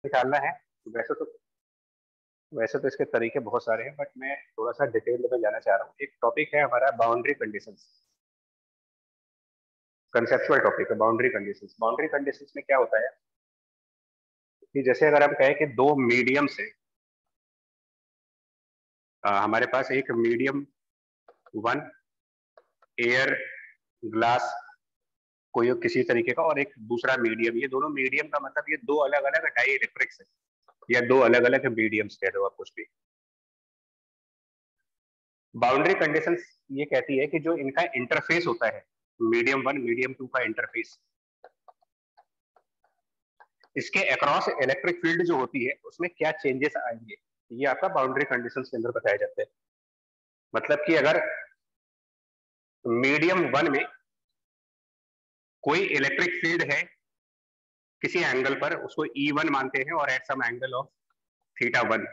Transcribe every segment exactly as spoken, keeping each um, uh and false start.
निकालना है। वैसे तो वैसे तो इसके तरीके बहुत सारे हैं, बट मैं थोड़ा सा डिटेल में जाना चाह रहा हूँ। एक टॉपिक है हमारा बाउंड्री कंडीशंस, कंसेप्चुअल टॉपिक है बाउंड्री कंडीशंस। बाउंड्री कंडीशंस में क्या होता है कि जैसे अगर हम कहें कि दो मीडियम से, आ, हमारे पास एक मीडियम वन एयर ग्लास कोई किसी तरीके का और एक दूसरा मीडियम, ये दोनों मीडियम का मतलब ये दो अलग अलग डाई इलेक्ट्रिक्स है या दो अलग अलग मीडियम्स कह दो आप कुछ भी। बाउंड्री कंडीशंस ये कहती है कि जो इनका इंटरफेस होता है मीडियम वन मीडियम टू का इंटरफेस, इसके अक्रॉस इलेक्ट्रिक फील्ड जो होती है उसमें क्या चेंजेस आएंगे, ये आपका बाउंड्री कंडीशंस के अंदर बताया जाता है। मतलब कि अगर मीडियम वन में कोई इलेक्ट्रिक फील्ड है किसी एंगल पर, उसको ई वन मानते हैं और at some angle of theta one,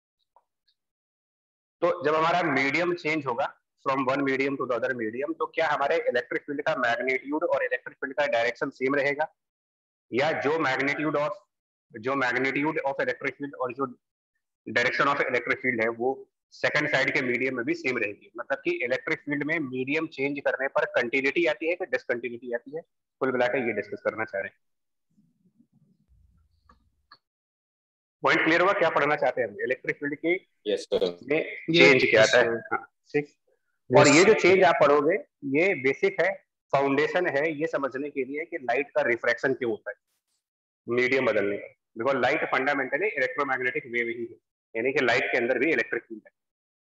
तो जब हमारा मीडियम चेंज होगा from one medium to the other medium, तो क्या हमारे इलेक्ट्रिक फील्ड का मैग्नीट्यूड और इलेक्ट्रिक फील्ड का डायरेक्शन सेम रहेगा, या जो मैग्नीट्यूड ऑफ जो मैग्नीट्यूड ऑफ इलेक्ट्रिक फील्ड और जो डायरेक्शन ऑफ इलेक्ट्रिक फील्ड है वो सेकंड साइड के मीडियम में भी सेम रहेगी। मतलब कि इलेक्ट्रिक फील्ड में मीडियम चेंज करने पर कंटिन्यूटी आती है कि डिसकंटिन्यूटी आती है, कुल मिलाकर ये डिस्कस करना चाह रहे हैं। पॉइंट क्लियर हुआ क्या पढ़ना चाहते हैं हम? इलेक्ट्रिक फील्ड के yes, sir. में चेंज क्या आता है, हाँ ठीक। और ये जो चेंज आप पढ़ोगे ये बेसिक है, फाउंडेशन है ये समझने के लिए कि लाइट का रिफ्रैक्शन क्यों होता है मीडियम बदलने का। Because light fundamentally electromagnetic wave ही है, यानी कि लाइट के अंदर भी इलेक्ट्रिक फील्ड है।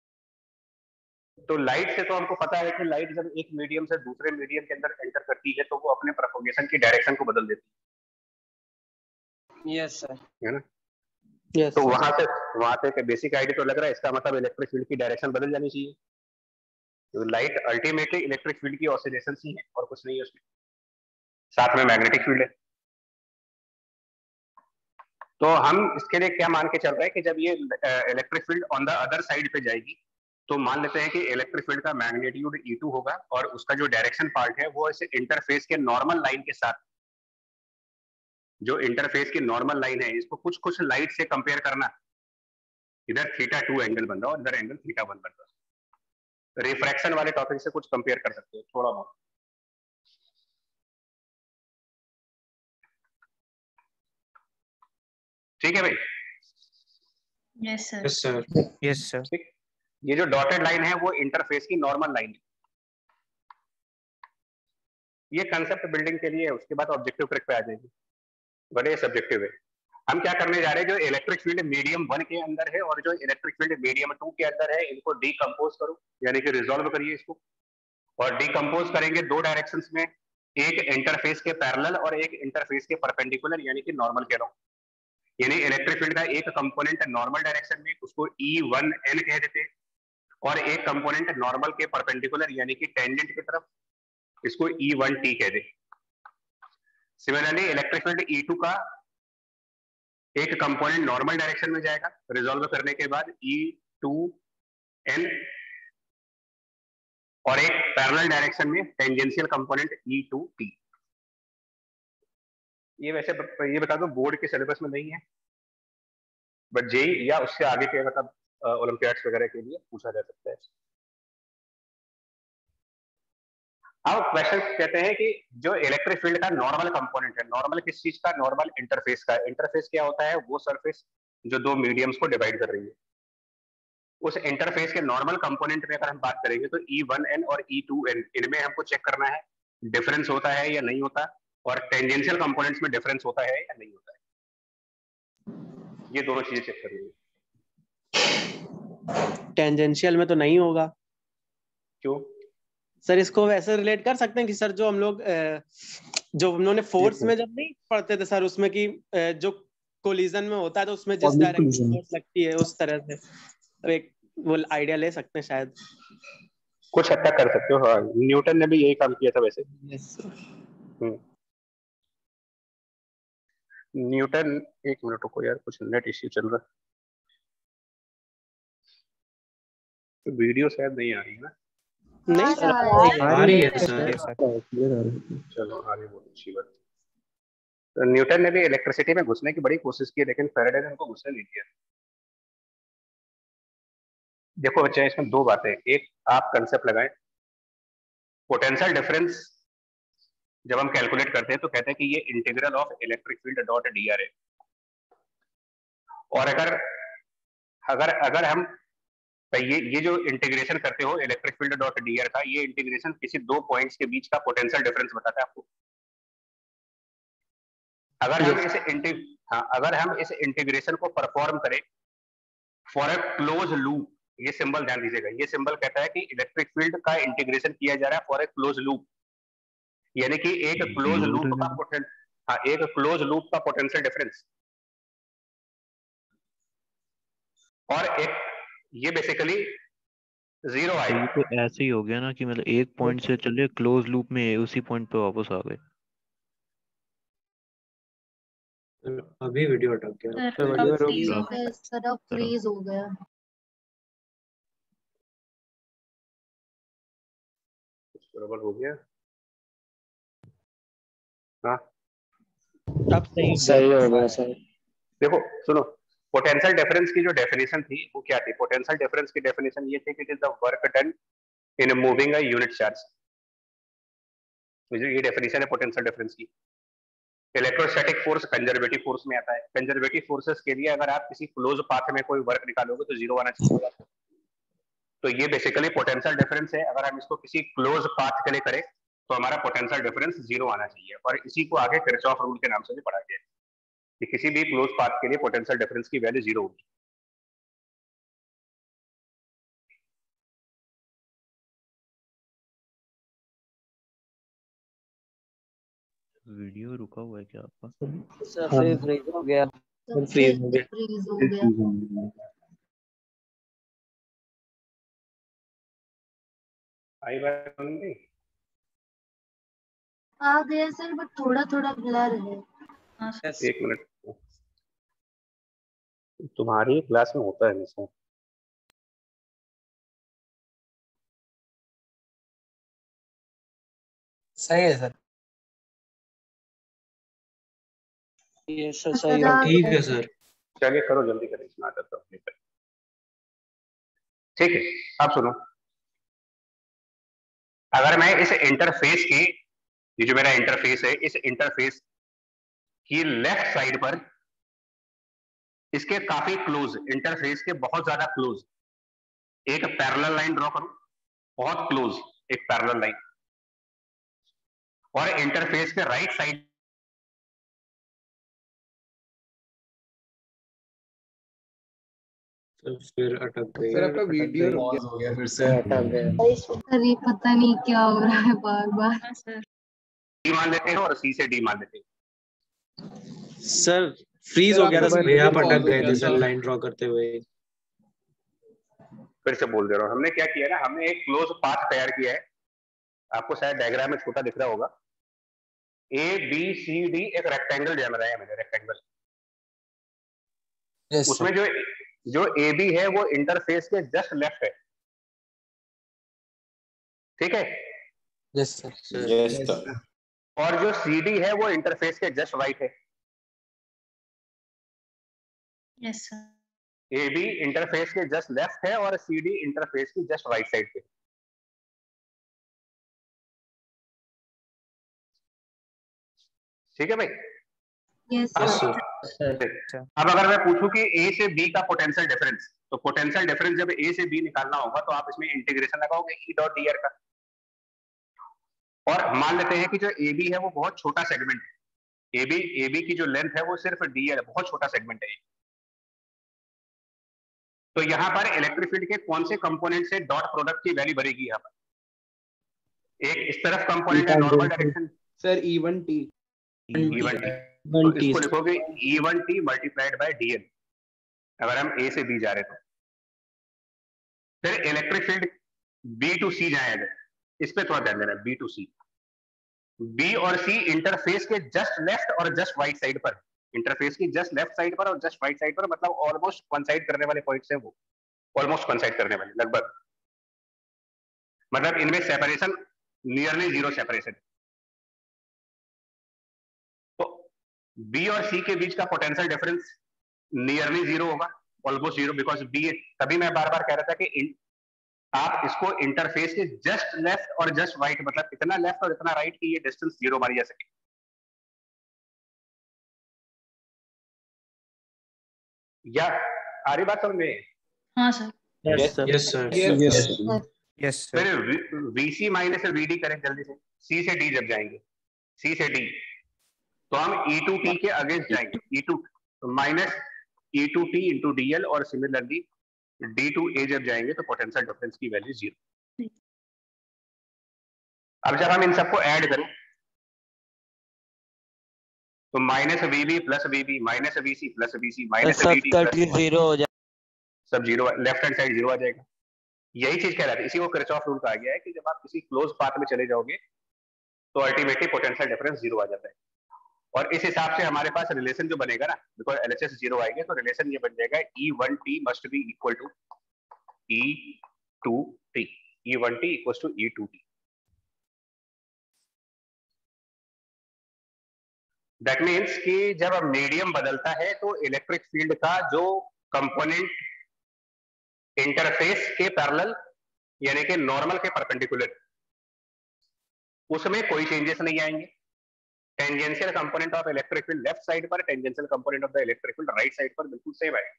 तो लाइट से तो हमको पता है कि लाइट जब एक मीडियम से दूसरे मीडियम के अंदर एंटर करती है तो वो अपने प्रोपगेशन की डायरेक्शन को बदल देती है। यस सर, है ना? यस तो वहां से वहां से बेसिक आइडिया तो लग रहा है, इसका मतलब इलेक्ट्रिक फील्ड की डायरेक्शन बदल जानी चाहिए। तो लाइट अल्टीमेटली इलेक्ट्रिक फील्ड की ऑसिलेशन ही है और कुछ नहीं है उसमें, साथ में मैग्नेटिक फील्ड है। तो हम इसके लिए क्या मान के चल रहे हैं कि जब ये electric field on the other side पे जाएगी तो मान लेते हैं कि इलेक्ट्रिक फील्ड का मैग्नीट्यूड ई टू होगा और उसका जो डायरेक्शन पार्ट है वो इसे इंटरफेस के नॉर्मल लाइन के साथ, जो इंटरफेस की नॉर्मल लाइन है इसको कुछ कुछ लाइट से कंपेयर करना, इधर थीटा टू एंगल बन रहा है और इधर एंगल थीटा वन बन रहा है। रिफ्रैक्शन वाले टॉपिक से कुछ कंपेयर कर सकते हो थोड़ा बहुत। ठीक है भाई? Yes sir. Yes, sir. Yes sir. ठीक, ये जो डॉटेड लाइन है वो इंटरफेस की नॉर्मल लाइन है। ये कंसेप्ट बिल्डिंग के लिए है, उसके बाद ऑब्जेक्टिव ट्रिक पे आ जाएगी, बड़े सब्जेक्टिव है। हम क्या करने जा रहे हैं, जो इलेक्ट्रिक फील्ड मीडियम वन के अंदर है और जो इलेक्ट्रिक फील्ड मीडियम टू के अंदर है इनको डीकंपोज करो, यानी कि रिजॉल्व करिए इसको। और डीकंपोज करेंगे दो डायरेक्शंस में, एक इंटरफेस के पैरेलल और एक इंटरफेस के परपेंडिकुलर यानी कि नॉर्मल कह रहा हूं। यानी इलेक्ट्रिक फील्ड का एक कंपोनेंट नॉर्मल डायरेक्शन में, उसको ई वन एन कह देते हैं, और एक कंपोनेंट नॉर्मल के परपेंडिकुलर यानी कि टेंजेंट की तरफ, इसको ई वन टी कह दे। Similarly electric field E two का एक कंपोनेंट नॉर्मल डायरेक्शन में जाएगा, रिजॉल्व करने के बाद ई टू एन, और एक पैरेलल डायरेक्शन में tangential component E two T. ये वैसे ये बता दो बोर्ड के सिलेबस में नहीं है, बट जेई या उससे आगे के मतलब ओलंपियाड्स वगैरह के लिए पूछा जा सकता है। अब क्वेश्चन कहते हैं कि जो इलेक्ट्रिक फील्ड का नॉर्मल कंपोनेंट है, नॉर्मल किस चीज का? नॉर्मल इंटरफेस का। इंटरफेस क्या होता है? वो सरफेस जो दो मीडियम्स को डिवाइड कर रही है। उस इंटरफेस के नॉर्मल कंपोनेंट में अगर हम बात करेंगे तो ई वन एन और ई टू एन, इनमें हमको चेक करना है डिफरेंस होता है या नहीं होता, और टेंजेंशियल कंपोनेंट्स में डिफरेंस होता है या नहीं होता है। ये दोनों चीजें चेक करेंगे। टेंजेंशियल में तो नहीं होगा। क्यों सर इसको वैसे रिलेट कर सकते हैं कि सर जो हम लोग जो हम लोगों ने फोर्स में जब नहीं पढ़ते थे सर, उसमें कि जो कोलिजन में होता है तो उसमें जिस डायरेक्शन फोर्स लगती है उस तरह से एक वो आइडिया ले सकते हैं शायद। कुछ हद तक कर सकते हो, हाँ। न्यूटन ने भी यही काम किया था वैसे। हम्म न्यूटन, एक मिनट रुको यार, कुछ नेट इश्यू चल रहा है, तो वीडियो शायद नहीं आ रही है ना? नहीं सर आ रही है सर। चलो आगे बहुत अच्छी बात। तो न्यूटन ने भी इलेक्ट्रिसिटी में घुसने की बड़ी कोशिश की, लेकिन फैराडे ने उनको घुसने नहीं दिया। देखो बच्चे, इसमें दो बातें, एक आप कंसेप्ट लगाएं, पोटेंशियल डिफरेंस जब हम कैलकुलेट करते हैं तो कहते हैं कि ये integral of electric field dot D R है, और अगर अगर अगर हम ये ये जो इंटीग्रेशन करते हो electric field dot D R का, ये इंटीग्रेशन किसी दो पॉइंट्स के बीच का पोटेंशियल डिफरेंस बताता है आपको। अगर हम इस इंटीग हाँ अगर हम इस इंटीग्रेशन को परफॉर्म करें फॉर ए क्लोज लूप, ये सिंबल ध्यान दीजिएगा, ये सिंबल कहता है कि इलेक्ट्रिक फील्ड का इंटीग्रेशन किया जा रहा है फॉर ए क्लोज लूप, यानी कि एक क्लोज लूप का पोटेंशियल, हाँ एक क्लोज लूप का पोटेंशियल डिफरेंस, और एक ये बेसिकली जीरो आएगा। ये तो ऐसे ही हो गया ना कि मतलब एक पॉइंट से चले क्लोज लूप में उसी पॉइंट पे वापस आ गए। अभी वीडियो अटक गया। सर अब फ्रीज हो गया, सर अब फ्रीज हो गया। बराबर हो गया। हाँ अब सही सही हो गया सर। देखो सुनो, पोटेंशियल डिफरेंस की जो डेफिनेशन थी वो क्या थी? पोटेंशियल डिफरेंस की डेफिनेशन ये थी कि it is the work done in moving a unit charge. ये डेफिनेशन है पोटेंशियल डिफरेंस की। इलेक्ट्रोस्टैटिक फोर्स कंजर्वेटिव फोर्स में आता है। कंजर्वेटिव फोर्सेस के लिए अगर आप किसी क्लोज पाथ में कोई वर्क निकालोगे तो जीरो आना चाहिए। तो ये बेसिकली पोटेंशियल डिफरेंस है। अगर हम इसको किसी क्लोज पाथ के लिए करें तो हमारा पोटेंशियल डिफरेंस जीरो आना चाहिए, और इसी को आगे किरचॉफ रूल के नाम से भी पढ़ा गया है कि किसी भी क्लोज पाथ के लिए पोटेंशियल डिफरेंस की वैल्यू जीरो होगी। वीडियो रुका हुआ है क्या आपका? सर फ्रीज हो गया। फ्रीज हो गया। फ्रीज हो गया। आई बात नहीं आ गया सर, बट थोड़ा थोड़ा ब्लर है। एक मिनट, तुम्हारी क्लास में होता है हमेशा। सही है सर। ये सर सही सर, है। आ ठीक गया। है सर। चलिए करो जल्दी करें, इसमें आता तो अपने पर। ठीक है, अब सुनो, अगर मैं इस इंटरफेस की, ये जो मेरा इंटरफेस है, इस इंटरफेस की लेफ्ट साइड पर इसके काफी क्लोज, इंटरफेस के बहुत ज्यादा क्लोज एक पैरेलल लाइन ड्रॉ करूं, बहुत क्लोज एक पैरेलल लाइन, और इंटरफेस के राइट साइड फिर अटक गई। सर आपका वीडियो पॉज हो गया, फिर से अटक गया। सर ये पता नहीं क्या हो रहा है बार बार। सर डी मान लेते हैं और सी से डी मान लेते हैं। सर फ्रीज हो गया था सर। भैया आप अटक गए थे सर लाइन ड्रॉ करते हुए। फिर से बोल दे रहा हूं, हमने क्या किया ना, हमने एक क्लोज पाथ तैयार किया है, आपको शायद डायग्राम में छोटा दिख रहा होगा। ए बी सी डी एक रेक्टेंगल जम रहा है मैंने, रेक्टेंगल। yes, उसमें जो जो ए बी है वो इंटरफेस के जस्ट लेफ्ट है, ठीक है? Yes sir. Yes sir. और जो सी डी है वो इंटरफेस के जस्ट राइट है। Yes sir. A B interface के जस्ट लेफ्ट है और सी डी इंटरफेस की जस्ट राइट साइड पे। ठीक है भाई? Yes sir. अब अगर मैं पूछूं कि ए से बी का पोटेंशियल डिफरेंस, तो पोटेंशियल डिफरेंस जब ए से बी निकालना होगा तो आप इसमें इंटीग्रेशन लगाओगे ई डॉट डी आर का। और मान लेते हैं कि जो ए बी है वो बहुत छोटा सेगमेंट है, ए बी ए बी की जो लेंथ है वो सिर्फ डी आर, बहुत छोटा सेगमेंट है। तो यहाँ पर इलेक्ट्रिक फील्ड के कौन से कंपोनेंट से डॉट प्रोडक्ट की वैल्यू बढ़ेगी? यहाँ पर एक इस तरफ कंपोनेंट है normal direction, sir E one T E one T, तो इसको लिखोगे E one T multiplied by D N, अगर हम ए से बी जा रहे तो। फिर electric field B to C जाएगा, इस पे थोड़ा ध्यान देना, बी टू सी। बी और सी इंटरफेस के जस्ट लेफ्ट और जस्ट राइट साइड पर, इंटरफेस की जस्ट लेफ्ट साइड पर और जस्ट राइट साइड पर, मतलब ऑलमोस्ट कोइंसाइड करने वाले पॉइंट्स हैं वो, ऑलमोस्ट कोइंसाइड करने वाले, लगभग, मतलब इनमें सेपरेशन नियरली जीरो सेपरेशन। तो बी और सी के बीच का पोटेंशियल डिफरेंस नियरली जीरो होगा, ऑलमोस्ट जीरो, बिकॉज बी, तभी मैं बार बार कह रहा था कि आप इसको इंटरफेस के जस्ट लेफ्ट और जस्ट राइट, मतलब इतना लेफ्ट और इतना राइट की ये डिस्टेंस जीरो मानी जा सके। या आ रही बात समझ में? हाँ sir. Yes sir. Yes sir. Yes. Yes फिर वीसी माइनस वीडी करें जल्दी से, सी से डी जब जाएंगे, सी से डी, तो हम ई टू टी के अगेंस्ट जाएंगे, E two minus E two T into D L, और सिमिलरली डी टू ए जब जाएंगे तो पोटेंशियल डिफरेंस की वैल्यू जीरो। अब जब हम इन सबको ऐड करें तो minus VB plus VB minus VC plus VC minus VD plus zero हो जाए, सब जीरो, लेफ्ट हैंड साइड जीरो आ जाएगा। यही चीज कह रहा था, इसी को किरचॉफ रूल कहा गया है कि जब आप किसी क्लोज पाथ में चले जाओगे तो अल्टीमेटली पोटेंशियल डिफरेंस जीरो आ जाता है। और इस हिसाब से हमारे पास रिलेशन जो बनेगा ना, बिकॉज एलएचएस जीरो आएंगे, तो रिलेशन ये बन जाएगा E one T must be equal to E two T, E one T equal to E two T. That means कि जब मीडियम बदलता है तो इलेक्ट्रिक फील्ड का जो कंपोनेंट इंटरफेस के पैरेलल यानी कि नॉर्मल के परपेंडिकुलर, उसमें कोई चेंजेस नहीं आएंगे। Tangential component of electric field left side पर, tangential component of the electric field right side पर बिल्कुल सेम आएगा।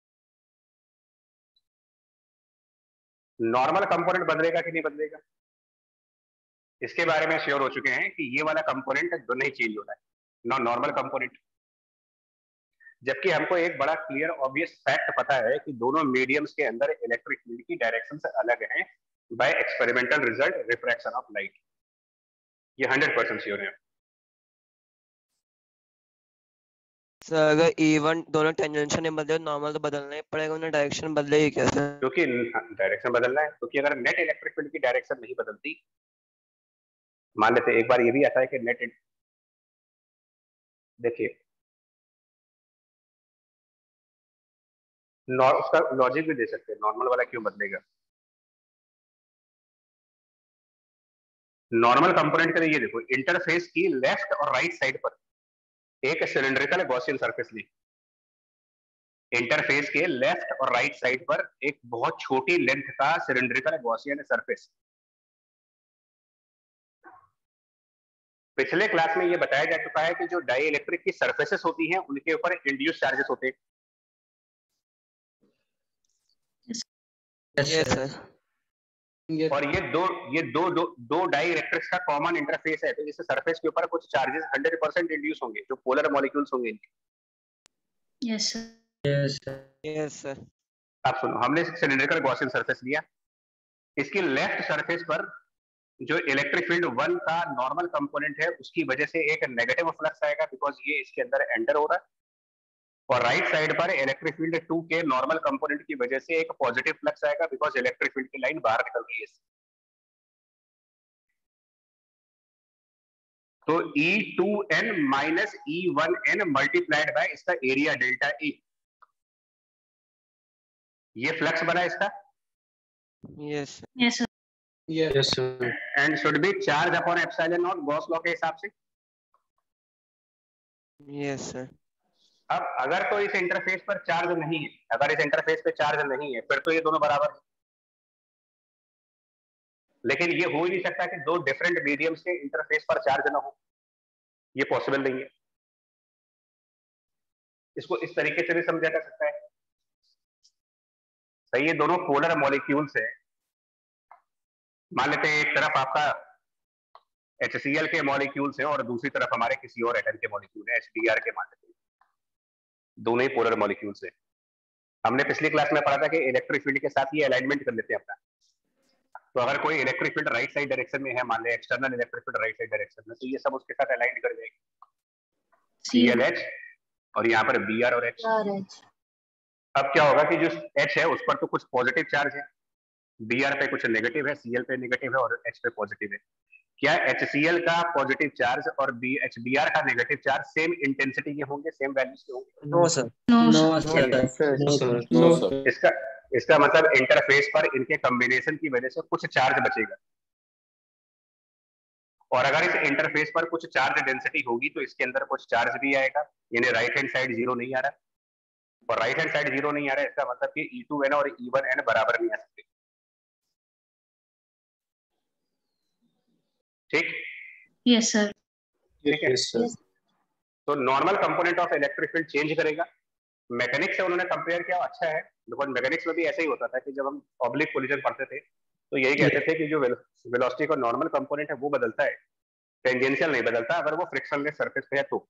नॉर्मल कंपोनेंट बदलेगा कि नहीं बदलेगा, इसके बारे में श्योर हो चुके हैं कि ये वाला कंपोनेंट दोनों ही चेंज होता है, नॉन नॉर्मल कंपोनेंट। जबकि हमको एक बड़ा क्लियर ऑब्वियस फैक्ट पता है कि दोनों मीडियम्स के अंदर इलेक्ट्रिक फील्ड की डायरेक्शन से अलग हैं by experimental result refraction of light, ये हंड्रेड परसेंट श्योर है। सर अगर ई वन दोनों टेंजेंशियल नहीं बदले नॉर्मल तो बदलना ही पड़ेगा, उन्हें डायरेक्शन बदलेगी कैसे? क्योंकि डायरेक्शन बदलना है, क्योंकि अगर नेट इलेक्ट्रिक फील्ड की डायरेक्शन नहीं बदलती, मान लेते एक बार ये भी आता है कि नेट, देखिए उसका लॉजिक भी दे सकते हैं, नॉर्मल वाला क्यों बदलेगा। नॉर्मल कंपोनेंट के लिए ये देखो, इंटरफेस की लेफ्ट और राइट साइड पर एक सिलिंड्रिकल गॉसियन सरफेस ली, इंटरफेस के लेफ्ट और राइट साइड पर एक बहुत छोटी लेंथ का सिलिंड्रिकल गॉसियन सरफेस। पिछले क्लास में ये बताया जा चुका है कि जो डाई इलेक्ट्रिक की सरफेसेस होती हैं उनके ऊपर इंड्यूस चार्जेस होते हैं। Yes sir. और ये दो ये दो दो दो डाई इलेक्ट्रिक्स का कॉमन इंटरफेस है, तो इस सरफेस के ऊपर कुछ चार्जेस हंड्रेड परसेंट इंड्यूस होंगे जो पोलर मॉलिक्यूल्स होंगे इनके। Yes sir. Yes sir. आप सुनो, हमने सिलिंड्रिकल गॉसियन सरफेस लिया, इसकी लेफ्ट सरफेस पर जो इलेक्ट्रिक फील्ड वन का नॉर्मल कंपोनेंट है उसकी वजह से एक नेगेटिव फ्लक्स आएगा बिकॉज ये इसके अंदर एंटर हो रहा है, और राइट साइड पर इलेक्ट्रिक फील्ड टू के नॉर्मल कंपोनेंट की वजह से एक पॉजिटिव फ्लक्स आएगा बिकॉज इलेक्ट्रिक फील्ड की लाइन बाहर निकल रही है। तो E two N minus E one N multiplied by इसका एरिया डेल्टा ई, ये फ्लक्स बना इसका। Yes yes sir. Yes sir. And should be charge upon epsilon naught Gauss law के हिसाब से। Yes sir. अब अगर तो इस इंटरफेस पर चार्ज नहीं है, अगर इस इंटरफेस पे चार्ज नहीं है फिर तो ये दोनों बराबर है, लेकिन ये हो ही नहीं सकता कि दो डिफरेंट मीडियम्स के इंटरफेस पर चार्ज ना हो, ये पॉसिबल नहीं है। इसको इस तरीके से भी समझा जा सकता है, सही, ये दोनों पोलर मॉलिक्यूल्स है। मान लेते हैं एक तरफ आपका एच सी एल के मॉलिक्यूल्स हैं और दूसरी तरफ हमारे किसी और एटम के मॉलिक्यूल है, एच डी आर के, मान लेते हैं दोनों ही पोलर मॉलिक्यूल्स हैं। हमने पिछली क्लास में पढ़ा था कि इलेक्ट्रिक फील्ड के साथ ये अलाइनमेंट कर लेते हैं अपना। तो अगर कोई electric field right side direction में है, मान ले external electric field right side direction में, तो ये सब उसके साथ अलाइन कर जाएगी, सी एल एच और यहाँ पर बी आर और एच। अब क्या होगा कि जो एच है उस पर तो कुछ पॉजिटिव चार्ज है, बी आर पे कुछ नेगेटिव है, सी एल पे नेगेटिव है और एच पे पॉजिटिव है। क्या एच सी एल का पॉजिटिव चार्ज और बी एच बी आर का नेगेटिव चार्ज सेम इंटेंसिटी के होंगे, सेम वैल्यूज के होंगे? No sir. No sir. No, sir. इसका इसका मतलब इंटरफेस पर इनके कॉम्बिनेशन की वजह से कुछ चार्ज बचेगा और अगर इस इंटरफेस पर कुछ चार्ज डेंसिटी होगी तो इसके अंदर कुछ चार्ज भी आएगा, यानी राइट हैंड साइड जीरो नहीं आ रहा, और राइट हैंड साइड जीरो नहीं आ रहा है इसका मतलब कि ई टू एन और ई वन एन बराबर नहीं आ सकते। ठीक, यस सर। ठीक है। तो normal component of electric field change करेगा। मैकेनिक्स से उन्होंने कंपेयर किया, अच्छा है, बिकॉज मैकेनिक्स में भी ऐसा ही होता था कि जब हम ऑब्लिक कोलिजन पढ़ते थे तो यही कहते थे कि जो वेलोसिटी का नॉर्मल कंपोनेंट है वो बदलता है, टेंजेंशियल नहीं बदलता अगर वो फ्रिक्शनलेस सरफेस पे है तो।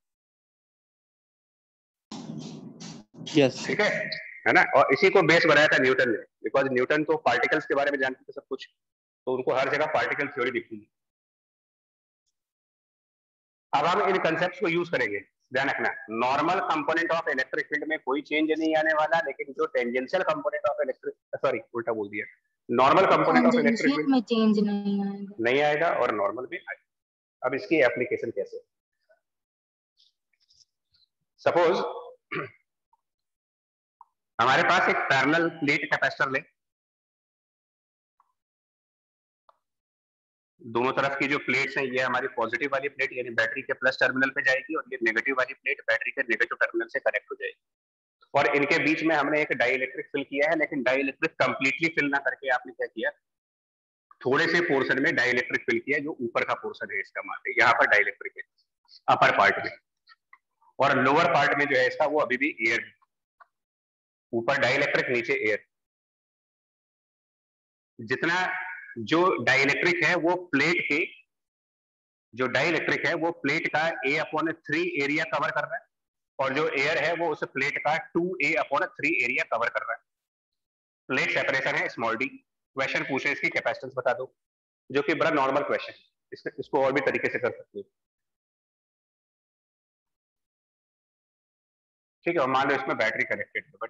यस ठीक है, है ना। और इसी को बेस बनाया था न्यूटन ने, बिकॉज न्यूटन तो पार्टिकल्स के बारे में जानते थे सब कुछ, तो उनको हर जगह पार्टिकल थ्योरी दिखती है। अब हम इन कंसेप्ट्स को यूज करेंगे। ध्यान रखना, normal component of electric field में कोई चेंज नहीं आने वाला, लेकिन जो tangential component of electric, sorry उल्टा बोल दिया, normal component of electric tangential field में चेंज नहीं आएगा। नहीं आएगा और नॉर्मल में आएगा। अब इसकी एप्लीकेशन कैसे, सपोज हमारे पास एक पैरेलल प्लेट कैपेसिटर ले, दोनों तरफ की जो प्लेट्स हैं ये हमारी पॉजिटिव वाली प्लेट यानी बैटरी के प्लस टर्मिनल पे जाएगी, और ये नेगेटिव वाली प्लेट बैटरी के नेगेटिव टर्मिनल से कनेक्ट हो जाएगी, और इनके बीच में हमने एक डाइइलेक्ट्रिक फिल किया है, लेकिन डाइइलेक्ट्रिक कंप्लीटली फिल ना करके आपने क्या किया, थोड़े से पोर्शन में डाइइलेक्ट्रिक फिल किया, जो ऊपर का पोर्शन है इसका मान लीजिए यहाँ पर डाइइलेक्ट्रिक है अपर पार्ट में, और लोअर पार्ट में जो है इसका वो अभी भी एयर है, ऊपर डाइइलेक्ट्रिक नीचे एयर। जितना जो डाइइलेक्ट्रिक है वो प्लेट के जो डाइइलेक्ट्रिक है वो प्लेट का A upon three area cover कर रहा है, और जो एयर है वो उस प्लेट का two A upon three area cover कर रहा है। प्लेट सेपरेशन है स्मॉल डी। क्वेश्चन पूछे इसकी कैपेसिटेंस बता दो, जो कि बड़ा नॉर्मल क्वेश्चन, इसको इसको और भी तरीके से कर सकते हो। ठीक है, और मान लो इसमें बैटरी कनेक्टेड है, बट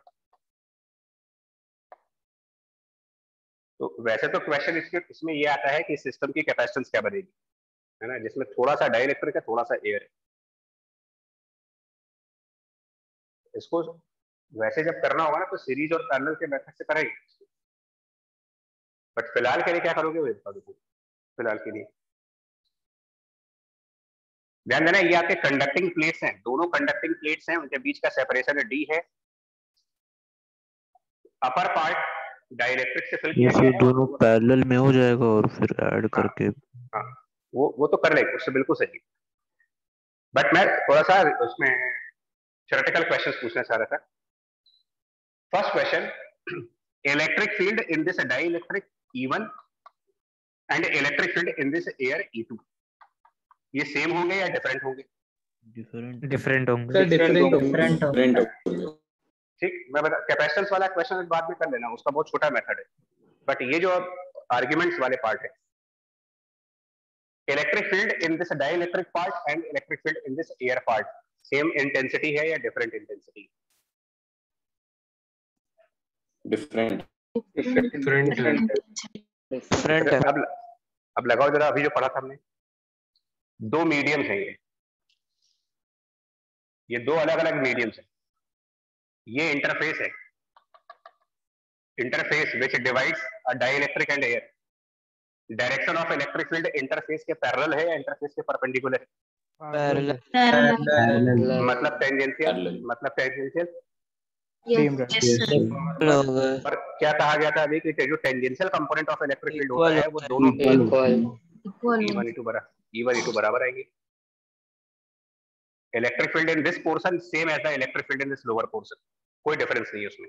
तो वैसे तो क्वेश्चन इसके इसमें ये आता है कि सिस्टम की कैपेसिटेंस क्या बनेगी, है ना, जिसमें थोड़ा सा डाइइलेक्ट्रिक है थोड़ा सा एयर है। इसको वैसे जब करना होगा ना तो सीरीज और पैरेलल के मेथड से करेंगे, बट फिलहाल के लिए क्या करोगे वो बता दो। फिलहाल के लिए ध्यान देना, ये आपके कंडक्टिंग प्लेट्स हैं, दोनों कंडक्टिंग प्लेट्स हैं, उनके बीच का सेपरेशन डी है। अपर पार्ट डाइइलेक्ट्रिक से फिल किया ये गया है, दोनों पैरेलल में हो जाएगा और फिर ऐड करके हाँ वो वो तो कर लेंगे, उससे बिल्कुल सही। बट मैं थोड़ा सा उसमें थ्योरेटिकल क्वेश्चंस पूछना चाह रहा था। First question, electric field in this dielectric E one and electric field in this air E two, ये सेम होंगे या डिफरेंट होंगे? डिफरेंट डिफरेंट होंगे। डिफरेंट डिफरेंट ठीक, मैं बता, कैपेसिटेंस वाला क्वेश्चन बाद में कर लेना, उसका बहुत छोटा मेथड है, बट ये जो आर्ग्यूमेंट्स वाले पार्ट है, electric field in this dielectric part and electric field in this air part same intensity है या डिफरेंट इंटेंसिटी? डिफरेंट डिफरेंट है। अब अब लगाओ जरा, अभी जो पढ़ा था हमने, दो मीडियम्स हैं ये ये दो अलग अलग मीडियम्स हैं। ये इंटरफेस है, interface which divides a dielectric and air. Direction of electric field interface के पैरेलल है या इंटरफेस के परपेंडिकुलर है? पैरेलल। पैरेलल। मतलब टेंजेंशियल, मतलब टेंजेंशियल। Yes sir. पर क्या कहा गया था अभी कि जो tangential component of electric field होता है वो दोनों equal E one E two बराबर ई वन ई टू बराबर आएंगे। Electric field in this portion same as the electric field in this lower portion, कोई डिफरेंस नहीं है उसमें।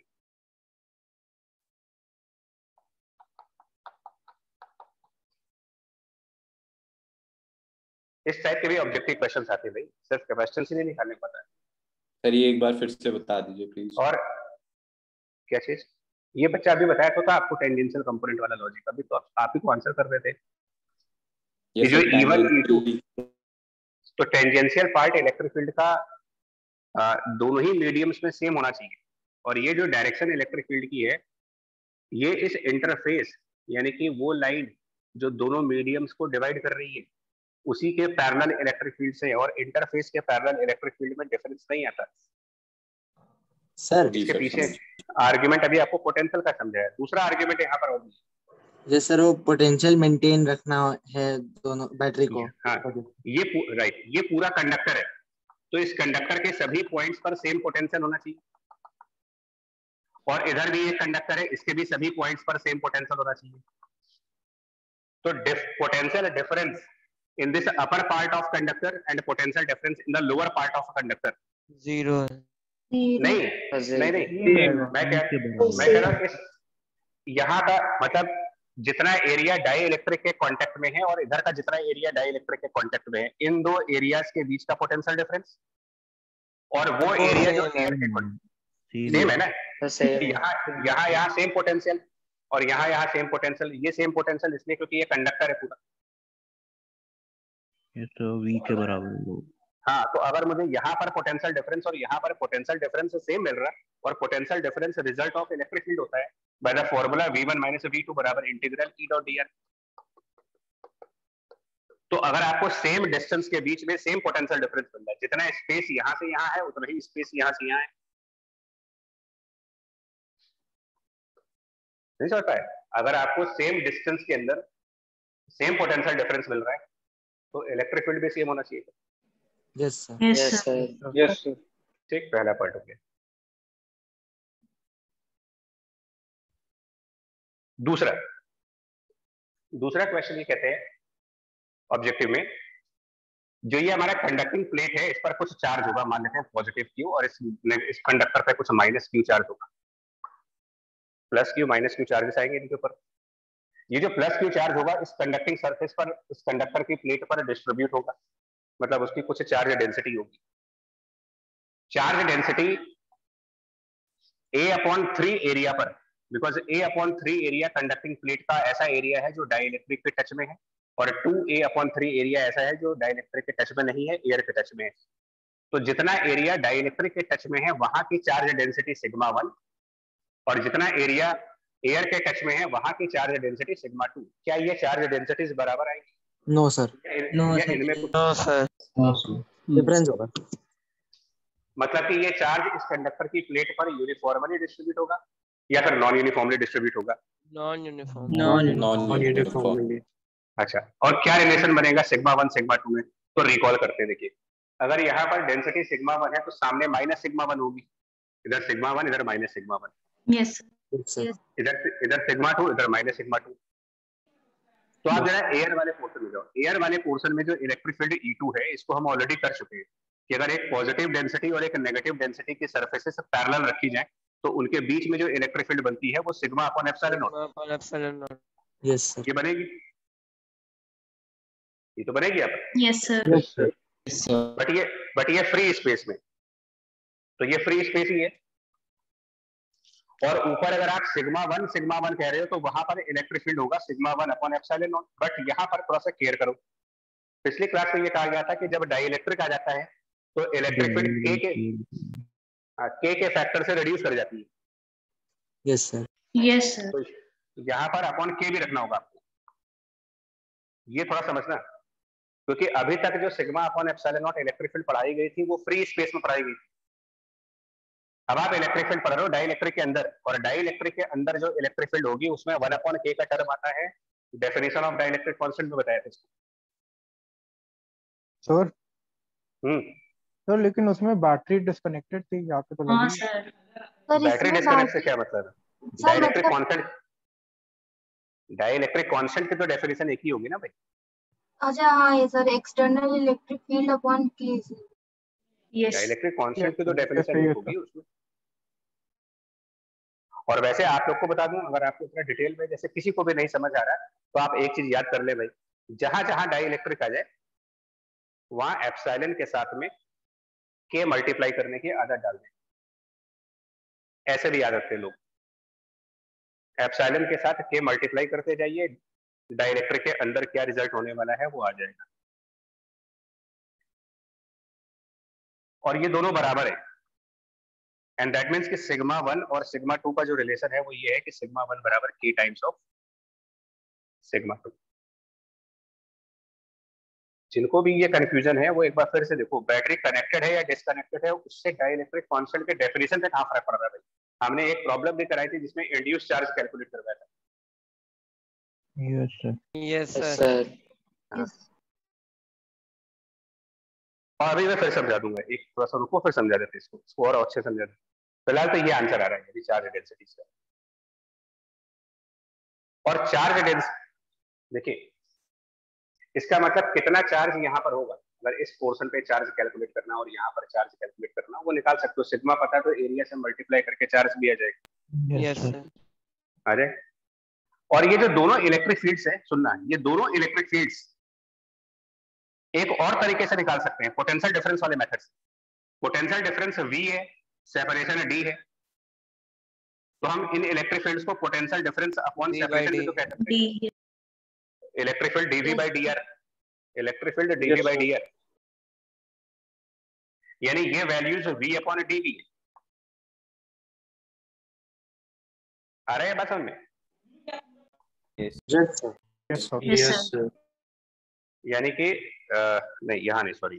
इस टाइप के भी ऑब्जेक्टिव क्वेश्चंस आते हैं भाई, सिर्फ कैपेसिटेंस ही नहीं निकालने पता है। सर ये एक बार फिर से बता दीजिए प्लीज। और क्या चीज? ये बच्चा अभी बताया तो था आपको टेंजेंशियल कंपोनेंट वाला लॉजिक, अभी तो आप ही को आंसर कर रहे थे। ये जो ई वन ई टू, तो टेंजेंशियल पार्ट इलेक्ट्रिक फील्ड का आ, दोनों ही मीडियम्स में सेम होना चाहिए, और ये जो डायरेक्शन इलेक्ट्रिक फील्ड की है ये इस इंटरफेस यानी कि वो लाइन जो दोनों मीडियम्स को डिवाइड कर रही है उसी के पैरेलल इलेक्ट्रिक फील्ड से, और इंटरफेस के पैरेलल इलेक्ट्रिक फील्ड में डिफरेंस नहीं आता सर। इसके पीछे आर्गुमेंट अभी आपको पोटेंशियल का समझाया। दूसरा आर्गुमेंट यहाँ पर और जैसे सर वो पोटेंशियल मेंटेन रखना है दोनों बैटरी को। हाँ, ये राइट, ये पूरा कंडक्टर है, तो इस कंडक्टर के सभी पॉइंट्स पर सेम पोटेंशियल होना चाहिए, और इधर भी एक कंडक्टर है, इसके भी सभी पॉइंट्स पर सेम पोटेंशियल होना चाहिए। तो potential difference in this upper part of conductor and potential difference in the lower part of conductor zero है। नहीं नहीं नहीं, मैं कह मैं कह रहा हूँ कि यहाँ का मतलब जितना एरिया डाई इलेक्ट्रिक के कांटेक्ट में है और इधर का जितना एरिया डाई इलेक्ट्रिक के कांटेक्ट में है, इन दो एरियाज के बीच का पोटेंशियल डिफरेंस और वो एरिया जो सेम है ना, यहाँ यहाँ यहाँ सेम पोटेंशियल और यहाँ यहाँ सेम पोटेंशियल, ये सेम पोटेंशियल इसलिए क्योंकि ये कंडक्टर है पूरा, ये तो V के बराबर है। हाँ, तो अगर मुझे यहाँ पर पोटेंशियल डिफरेंस और यहाँ पर पोटेंशियल डिफरेंस सेम मिल रहा है और potential difference result of electric field होता है by the formula V one minus V two बराबर इंटीग्रल E डॉट dr। तो अगर आपको सेम डिस्टेंस के बीच में सेम पोटेंशियल डिफरेंस मिल रहा है, जितना स्पेस यहाँ से यहाँ है उतना ही स्पेस यहाँ से यहाँ है, नहीं समझ पाए? अगर आपको सेम डिस्टेंस के अंदर सेम पोटेंशियल डिफरेंस मिल रहा है तो इलेक्ट्रिक फील्ड भी सेम होना चाहिए। Yes sir. Yes yes sir. Sir yes sir ठीक, पहला पार्ट हो गया। दूसरा दूसरा क्वेश्चन ये कहते हैं ऑब्जेक्टिव में, जो ये हमारा कंडक्टिंग प्लेट है इस पर कुछ चार्ज होगा, मान लेते हैं पॉजिटिव क्यू, और इस इस कंडक्टर पे कुछ माइनस क्यू चार्ज होगा, plus Q minus Q charges आएंगे इनके ऊपर। ये जो प्लस क्यू चार्ज होगा इस कंडक्टिंग सरफेस पर, इस कंडक्टर की प्लेट पर डिस्ट्रीब्यूट होगा, मतलब उसकी कुछ चार्ज डेंसिटी होगी। Charge density A upon three area पर, because A upon three area conducting plate का ऐसा एरिया है जो डाइलेक्ट्रिक के टच में है, और two A upon three area ऐसा है जो डाइलेक्ट्रिक के टच में नहीं है, एयर के टच में है। तो जितना एरिया डाइलेक्ट्रिक के टच में है वहां की चार्ज डेंसिटी सिग्मा वन, और जितना एरिया एयर के टच में है वहां की चार्ज डेंसिटी सिग्मा टू। क्या ये चार्ज डेंसिटीज बराबर आएंगी? No sir. नो इनमें कुछ सर डिफरेंस होगा। मतलब कि ये चार्ज इस कंडक्टर की प्लेट पर यूनिफॉर्मली डिस्ट्रीब्यूट होगा या फिर नॉन यूनिफॉर्मली डिस्ट्रीब्यूट होगा? Non uniform. Non uniform. अच्छा, और क्या रिलेशन बनेगा सिग्मा वन सिग्मा टू में? तो रिकॉल करते हैं, देखिए अगर यहाँ पर डेंसिटी सिग्मा वन है तो सामने माइनस सिग्मा वन होगी, इधर सिग्मा वन इधर माइनस सिग्मा वन, यस इधर इधर सिग्मा टू इधर माइनस सिग्मा टू। तो आप जरा एयर वाले पोर्शन में जाओ। एयर वाले पोर्शन में जो इलेक्ट्रिक फील्ड ई टू है इसको हम ऑलरेडी कर चुके हैं कि अगर एक पॉजिटिव डेंसिटी और एक नेगेटिव डेंसिटी की सरफेसेस पैरेलल रखी जाए तो उनके बीच में जो इलेक्ट्रिक फील्ड बनती है वो sigma upon epsilon naught. Upon epsilon naught. Yes sir. ये बनेगी, ये तो बनेगी आप। Yes sir. बट ये बट ये फ्री स्पेस में, तो ये फ्री स्पेस ही है। और ऊपर अगर आप सिग्मा वन सिग्मा वन कह रहे हो तो वहां पर इलेक्ट्रिक फील्ड होगा sigma one upon epsilon naught. But यहाँ पर थोड़ा सा केयर करो, पिछली क्लास में ये कहा गया था कि जब डाइइलेक्ट्रिक आ जाता है तो इलेक्ट्रिक फील्ड के के के के फैक्टर से रिड्यूस कर जाती है। Yes sir. Yes sir. तो यहाँ पर अपॉन के भी रखना होगा आपको, ये थोड़ा समझना, क्योंकि अभी तक जो sigma upon epsilon naught electric field पढ़ाई गई थी वो फ्री स्पेस में पढ़ाई गई थी। अब आप इलेक्ट्रिक फील्ड पढ़ रहे हो डाइइलेक्ट्रिक के अंदर, और डाइइलेक्ट्रिक के अंदर जो इलेक्ट्रिक फील्ड होगी उसमें वन अपॉन के का टर्म आता है, डेफिनेशन ऑफ डाइइलेक्ट्रिक कांस्टेंट में बताया था इसको। सर हम्म सर लेकिन उसमें बैटरी डिस्कनेक्टेड थी, यहाँ पे तो हाँ लगी। सर। बैटरी डिस्कनेक्ट से क्या मतलब है? डाइइलेक्ट्रिक कांस्टेंट, डाइइलेक्ट्रिक कांस्टेंट की तो डेफिनेशन एक ही होगी ना भाई। अच्छा हाँ ये sir, external electric field upon K. Yes. Dielectric constant की तो डेफिनेशन एक होगी उसमें। और वैसे आप लोग को बता दूं, अगर आपको इतना डिटेल में जैसे किसी को भी नहीं समझ आ रहा तो आप एक चीज याद कर ले भाई, जहां जहां डाइइलेक्ट्रिक आ जाए वहां एप्सिलॉन के साथ में के मल्टीप्लाई करने की आदत डाल दें। ऐसे भी याद रखते लोग, एप्सिलॉन के साथ के मल्टीप्लाई करते जाइए, डाइइलेक्ट्रिक के अंदर क्या रिजल्ट होने वाला है वो आ जाएगा। और ये दोनों बराबर है, एंड दैट मीन्स कि सिग्मा वन और सिग्मा टू का जो रिलेशन है वो ये है कि सिग्मा वन बराबर के टाइम्स ऑफ सिग्मा टू। जिनको भी ये कंफ्यूजन है वो एक बार फिर से देखो, बैटरी कनेक्टेड है या डिस्कनेक्टेड है उससे डाइइलेक्ट्रिक कांस्टेंट के डेफिनेशन पे कहाँ फर्क पड़ रहा है भाई। हमने एक प्रॉब्लम भी कराई थी जिसमें इंड्यूस चार्ज कैलकुलेट करवाया था, yes sir. Yes Yes, sir. sir. Yes. और अभी मैं फिर समझा दूंगा, एक थोड़ा सा रुको फिर समझा देते इसको इसको और अच्छे समझा देते। फिलहाल तो ये आंसर आ रहा है चार्ज डेंसिटी से। और चार्ज डेंसिटी देखिए, इसका मतलब कितना चार्ज यहाँ पर होगा, अगर इस पोर्शन पे चार्ज कैलकुलेट करना और यहाँ पर चार्ज कैलकुलेट करना, वो निकाल सकते हो। सिग्मा पता है तो एरिया से मल्टीप्लाई करके चार्ज भी आ जाएगा। Yes sir. आ जाए। और ये जो दोनों इलेक्ट्रिक फील्ड्स है, सुनना, ये दोनों इलेक्ट्रिक फील्ड्स एक और तरीके से निकाल सकते हैं, पोटेंशियल डिफरेंस वाले मेथड से। पोटेंशियल डिफरेंस V है, सेपरेशन D है, तो हम इन इलेक्ट्रिक फील्ड्स को पोटेंशियल डिफरेंस अपॉन सेपरेशन भी तो कह सकते हैं। Electric field dV by dr, electric field dV Yes, by sir. dr, यानी ये वैल्यूज V अपॉन dV है। आ रहे हैं बात समझ में? Yes. Yes, sir. Yes, sir. Yes, sir. यानी कि आ, नहीं यहाँ नहीं, सॉरी,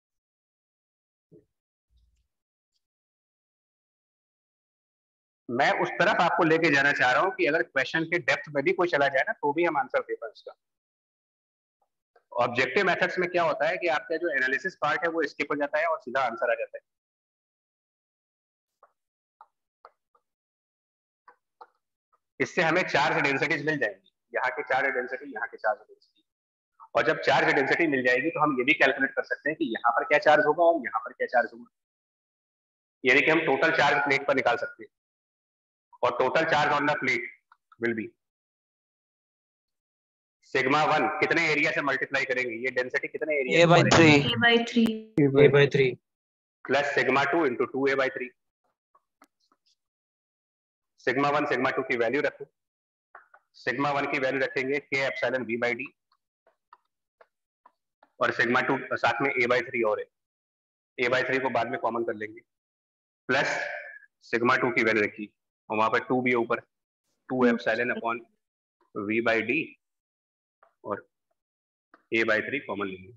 मैं उस तरफ आपको लेके जाना चाह रहा हूं कि अगर क्वेश्चन के डेप्थ में भी कोई चला जाए ना तो भी हम आंसर दे पाए उसका। ऑब्जेक्टिव मेथड्स में क्या होता है कि आपका जो एनालिसिस पार्ट है वो स्किप हो जाता है और सीधा आंसर आ जाता है। इससे हमें चार्ज डेंसिटीज मिल जाएंगी, यहाँ के चार्ज डेंसिटी, यहाँ के चार्ज डेंसिटी, और जब चार्ज डेंसिटी मिल जाएगी तो हम ये भी कैलकुलेट कर सकते हैं कि यहाँ पर क्या चार्ज होगा और यहाँ पर क्या चार्ज होगा, यानी कि हम टोटल चार्ज प्लेट पर निकाल सकते हैं। और total charge on the plate will be sigma one, कितने एरिया से मल्टीप्लाई करेंगे, ये डेंसिटी कितने area A by three. A by three. A by three. Plus sigma two into two A by three. Sigma one sigma two की value रखो, sigma one की value रखेंगे K epsilon V by D, और sigma two साथ में ए by three और है, ए by three को बाद में कॉमन कर लेंगे, प्लस सिग्मा टू की वैल्यू रखी और वहां पर टू भी ऊपर, two epsilon upon V by D और ए बाई थ्री कॉमन लेंगे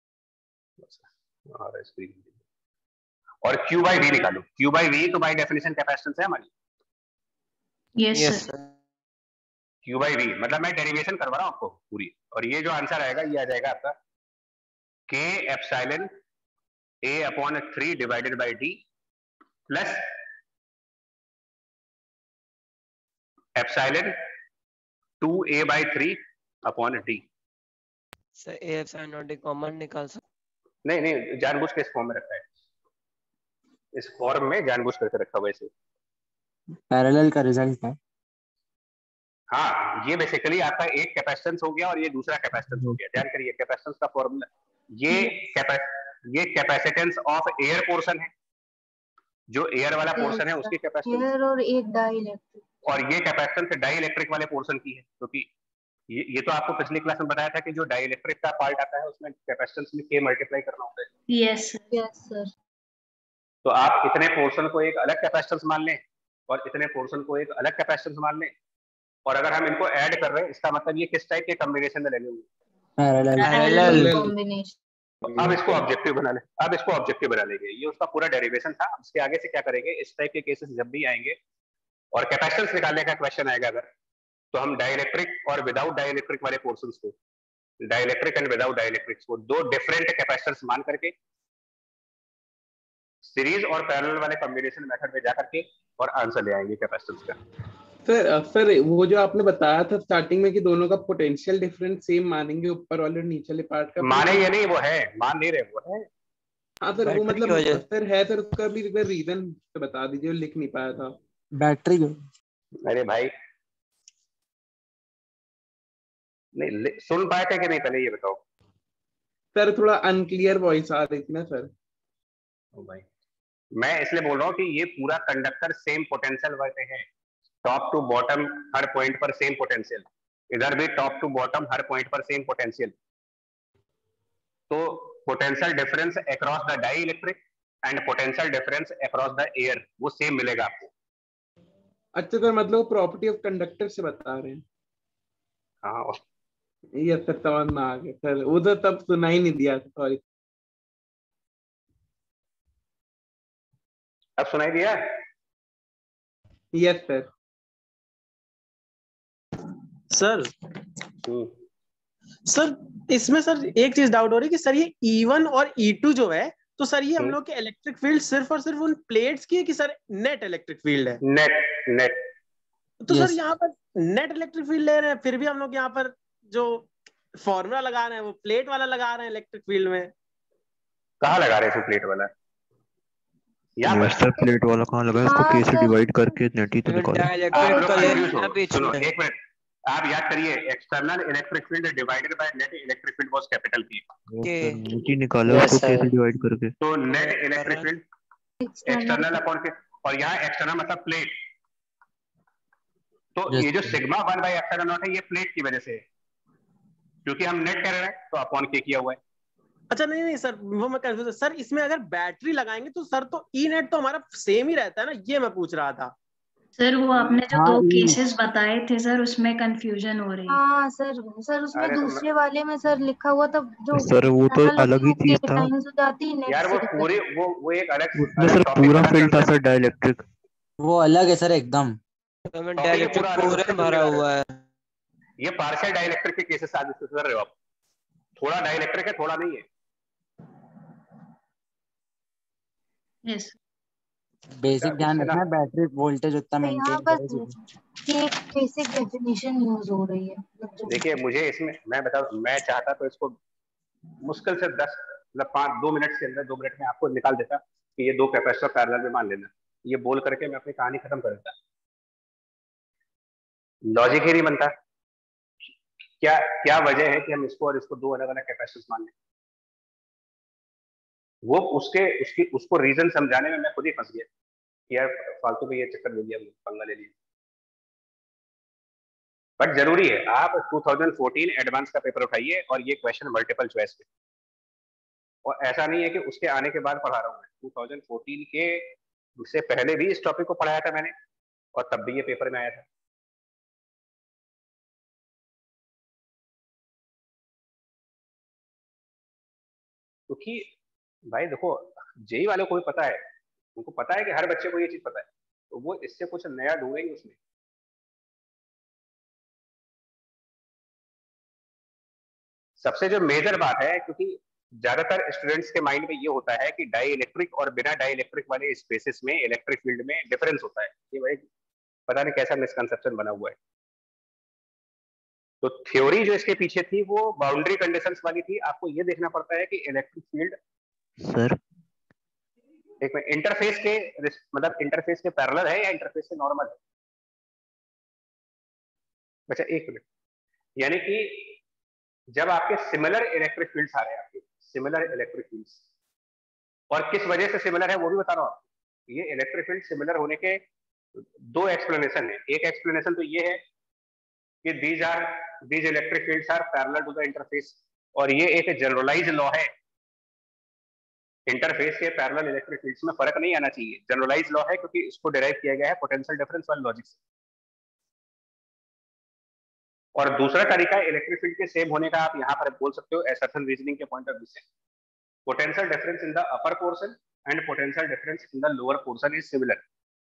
और क्यू बाई वी निकालो। क्यू बाई वी तो बाई डेफिनेशन कैपेसिटेंस है हमारी। Yes, Yes sir. sir. Q by V मतलब मैं डेरिवेशन करवा रहा हूँ आपको पूरी, और ये जो आंसर आएगा ये आ जाएगा आपका K epsilon A upon three divided by D plus epsilon two A by three upon D. Sir A epsilon naught D common निकाल सकते। नहीं नहीं, जानबूझ के इस फॉर्म में रखा है, इस फॉर्म में जानबूझ करके रखा हुआ है। पैरेलल का रिजल्ट है। हाँ, ये बेसिकली आपका एक कैपेसिटेंस हो गया और ये दूसरा कैपेसिटेंस हो गया। ध्यान करिए कैपेसिटेंस का फॉर्मूला, ये ये कैपेसिटेंस ऑफ एयर पोर्शन है, जो एयर वाला पोर्शन है उसकी कैपेसिटेंस, एयर और एक डाइलेक्ट्रिक, और ये कैपेसिटेंस डाई इलेक्ट्रिक वाले पोर्शन की है, क्योंकि ये ये तो आपको पिछली क्लास में बताया था कि जो डाई इलेक्ट्रिक का पार्ट आता है उसमें कैपेसिटेंस में के मल्टीप्लाई करना होता है। Yes yes sir. तो आप इतने पोर्शन को एक अलग कैपेसिटेंस मान लें और इतने पोर्शन को एक अलग कैपेसिटेंस मान लें, और अगर हम इनको ऐड कर रहे हैं इसका मतलब ये किस टाइप के कॉम्बिनेशन में लेने होंगे, पैरेलल कॉम्बिनेशन। अब इसको ऑब्जेक्टिव बना ले, अब इसको ऑब्जेक्टिव बना लेंगे। ये उसका पूरा डेरिवेशन था। इसके आगे से क्या करेंगे, इस टाइप के केसेस जब भी आएंगे और कैपेसिटेंस निकालने का क्वेश्चन आएगा अगर, तो हम डाइलेक्ट्रिक और विदाउट डाइलेक्ट्रिक वाले पोर्शंस को, डाइलेक्ट्रिक एंड विदाउट डाइलेक्ट्रिक को दो डिफरेंट कैपेसिटेंस मान करके सीरीज और पैरेलल वाले कॉम्बिनेशन मेथड में जाकर के और आंसर ले आएंगे कैपेसिटेंस का। सर सर वो जो आपने बताया था स्टार्टिंग में कि दोनों का पोटेंशियल डिफरेंस सेम मानेंगे, ऊपर वाले और नीचे वाले पार्ट का माने या नहीं, वो है, मान नहीं रहे, वो है। हाँ सर, वो बैटरी की मतलब वजह सर है सर, उसका भी एक बार रीजन बता दीजिए, लिख नहीं पाया था। बैटरी अरे भाई नहीं सुन पाए थे कि नहीं, पहले ये बताओ। सर थोड़ा अनक्लियर वॉइस आ रही थी ना सर। ओ भाई, मैं इसलिए बोल रहा हूँ कि ये पूरा कंडक्टर सेम पोटेंशियल वाले है, टॉप टू बॉटम हर पॉइंट पर सेम पोटेंशियल, इधर भी टॉप टू बॉटम हर पॉइंट पर सेम पोटेंशियल। तो potential difference across the dielectric and potential difference across the air वो सेम मिलेगा आपको। अच्छा सर, मतलब प्रॉपर्टी ऑफ कंडक्टर से बता रहे हैं। हाँ ये सर समझ में आ गया सर, उधर तब सुना ही नहीं दिया, सॉरी। अब सुनाई दिया? Yes sir. सर सर इसमें सर एक चीज डाउट हो रही है कि सर ये ई वन और ई टू जो है, तो सर ये हम लोग के इलेक्ट्रिक फील्ड सिर्फ और सिर्फ उन प्लेट्स की है कि सर नेट इलेक्ट्रिक फील्ड है? नेट नेट तो yes. सर यहाँ पर नेट इलेक्ट्रिक फील्ड ले रहे हैं, फिर भी हम लोग यहाँ पर जो फॉर्मूला लगा रहे हैं वो प्लेट वाला लगा रहे हैं इलेक्ट्रिक फील्ड में। कहाँ लगा रहे हैं प्लेट वाला? यहाँ पर प्लेट वाला कहाँ लगा है? उसको के से डिवाइड करके नेट ही तो निकालो। सुनो एक मिनट, आप याद करिए, external electric field divided by net electric field was capital P. Net ही निकालो उसको के से डिवाइड करके। तो net electric field external upon K, और यहाँ एक्सटर्नल मतलब प्लेट, तो ये जो sigma one by epsilon naught है ये प्लेट की वजह से है, क्योंकि हम नेट कर रहे हैं तो अपॉन के किया हुआ है। अच्छा नहीं नहीं सर, वो मैं कंफ्यूज हूं सर, इसमें अगर बैटरी लगाएंगे तो सर तो ई नेट तो हमारा सेम ही रहता है ना, ये मैं पूछ रहा था। सर वो आपने जो दो केसेस बताए थे सर, उसमें कंफ्यूजन हो रही है। हाँ सर सर उसमें दूसरे वाले में सर लिखा हुआ था जो सर वो तो अलग ही चीज था यार, वो पूरी वो वो एक अलग उसमें सर पूरा फील्ड था सर डाइलेक्ट्रिक, वो अलग है सर एकदम। डाइलेक्ट्रिक पूरा भरा हुआ है। ये पार्शियल डाइलेक्ट्रिक के केसेस आज डिस्कस कर रहे हो आप, थोड़ा डाइलेक्ट्रिक है थोड़ा नहीं है। यस बेसिक ध्यान रखना, बैटरी वोल्टेज उतना मेंटेन करेगी। एक बेसिक डेफिनेशन यूज हो रही है। देखिए मुझे इसमें मैं बता मैं चाहता तो इसको मुश्किल से दस मतलब पाँच दो मिनट के अंदर दो मिनट में आपको निकाल देता कि ये दो कैपेसिटर पैरेलल में मान लेना, ये बोल करके मैं अपनी कहानी खत्म कर देता। लॉजिक ही नहीं बनता। क्या क्या वजह है कि हम इसको और इसको दो अलग अलग कैपेसिटर्स मान लें? वो उसके उसकी उसको रीजन समझाने में मैं खुद ही फंस गया कि यार फालतू में ये चक्कर ले लिया, पंगा ले लिया। बट जरूरी है, आप दो हज़ार चौदह एडवांस का पेपर उठाइए और ये क्वेश्चन मल्टीपल चॉइस पे, और ऐसा नहीं है कि उसके आने के बाद पढ़ा रहा हूँ मैं, दो हज़ार चौदह के उससे पहले भी इस टॉपिक को पढ़ाया था मैंने और तब भी ये पेपर में आया था। क्योंकि भाई देखो, जेई वालों को भी पता है, उनको पता है कि हर बच्चे को ये चीज पता है, तो वो इससे कुछ नया ढूंढेंगे उसमें। सबसे जो मेजर बात है, क्योंकि ज्यादातर स्टूडेंट्स के माइंड में ये होता है कि डाई इलेक्ट्रिक और बिना डाई इलेक्ट्रिक वाले स्पेसेस में इलेक्ट्रिक फील्ड में डिफरेंस होता है। ये भाई पता नहीं कैसा मिसकंसेप्शन बना हुआ है। तो थ्योरी जो इसके पीछे थी वो बाउंड्री कंडीशंस वाली थी। आपको ये देखना पड़ता है कि इलेक्ट्रिक फील्ड सर एक में इंटरफेस के मतलब इंटरफेस के पैरेलल है या इंटरफेस के नॉर्मल है। अच्छा एक मिनट, यानी कि जब आपके सिमिलर इलेक्ट्रिक फील्ड्स आ रहे हैं, आपके सिमिलर इलेक्ट्रिक फील्ड्स, और किस वजह से सिमिलर है वो भी बता रहा हूं आपको। ये इलेक्ट्रिक फील्ड सिमिलर होने के दो एक्सप्लेनेशन है। एक एक्सप्लेनेशन तो ये है कि these are these electric fields are parallel to the interface, और ये एक जनरलाइज लॉ है। इंटरफेस के पैरेलल इलेक्ट्रिक फील्ड्स में फर्क नहीं आना चाहिए, जनरलाइज लॉ है, क्योंकि इसको डिराइव किया गया है पोटेंशियल डिफरेंस वाले लॉजिक से। और दूसरा तरीका इलेक्ट्रिक फील्ड के सेम होने का आप यहाँ पर बोल सकते हो असर्शन रीजनिंग के पॉइंट ऑफ व्यू से, potential difference in the upper portion and potential difference in the lower portion is similar,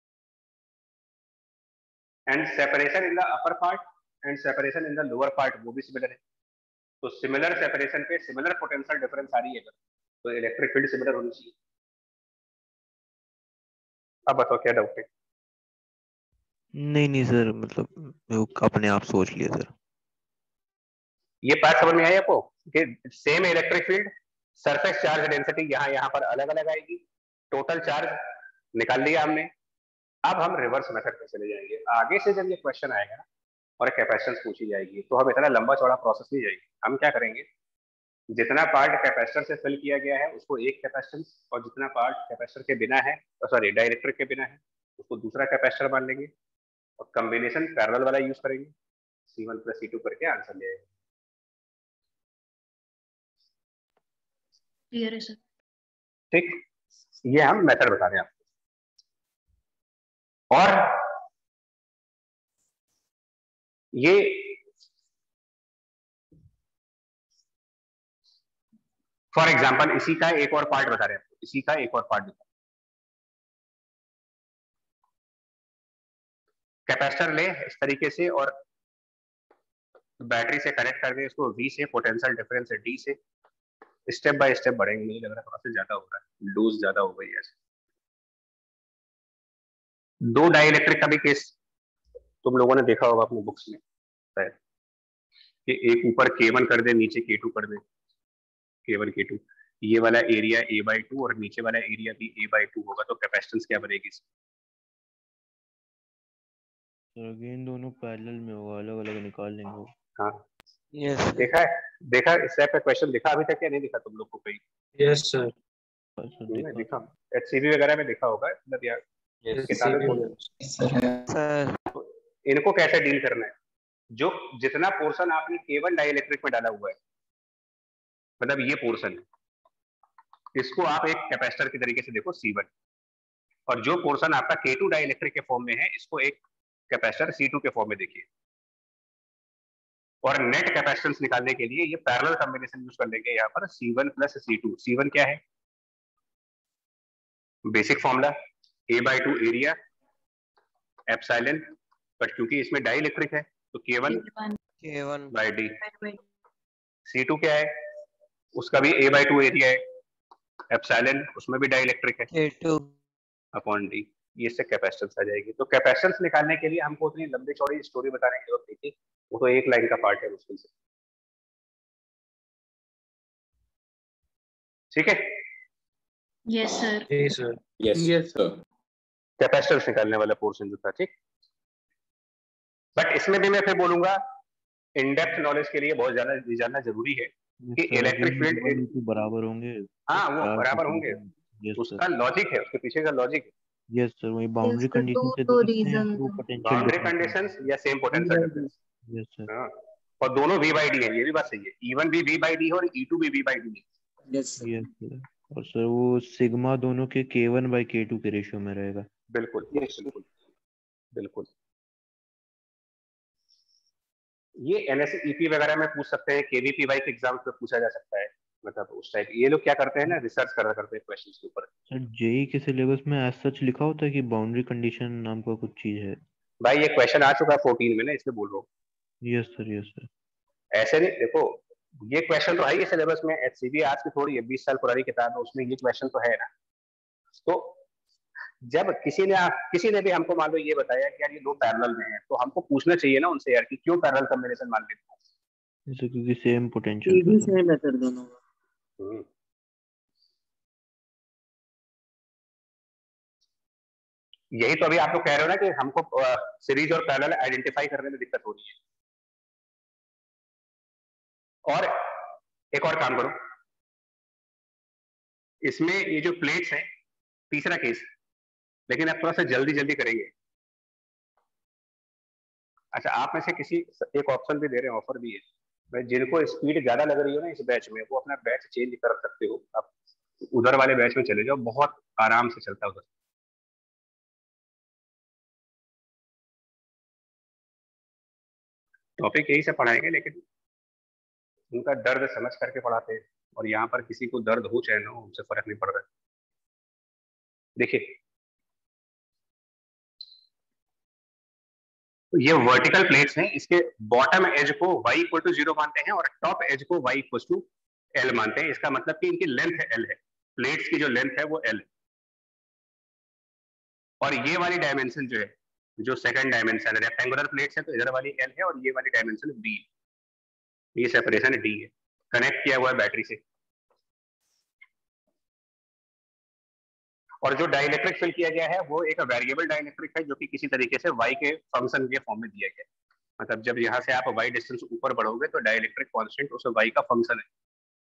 and separation in the upper part and separation in the lower part वो भी similar है। तो similar separation पे similar potential difference आ रही है तो electric field similar होनी चाहिए। अब बताओ क्या डाउट है? नहीं नहीं सर, मतलब अपने आप सोच लिया सर। ये बात समझ में आई आपको कि same electric field, surface charge density यहाँ यहाँ पर अलग अलग आएगी, टोटल चार्ज निकाल लिया हमने। अब हम रिवर्स मेथड पे चले जाएंगे। आगे से जब ये क्वेश्चन आएगा और कैपेसिटेंस पूछी जाएगी तो हम इतना लंबा चौड़ा प्रोसेस नहीं जाएंगे। हम क्या करेंगे, जितना पार्ट कैपेसिटर से फिल किया गया है उसको एक कैपेसिटेंस, और जितना पार्ट कैपेसिटर के बिना है, सॉरी डाइलेक्ट्रिक के बिना है, उसको दूसरा कैपेसिटर मान लेंगे और कॉम्बिनेशन पैरेलल वाला यूज करेंगे, C one plus C two करके आंसर ले आएंगे। क्लियर है सर? ठीक, ये हम मेथड बता रहे हैं आपको। और ये फॉर एग्जाम्पल इसी का एक और पार्ट बता रहे हैं आपको, इसी का एक और पार्ट बता रहे हैं। कैपेसिटर ले इस तरीके से और बैटरी से कनेक्ट कर दे इसको V से, पोटेंशियल डिफरेंस है D से, स्टेप बाय स्टेप बढ़ेंगे। मुझे लग रहा है प्रोसेस ज्यादा हो रहा है, लूज ज्यादा हो गई है। दो डाइलेक्ट्रिक का भी केस तुम लोगों ने देखा होगा अपनी बुक्स में शायद, कि एक ऊपर के वन कर दे, नीचे के टू कर दे, के वन के टू, ये वाला एरिया ए बाई टू और नीचे वाला एरिया भी ए बाई टू होगा, तो कैपेसिटेंस क्या बनेगी? अगेन दोनों पैरेलल में होगा, अलग अलग निकाल लेंगे। हाँ यस देखा है, देखा इस टाइप का क्वेश्चन दिखा अभी तक या नहीं दिखा तुम लोग को कहीं? Yes sir. तुमने देखा एचसीबी वगैरह में देखा होगा, मतलब यार किताबें खोलो। सर इनको कैसे डील करना है? जो जितना पोर्शन आपने केवल डाइलेक्ट्रिक में डाला हुआ है, मतलब ये पोर्शन इसको आप एक कैपेसिटर के तरीके से देखो सी वन, और जो पोर्शन आपका के टू डाइलेक्ट्रिक के फॉर्म में है इसको एक कैपेसिटर सी टू के फॉर्म में देखिए। और नेट कैपेसिटेंस निकालने के लिए ये पैरेलल कॉम्बिनेशन यूज कर लेंगे यहाँ पर, C one plus C two. C one क्या है? Basic formula A by two area epsilon, but क्योंकि इसमें डाइलेक्ट्रिक है तो K one K one by D. C two क्या है? उसका भी ए बाई टू एरिया है एप्सिलॉन, उसमें भी डाइलेक्ट्रिक है के टू अपॉन डी। ये इससे कैपेसिटेंस आ जाएगी। तो कैपेसिटेंस निकालने के लिए हमको उतनी लंबी चौड़ी स्टोरी बताने की जरूरत नहीं थी, वो तो एक लाइन का पार्ट है मुश्किल से। ठीक है? Yes sir. जी सर। Yes sir. कैपेसिटेंस निकालने वाला पोर्शन जो था, ठीक। बट इसमें भी मैं फिर बोलूंगा इन डेप्थ नॉलेज के लिए बहुत ज्यादा जानना जरूरी है कि इलेक्ट्रिक फील्ड बराबर होंगे। हाँ वो बराबर होंगे, उसका लॉजिक है, उसके पीछे का लॉजिक है। यस सर, वही बाउंड्री कंडीशन से दो रीजन बाउंड्री कंडीशंस या same potential difference. Yes sir. हाँ, और दोनों v बाई डी है, ये भी बात सही है। ई वन भी v बाई डी है और ई टू भी v बाई डी है। Yes yes sir. और सर वो सिग्मा दोनों के K one by K two के रेशियो में रहेगा। बिल्कुल बिल्कुल बिल्कुल। ये एनएसईपी वगैरह में पूछ सकते हैं, केवीपी वाई के एग्जाम्स में पूछा जा सकता है, मतलब उस टाइप। ये लोग क्या करते हैं ना, रिसर्च कर करते हैं क्वेश्चंस के ऊपर। सर जेई के सिलेबस में एज सच लिखा होता है कि बाउंड्री कंडीशन नाम का कुछ चीज है? भाई ये क्वेश्चन आ चुका है फोर्टीन में ना, इसलिए बोल रहा हूँ। Yes sir yes sir. ऐसे नहीं, देखो ये क्वेश्चन तो है ही सिलेबस में, एचसीबी आज की थोड़ी है, बीस साल पुरानी किताब है, उसमें ये क्वेश्चन तो है ना। तो जब किसी ने किसी ने भी हमको मान लो ये बताया कि यार ये दो पैरेलल में है, तो हमको पूछना चाहिए ना उनसे यार कि क्यों पैरेलल कॉम्बिनेशन मान लेते हो? जैसे क्योंकि सेम पोटेंशियल भी सेम है सर दोनों। यही तो अभी आप लोग कह रहे हो ना कि हमको सीरीज और पैरेलल आइडेंटिफाई करने में दिक्कत हो रही है। और एक और काम करो, इसमें ये जो प्लेट्स है, तीसरा केस, लेकिन आप थोड़ा सा जल्दी जल्दी करेंगे। अच्छा, आप में से किसी एक ऑप्शन भी दे रहे हैं, ऑफर भी है, जिनको स्पीड ज्यादा लग रही हो ना इस बैच में, वो अपना बैच चेंज कर सकते हो, आप उधर वाले बैच में चले जाओ, बहुत आराम से चलता है उधर। टॉपिक यही से पढ़ाएंगे, लेकिन उनका दर्द समझ करके पढ़ाते हैं, और यहाँ पर किसी को दर्द हो चाहे ना हो, उनसे फर्क नहीं पड़ रहा। देखिए ये वर्टिकल प्लेट्स हैं, इसके बॉटम एज को y इक्वल टू जीरो मानते हैं और टॉप एज को y इक्वल टू एल मानते हैं। इसका मतलब कि इनकी लेंथ एल है, प्लेट्स की जो लेंथ है वो एल है, और ये वाली डायमेंशन जो है, जो सेकंड डायमेंशन है, रेक्टेंगुलर प्लेट्स है तो इधर वाली एल है और ये वाली डायमेंशन बी है, ये सेपरेशन डी है, कनेक्ट किया हुआ है बैटरी से। और जो डाइलेक्ट्रिक फिल किया गया है वो एक वेरिएबल डाइलेक्ट्रिक है, जो कि किसी तरीके से y के फंक्शन के फॉर्म में दिया गया है। मतलब जब यहाँ से आप y डिस्टेंस ऊपर बढ़ोगे तो डाइलेक्ट्रिक कांस्टेंट उस y का फंक्शन है।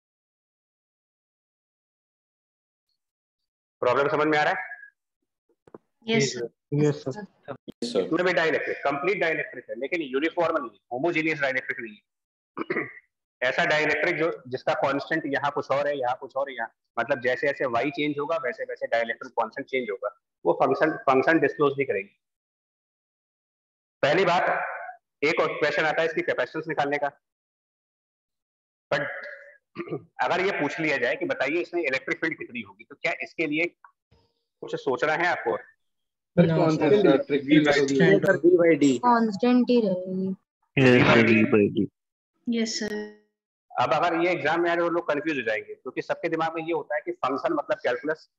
प्रॉब्लम समझ में आ रहा है? Yes sir. Yes sir. इसमें भी डाइलेक्ट्रिक, कंप्लीट डाइलेक्ट्रिक है, लेकिन यूनिफॉर्म नहीं, होमोजेनियस डाइलेक्ट्रिक नहीं है। ऐसा डाइलेक्ट्रिक जो जिसका कांस्टेंट यहाँ कुछ और है, यहाँ कुछ और है, यहाँ, मतलब जैसे जैसे y चेंज होगा वैसे वैसे डाइलेक्ट्रिक कांस्टेंट चेंज होगा, वो फंक्शन फंक्शन डिस्क्लोज नहीं करेगी। पहली बात, एक और क्वेश्चन आता है इसकी कैपेसिटेंस निकालने का, बट अगर ये पूछ लिया जाए कि बताइए इसमें इलेक्ट्रिक फील्ड कितनी होगी, तो क्या इसके लिए कुछ सोचना है आपको? कांस्टेंट ही रहेगी। V by D. Yes sir. अब अगर ये एग्जाम में आए तो लोग कंफ्यूज हो जाएंगे, क्योंकि सबके दिमाग में ये होता है कि फंक्शन मतलब कैलकुलस,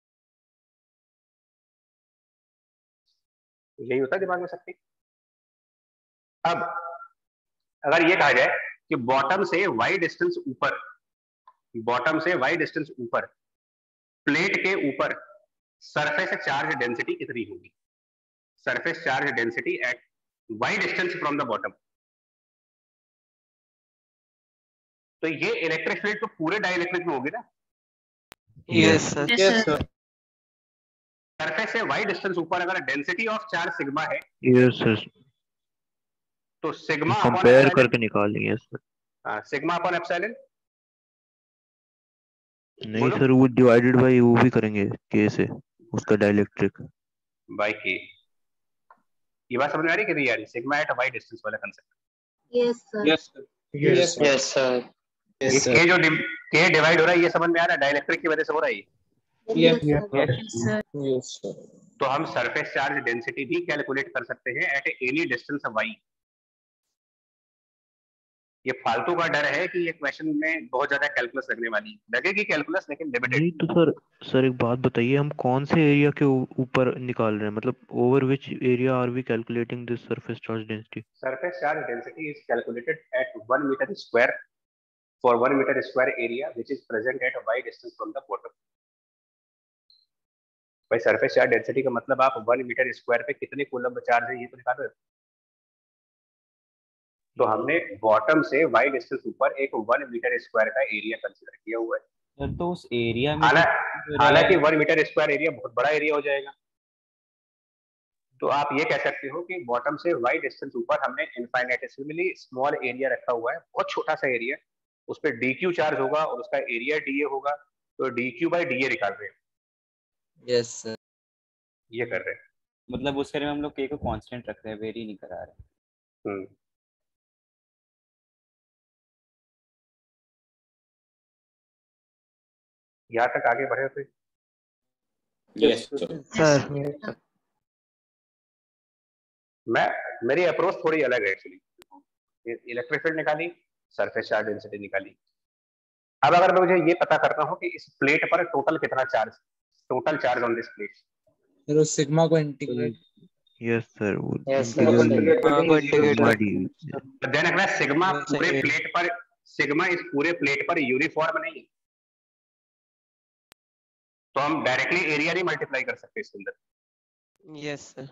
यही होता है दिमाग में सबके। अब अगर ये कहा जाए कि बॉटम से वाई डिस्टेंस ऊपर, बॉटम से वाई डिस्टेंस ऊपर प्लेट के ऊपर सरफेस चार्ज डेंसिटी कितनी होगी, surface charge density at Y distance from the bottom, तो ये इलेक्ट्रिक फील्ड तो पूरे डाइलेक्ट्रिक में होगी ना। Yes sir. Yes sir. Surface से वाई डिस्टेंस ऊपर अगर डेंसिटी ऑफ चार्ज सिग्मा है, यस सर, तो सिग्मा अपॉन कंपेयर एप्सिलॉन, करके निकालेंगे सर। हाँ सिग्मा अपॉन एप्सिलॉन, नहीं बोलो सर, वो डिवाइडेड बाय वो भी करेंगे के से, उसका डाइलेक्ट्रिक बाय के। ये बात समझ में आ रही है कि यार सिग्मा एट वाई डिस्टेंस वाला concept. Yes sir. Yes sir. Yes sir. Yes sir. ये के जो के डिवाइड हो रहा है ये समझ में आ रहा है, डाइलेक्ट्रिक की वजह से हो रहा है ये। Yes yes sir. Yes sir. तो हम सरफेस चार्ज डेंसिटी भी कैलकुलेट कर सकते हैं एट एनी डिस्टेंस वाई। ये फालतू का डर है कि ये क्वेश्चन में बहुत ज्यादा कैलकुलस लगने वाली है, लगेगी कैलकुलस लेकिन लिमिटेड। नहीं तो सर, सर एक बात बताइए, हम कौन से एरिया के ऊ- ऊपर निकाल रहे हैं, मतलब over which area are we calculating this surface charge density? Surface charge density is calculated at one meter square for one meter square area which is present at Y distance from the bottom. भाई surface charge density का मतलब आप one meter square पे कितने coulomb charge है ये तो निकाल रहे हो। तो हमने बॉटम से वाई डिस्टेंस ऊपर एक वन मीटर स्क्वायर का एरिया कंसीडर किया हुआ है। सर तो उस एरिया में हालांकि वन मीटर स्क्वायर एरिया बहुत बड़ा एरिया हो जाएगा, तो आप ये कह सकते हो कि बॉटम से वाई डिस्टेंस ऊपर हमने इनफाइनेटेसिमली स्मॉल एरिया रखा हुआ है, बहुत छोटा सा एरिया, उस पर डी क्यू चार्ज होगा और उसका एरिया डी ए होगा, तो D Q by D A निकाल रहे हैं। Yes sir. ये कर रहे हैं, मतलब उस एरिया में हम लोग के को कांस्टेंट रख रहे हैं, वेरी नहीं करा रहे। हम्म यहाँ तक आगे बढ़े थे। Yes sir. मैं मेरी अप्रोच थोड़ी अलग है एक्चुअली। इलेक्ट्रिक फील्ड निकाली, सरफेस चार्ज डेंसिटी निकाली। अब अगर मुझे ये पता करना हो कि इस प्लेट पर टोटल कितना charge, total charge on this plate, फिर उस सिग्मा को इंटीग्रेट। यस सर, वो यस देन अगर सिग्मा पूरे प्लेट पर, सिग्मा इस पूरे प्लेट पर यूनिफॉर्म नहीं, तो हम डायरेक्टली एरिया नहीं मल्टीप्लाई कर सकते इसके अंदर। Yes sir.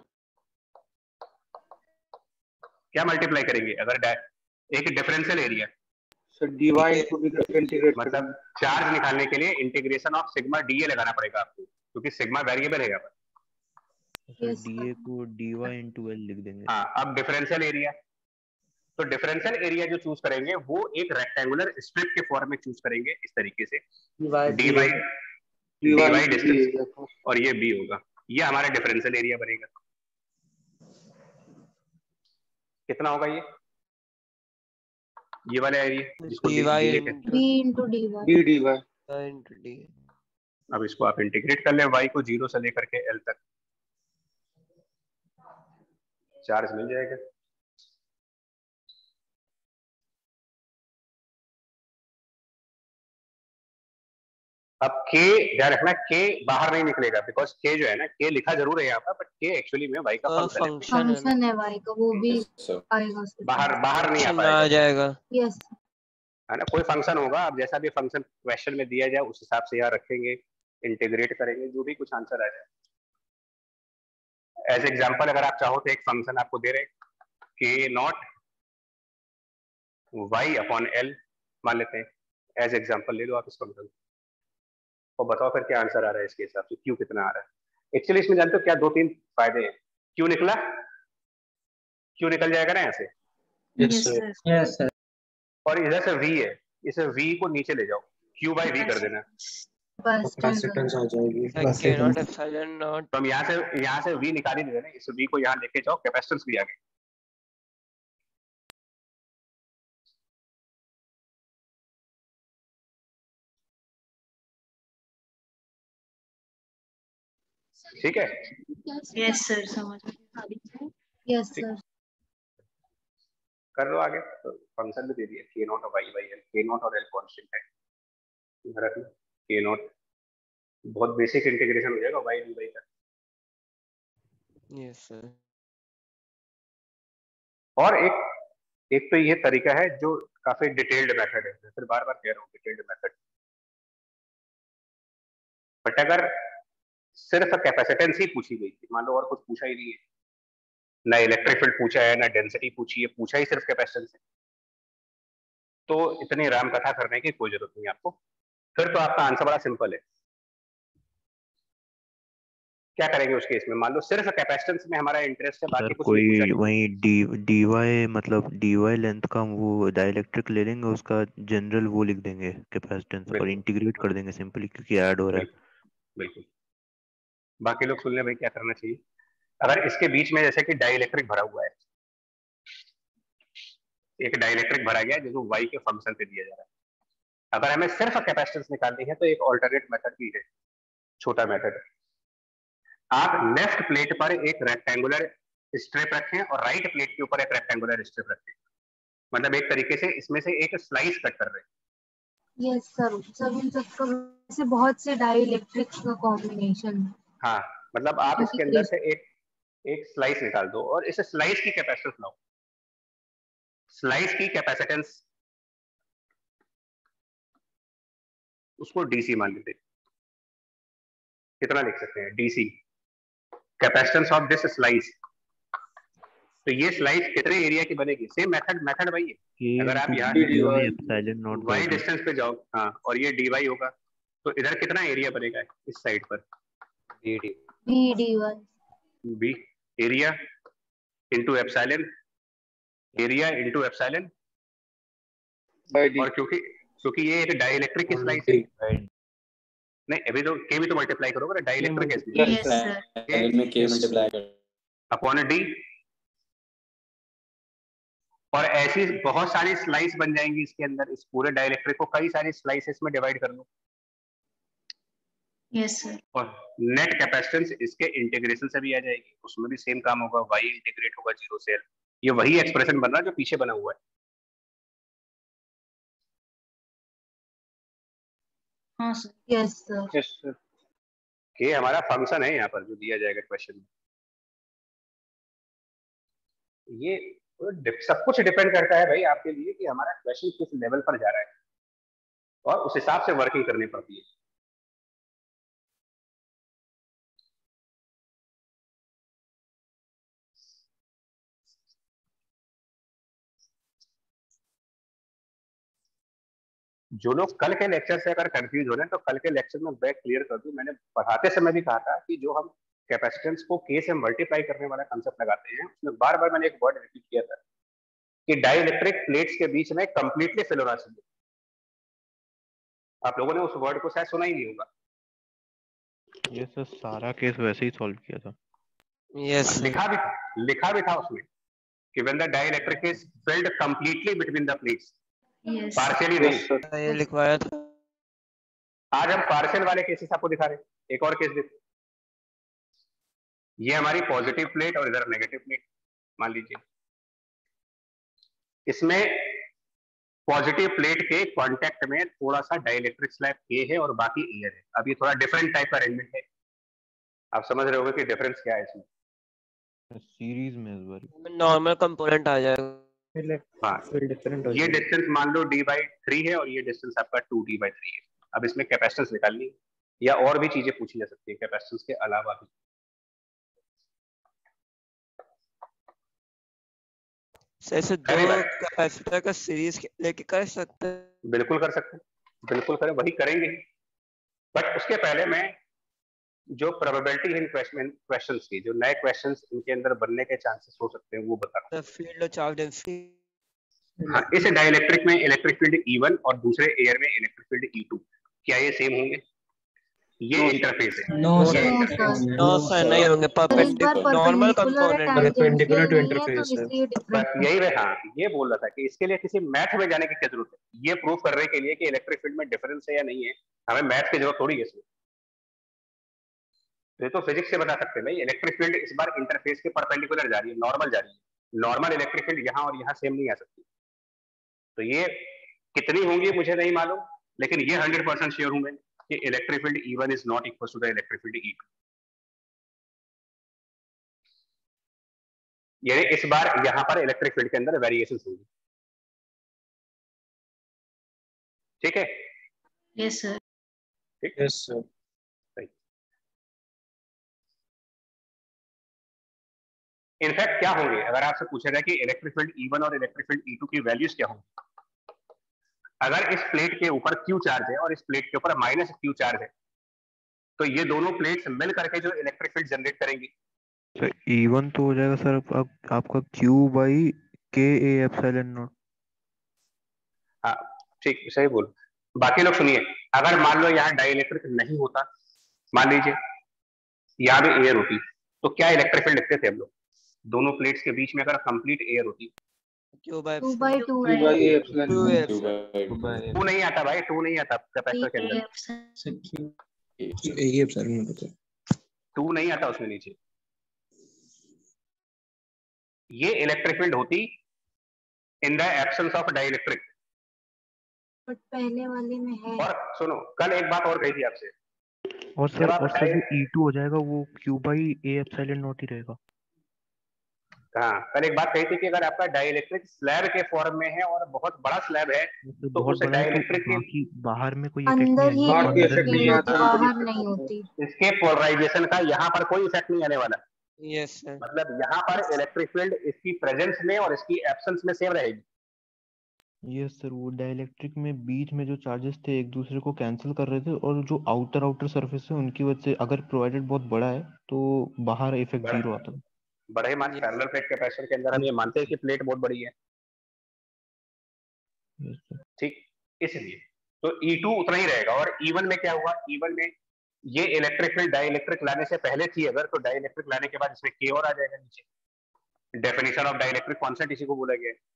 क्या मल्टीप्लाई करेंगे अगर एक differential area, sir divide to integrate, मतलब चार्ज निकालने के लिए इंटीग्रेशन ऑफ सिग्मा डीए लगाना पड़ेगा आपको, क्योंकि सिग्मा वेरिएबल है यहाँ पर। डीए को डीवाई इनटू एल लिख देंगे। हाँ, अब डिफरेंशियल एरिया, तो डिफरेंशियल एरिया जो चूज करेंगे वो एक रेक्टेंगुलर स्ट्रिप के फॉर्म में चूज करेंगे इस तरीके से, D by D by distance और ये बी होगा, ये हमारा डिफरेंशियल एरिया बनेगा। कितना होगा ये ये वाला एरिया जिसको डी वाई लिखे, B into D Y, D D Y into D. अब इसको आप इंटीग्रेट कर ले, वाई को जीरो से लेकर के एल तक चार्ज मिल जाएगा। अब के ध्यान रखना, के बाहर नहीं निकलेगा, बिकॉज के जो है ना, के लिखा जरूर है यहाँ पर, बट के एक्चुअली में वाई का फंक्शन है, फंक्शन है वाई का, वो भी आएगा बाहर बाहर नहीं आ आ पाएगा। जाएगा। यस है ना, कोई फंक्शन होगा, अब जैसा भी फंक्शन क्वेश्चन में दिया जाए उस हिसाब से यहाँ रखेंगे, इंटीग्रेट करेंगे, जो भी कुछ आंसर आ जाए। एज एग्जाम्पल अगर आप चाहो तो एक फंक्शन आपको दे रहे के नॉट वाई अपॉन एल मान लेते हैं, एज एग्जाम्पल ले लो आप इस फंक्शन और बताओ फिर क्या आंसर आ रहा है इसके हिसाब से, क्यू कितना आ रहा है। एक्चुअली इसमें जानते हो क्या दो तीन फायदे हैं। क्यू निकला, क्यू निकल जाएगा ना ऐसे, यस सर। Yes sir. और इधर से वी है, इसे वी को नीचे ले जाओ, क्यू बाई वी कर देना, कैपेसिटेंस आ जाएगी। के नॉट एप्सिलॉन नॉट। तो हम यहाँ से यहाँ से वी निकाल ही दे रहे, इस वी को यहाँ लेके जाओ, कैपेसिटेंस भी आ गई। ठीक है, यस सर समझ। Yes sir. कर लो आगे। तो फंक्शन भी दे दिया के नॉट और Y by L, K naught और एल कांस्टेंट है, रखना के नॉट, बहुत बेसिक इंटीग्रेशन हो जाएगा वाई डी बाई का। Yes sir. और एक एक तो ये तरीका है जो काफी डिटेल्ड मेथड है, मैं फिर बार बार कह रहा हूँ डिटेल्ड मेथड, बट अगर सिर्फ कैपेसिटेंस ही पूछी गई थी, मान लो और कुछ पूछा ही नहीं है, ना इलेक्ट्रिक फील्ड पूछा है, ना डेंसिटी पूछी है, पूछा ही सिर्फ कैपेसिटेंस है, तो इतनी राम कथा करने की कोई जरूरत नहीं है आपको। फिर तो आपका आंसर बड़ा सिंपल है। क्या करेंगे उस केस में? मान लो सिर्फ कैपेसिटेंस में हमारा इंटरेस्ट है, बाकी सर कुछ नहीं पूछा कोई गया। वही डी डीवाई मतलब डीवाई लेंथ का वो डाइलेक्ट्रिक ले लेंगे, उसका जनरल वो लिख देंगे कैपेसिटेंस और बिल्कुल इंटीग्रेट कर देंगे सिंपली, क्योंकि ऐड हो रहा है। बिल्कुल बिल्कुल। बाकी लोग सुन ले भाई क्या करना चाहिए। अगर इसके बीच में जैसे कि डाइलेक्ट्रिक भरा हुआ है, एक डाइलेक्ट्रिक भरा गया है जो वाई के फंक्शन पे दिया जा रहा है, अगर हमें सिर्फ कैपेसिटेंस निकालनी है तो एक ऑल्टरनेट मेथड भी है, छोटा मेथड। आप लेफ्ट प्लेट पर एक रेक्टेंगुलर स्ट्रिप रखें और राइट प्लेट के ऊपर एक रेक्टेंगुलर स्ट्रिप रखें, मतलब एक तरीके से इसमें से एक स्लाइस कट कर रहे हैं। यस सर, सब इन सबका से बहुत से डाइलेक्ट्रिक का कॉम्बिनेशन। हाँ, मतलब आप इसके अंदर से एक एक स्लाइस निकाल दो और इस स्लाइस की कैपेसिटेंस लाओ। स्लाइस की कैपेसिटेंस उसको डीसी मान लेते, कितना लिख सकते हैं? D C capacitance of this slice. तो ये स्लाइस कितने एरिया की बनेगी? सेम मेथड मेथड वही है। अगर आप यहाँ वाई डिस्टेंस पे जाओ, हाँ, और ये डी वाई होगा, तो इधर कितना एरिया बनेगा इस साइड पर? B D Y B area into epsilon, area into epsilon. और क्योंकि क्योंकि ये एक डाइलेक्ट्रिक की स्लाइस है, नहीं अभी तो के भी तो मल्टीप्लाई करोगे ना, डाइलेक्ट्रिक है अपॉन डी। और ऐसी बहुत सारी स्लाइस बन जाएंगी इसके अंदर, इस पूरे डाइलेक्ट्रिक को कई सारी स्लाइसेस में डिवाइड कर लो। Yes sir. और नेट कैपेसिटेंस इसके इंटीग्रेशन से भी आ जाएगी, उसमें भी सेम काम होगा, वाई इंटीग्रेट होगा जीरो से एल। ये वही एक्सप्रेशन बन रहा है जो पीछे बना हुआ है। हाँ sir. Yes sir. Yes sir. ये हमारा फंक्शन है यहाँ पर जो दिया जाएगा क्वेश्चन में। ये सब कुछ डिपेंड करता है भाई आपके लिए कि हमारा क्वेश्चन किस लेवल पर जा रहा है, और उस हिसाब से वर्किंग करनी पड़ती है। जो लोग कल के लेक्चर से अगर कंफ्यूज हो रहे हैं तो कल के लेक्चर में बैक क्लियर कर दूं। मैंने पढ़ाते समय भी कहा था कि जो हम कैपेसिटेंस को के से मल्टीप्लाई करने वाला कंसेप्ट लगाते हैं, उसमें बार बार मैंने एक वर्ड रिपीट किया था कि डाइलेक्ट्रिक प्लेट्स के बीच में कंप्लीटली फिल होना चाहिए। आप लोगों ने उस वर्ड को शायद सुना ही नहीं होगा। ये सर सारा केस वैसे ही सॉल्व किया था। यस लिखा भी था लिखा भी था उसमें कि when the dielectric is filled completely between the plates, yes partially नहीं। ये लिखवाया था। आज हम पार्शियल वाले केसेस आपको दिखा रहे हैं। एक और केस देखो, ये हमारी पॉजिटिव प्लेट और इधर नेगेटिव प्लेट मान लीजिए। इसमें पॉजिटिव प्लेट के कांटेक्ट में थोड़ा सा डाइलेक्ट्रिक स्लैब के है और बाकी एयर है। अब ये थोड़ा डिफरेंट टाइप का अरेंजमेंट है, आप समझ रहे होंगे कि डिफरेंस क्या है इसमें। सीरीज में इस बार नॉर्मल कंपोनेंट आ जाएगा। हाँ, ये डिस्टेंस मान लो डी बाई थ्री है और ये डिस्टेंस आपका टू डी बाई थ्री है। अब इसमें कैपेसिटेंस निकालनी है या और भी चीजें पूछी जा सकती है कैपेसिटेंस के अलावा भी। ऐसे दो कैपेसिटर का सीरीज लेके कर सकते हैं। बिल्कुल कर सकते हैं, बिल्कुल करें, वही करेंगे। बट उसके पहले मैं जो प्रोबेबिलिटी इन क्वेश्चन क्वेश्चंस की, जो नए क्वेश्चंस इनके अंदर बनने के चांसेस हो सकते हैं, वो बता रहा हूं। फील्ड और चार्ज डेंसिटी। हाँ, इस डाइलेक्ट्रिक में इलेक्ट्रिक फील्ड ई वन और दूसरे एयर में इलेक्ट्रिक फील्ड ई टू, क्या ये सेम होंगे? ये इंटरफेस है। नो सर, नो सर नहीं होंगे। Perpendicular normal component perpendicular to interface है। यही मैं हाँ ये बोल रहा था कि इसके लिए किसी मैथ में जाने की क्या जरूरत है? ये प्रूव करने के लिए कि इलेक्ट्रिक फील्ड में डिफरेंस है या नहीं है, हमें मैथ की जरूरत थोड़ी है इसमें। ये तो फिजिक्स से बता सकते हैं भाई, इलेक्ट्रिक फील्ड इस बार इंटरफेस के परपेंडिकुलर जा रही है, नॉर्मल जा रही है। नॉर्मल इलेक्ट्रिक फील्ड यहाँ और यहाँ सेम नहीं आ सकती। तो ये कितनी होंगी मुझे नहीं मालूम, लेकिन ये हंड्रेड परसेंट श्योर हूं मैं कि electric field E one is not equal to the electric field E two. यानी इस बार यहां पर इलेक्ट्रिक फील्ड के अंदर वेरिएशन होंगी। ठीक है? Yes sir. ठीक है सर। इनफैक्ट क्या होंगे, अगर आपसे पूछा जाए कि इलेक्ट्रिक फील्ड ई वन और इलेक्ट्रिक फील्ड ई टू की वैल्यूज क्या होंगी, अगर इस प्लेट के ऊपर क्यू चार्ज है और इस प्लेट के ऊपर माइनस क्यू चार्ज है, तो ये दोनों प्लेट्स मिल करके जो इलेक्ट्रिक फील्ड जनरेट करेंगी, सर ई वन तो हो जाएगा सर आप, आपका Q बाई के ए एप्सिलॉन नॉट। हाँ ठीक, सही बोल। बाकी लोग सुनिए, अगर मान लो यहाँ डाइइलेक्ट्रिक नहीं होता, मान लीजिए यहाँ भी एयर होती, तो क्या इलेक्ट्रिक फील्ड लिखते थे हम लोग? दोनों प्लेट्स के बीच में अगर कंप्लीट एयर होती, Q by two by two Q by A epsilon two naught। Two नहीं आता भाई, टू नहीं आता कैपेसिटर के अंदर, टू नहीं आता उसमें नीचे। ये इलेक्ट्रिक फील्ड होती in the absence of dielectric. But पहले वाले में है। और सुनो, कल एक बात और कही थी आपसे, और सर और सर जो ई टू हो जाएगा वो Q by A epsilon naught ही रहेगा। हाँ, कल एक बात कही थी कि अगर आपका डाइइलेक्ट्रिक स्लैब के फॉर्म में है और बहुत बड़ा स्लैब है, तो बहुत उस बड़ा है डाइइलेक्ट्रिक तो के बाकी बाहर में कोई इफेक्ट अंदर ही नहीं आएगा, बाहर अंदर इफेक्ट में नहीं आता, बाहर नहीं होती। इसके पोलराइजेशन का यहाँ पर कोई इफेक्ट नहीं आने वाला। Yes sir. मतलब यहाँ पर इलेक्ट्रिक फील्ड इसकी प्रेजेंस में और इसकी एब्सेंस में सेम रहेगी। यस सर, वो डाइइलेक्ट्रिक में बीच में जो चार्जेस थे एक दूसरे को कैंसिल कर रहे थे, और जो आउटर आउटर सरफेस है उनकी वजह से अगर प्रोवाइडेड बहुत बड़ा है तो बाहर इफेक्ट बड़ा- जीरो आता है। बड़े मान पैरेलल प्लेट कैपेसिटर के अंदर हम ये मानते हैं कि प्लेट बहुत बड़ी है, Yes, sir. ठीक, इसलिए तो ई टू उतना ही रहेगा। और ई वन में क्या हुआ, ई वन में ये इलेक्ट्रिक फील्ड डाइइलेक्ट्रिक लाने से पहले थी अगर, तो डाइइलेक्ट्रिक लाने के बाद इसमें के और आ जाएगा नीचे। डेफिनेशन ऑफ डाइइलेक्ट्रिक कांस्टेंट इसी को बोला गया है।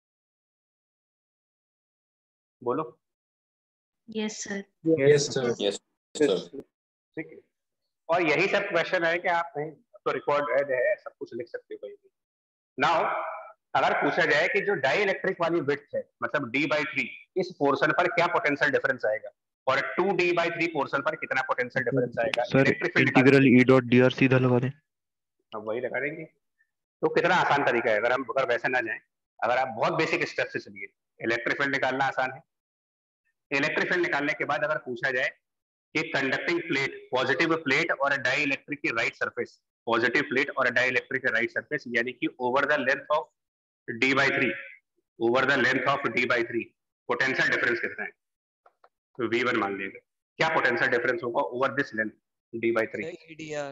बोलो। Yes sir. Yes sir. Yes sir. ठीक है, और यही सब क्वेश्चन है कि आप कहीं तो रिकॉर्ड है, सब कुछ लिख सकते हो कहीं भी। नाउ अगर पूछा जाए कि जो डाइइलेक्ट्रिक वाली विड्थ है, मतलब डी बाई थ्री, इस पोर्शन पर क्या पोटेंशियल डिफरेंस आएगा, और two D by three portion पर कितना पोटेंशियल डिफरेंस आएगा। Sir electric field integral E dot D R सीधा लगा दें। अब वही लगा देंगे, तो कितना आसान तरीका है। अगर हम अगर वैसे ना जाए, अगर आप बहुत बेसिक स्टेप से चलिए, इलेक्ट्रिक फील्ड निकालना आसान है। इलेक्ट्रिक फील्ड निकालने के बाद अगर पूछा जाए कि कंडक्टिंग प्लेट, पॉजिटिव प्लेट और डाइइलेक्ट्रिक की राइट सरफेस, पॉजिटिव प्लेट और डाइइलेक्ट्रिक की राइट सरफेस, यानी कि over the length of D by three, over the length of D by three potential difference कितना है, तो वी वन मान लेंगे। क्या पोटेंशियल डिफरेंस होगा over this length D by three? E D R.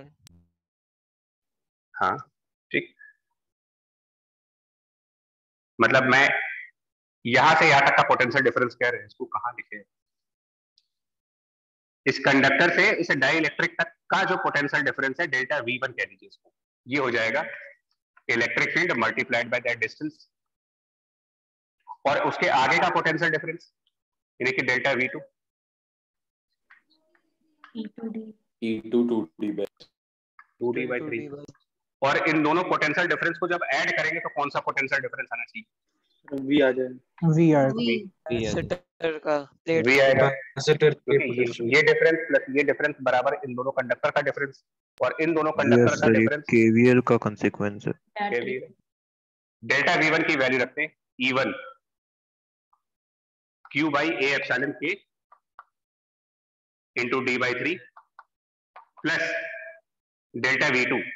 हाँ ठीक, मतलब मैं यहां से यहां तक का पोटेंशियल डिफरेंस कह रहे हैं, इसको कहां लिखे? इस कंडक्टर से इस डाइइलेक्ट्रिक तक का जो पोटेंशियल डिफरेंस है डेल्टा वी वन कह दीजिए इसको। ये हो जाएगा electric field multiplied by that distance, और उसके आगे का पोटेंशियल डिफरेंस यानी कि delta V two. E two D E two two D by two D by three. और इन दोनों पोटेंशियल डिफरेंस को जब ऐड करेंगे तो कौन सा पोटेंशियल डिफरेंस आना चाहिए? वी आ जाएगा। वी आर कैपेसिटर का प्लेट वी आएगा, कैपेसिटर के क्योंकि ये ये डिफरेंस प्लस ये डिफरेंस बराबर इन दोनों कंडक्टर का डिफरेंस, और इन दोनों कंडक्टर यस का सर, ये डिफरेंस केवीएल का कंसीक्वेंस है। बैटरी। डेल्टा वी वन की वैल्यू रखते हैं E one Q by A epsilon K into D by three plus delta V two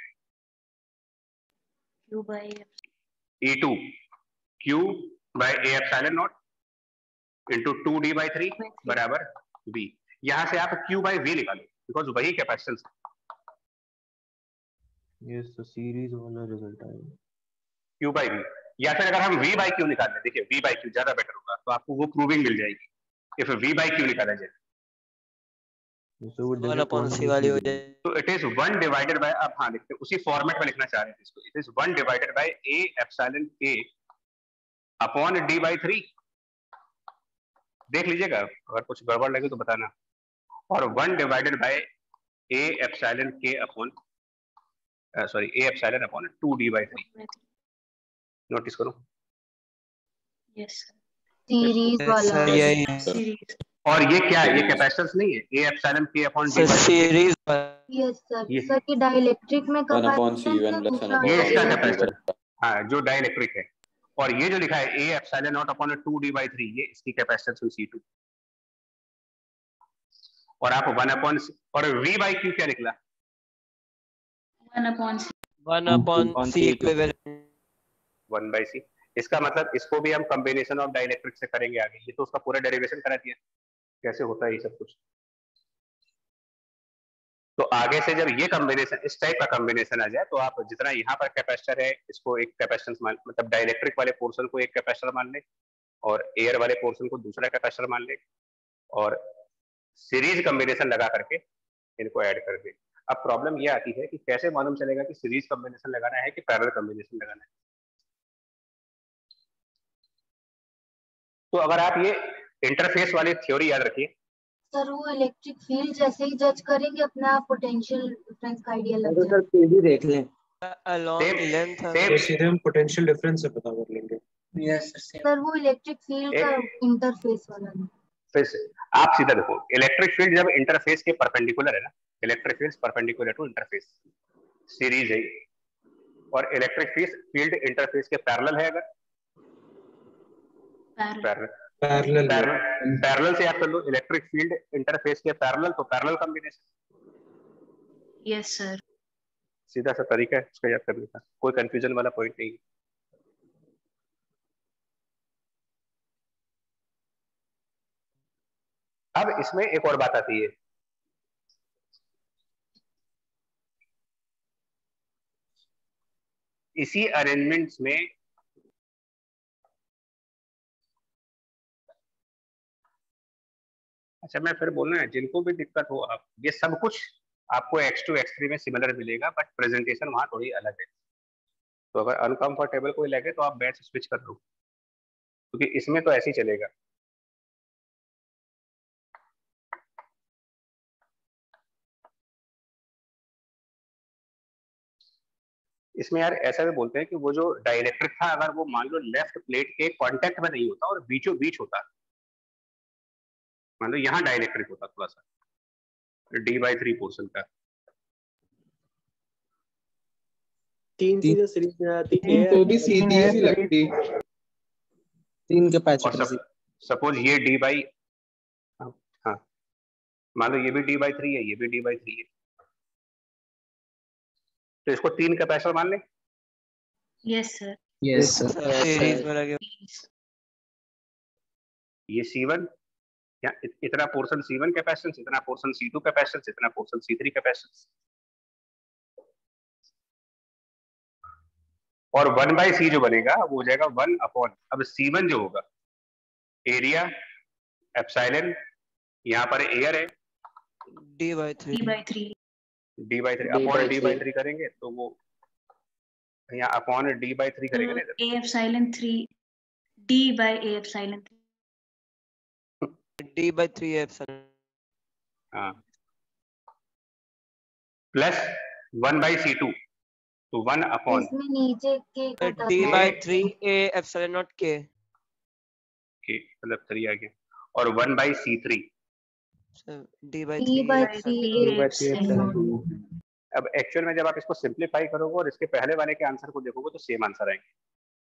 Q by E two Q by A epsilon naught into two D by three बराबर वी। यहां से आप Q by V निकालो because वही capacitance. Yes sir, series वाला result आएगा Q by V, या फिर अगर हम वी बाई क्यू निकाल लें, देखिए वी बाई क्यू ज्यादा बेटर होगा, तो आपको वो प्रूविंग मिल जाएगी। इफ वी बाई क्यू निकाला जाए वन अपॉन सी वाली हो जाए, तो it is one divided by, अब हाँ लिखते हैं उसी फॉर्मेट में लिखना चाह रहे थे इसको, it is one divided by A epsilon K upon D by three. देख लीजिएगा, अगर कुछ गड़बड़ लगे तो बताना। और one divided by A epsilon K upon sorry A epsilon upon two D by three. Notice करो। यस सीरीज वाला सर यही है सीरीज और ये क्या है, ये कैपेसिटेंस नहीं है, A epsilon K upon D sir series yes sir ये सर की डाइलेक्ट्रिक में one upon C capacitance one है, प्लस वन दूसरा ये अपॉन इसका है कैपेसिटेंस, हाँ जो डाइलेक्ट्रिक है। और ये जो लिखा है A epsilon naught upon two D by three, ये इसकी कैपेसिटेंस हुई सी टू। और आप वन अपॉन और वी बाई क्यू क्या निकला, one upon one upon C equivalent one by C. इसका मतलब इसको भी हम कॉम्बिनेशन ऑफ डाइलेक्ट्रिक से करेंगे आगे, ये तो उसका पूरा डेरिवेशन करा दिया कैसे होता है ये सब कुछ। तो आगे से जब ये कॉम्बिनेशन इस टाइप का कॉम्बिनेशन आ जाए तो आप जितना यहाँ पर कैपेसिटर है इसको एक कैपेसिटेंस मान, मतलब डाइलेक्ट्रिक वाले पोर्शन को एक कैपेसिटर मान ले और एयर वाले पोर्शन को दूसरा कैपेसिटर मान ले और सीरीज कॉम्बिनेशन लगा करके इनको ऐड कर दे। अब प्रॉब्लम ये आती है कि कैसे मालूम चलेगा कि सीरीज कॉम्बिनेशन लगाना है कि पैरेलल कॉम्बिनेशन लगाना है। तो अगर आप ये इंटरफेस वाली थ्योरी याद रखिए, सर वो इलेक्ट्रिक फील्ड जैसे ही जज करेंगे अपना पोटेंशियल डिफरेंस का आइडिया लग तो जाएगा। सर पीडी देख लें। अलोंग लेंथ सेम सीधे हम पोटेंशियल डिफरेंस से पता कर लेंगे। यस सर वो इलेक्ट्रिक फील्ड का इंटरफेस वाला नहीं। फिर से आप सीधा देखो, इलेक्ट्रिक फील्ड जब इंटरफेस के परपेंडिकुलर है ना, electric field perpendicular to interface series है, और इलेक्ट्रिक फील्ड इंटरफेस के पैरेलल है, अगर पैरेलल पैरेलल पैरेलल से याद कर लो, इलेक्ट्रिक फील्ड इंटरफेस के पैरेलल तो पैरेलल कॉम्बिनेशन। यस सर सीधा सा तरीका है उसका याद करने का, कोई कंफ्यूजन वाला पॉइंट नहीं। अब इसमें एक और बात आती है, इसी अरेंजमेंट्स में अच्छा मैं फिर बोलना है, जिनको भी दिक्कत हो आप ये सब कुछ आपको एक्स टू एक्स थ्री में सिमिलर मिलेगा, बट प्रेजेंटेशन वहां थोड़ी अलग है। तो अगर अनकंफर्टेबल कोई लगे तो आप बैच स्विच कर दो, क्योंकि इसमें तो ऐसे ही चलेगा। इसमें यार ऐसा भी बोलते हैं कि वो जो डाइलेक्ट्रिक था, अगर वो मान लो लेफ्ट प्लेट के कांटेक्ट में नहीं होता और बीचों बीच होता, मान लो यहाँ डाइलेक्ट्रिक होता थोड़ा सा डी बाई थ्री पोर्शन का, तीन चीजें सीरीज में आती तीन तो भी सीधी ही लगती, तीन कैपेसिटर। सपोज ये डी बाई, हाँ मान लो ये भी डी बाई थ्री है, ये भी डी बाई थ्री है, तो इसको तीन कैपेसिटर मान ले। Yes sir yes sir series में लगे ये सी वन या इतना पोर्शन सी वन कैपेसिटेंस, इतना पोर्शन सी टू कैपेसिटेंस, इतना पोर्शन सी थ्री कैपेसिटेंस, और वन बाई सी जो बनेगा वो हो जाएगा वन अपॉन, अब सी वन जो होगा एरिया एप्सिलॉन, यहाँ पर एयर है D by three D by three D by three upon D by three करेंगे तो वो यहाँ अपॉन डी बाई थ्री करेंगे ना, A epsilon three D by A epsilon D by three epsilon, हाँ plus one by C two, तो one upon इसमें नीचे के D by three A epsilon naught K K मतलब थ्री आ गया, और one by C three D by D by three. Three. अब एक्चुअल में जब आप इसको सिंप्लीफाई करोगे और इसके पहले वाले के आंसर को देखोगे तो सेम आंसर आएंगे।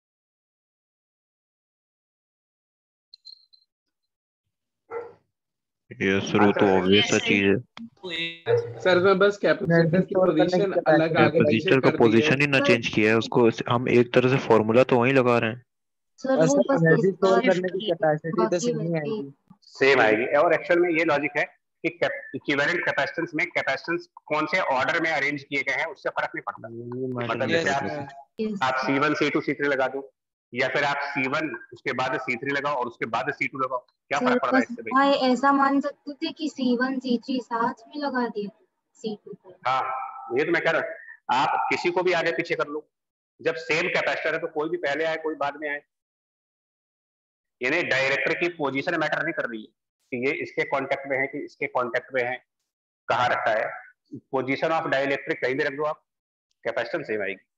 यस सर वो तो ऑब्वियस सा चीज है सर मैं बस कैपेसिटर की पोजीशन अलग आगे पीछे कैपेसिटर का कर दी पोजीशन ही ना चेंज किया है उसको, हम एक तरह से फॉर्मूला तो वहीं लगा रहे हैं। सर वो बस एनर्जी इसका स्टोर करने की कैपेसिटी तो बाकी सेम ही वैसे आएगी। सेम आएगी, और एक्चुअल में ये लॉजिक है कि इक्विवेलेंट कैपेसिटेंस में कैपेसिटेंस कौन से ऑर्डर में अरेंज किए गए हैं उससे फर्क नहीं पड़ता। मतलब जैसे आप आप C one C two C three लगा दो, या फिर आप सी वन उसके बाद सी थ्री लगाओ और उसके बाद सी टू लगाओ, क्या फर्क पड़ रहा है इससे भाई? भाई ऐसा मान सकते थे कि सी वन सी थ्री साथ में लगा दिए सी टू को। हाँ ये तो मैं कह रहा हूँ, आप किसी को भी आगे पीछे कर लो, जब सेम कैपेसिटर है तो कोई भी पहले आए कोई बाद में आए, यानी डायरेक्टर की पोजीशन मैटर नहीं कर रही है कि ये इसके कांटेक्ट में है कि इसके कांटेक्ट में है, कहाँ रखा है, पोजीशन ऑफ डाइलेक्ट्रिक कहीं भी रख दो आप, कैपेसिटेंस सेम आएगी।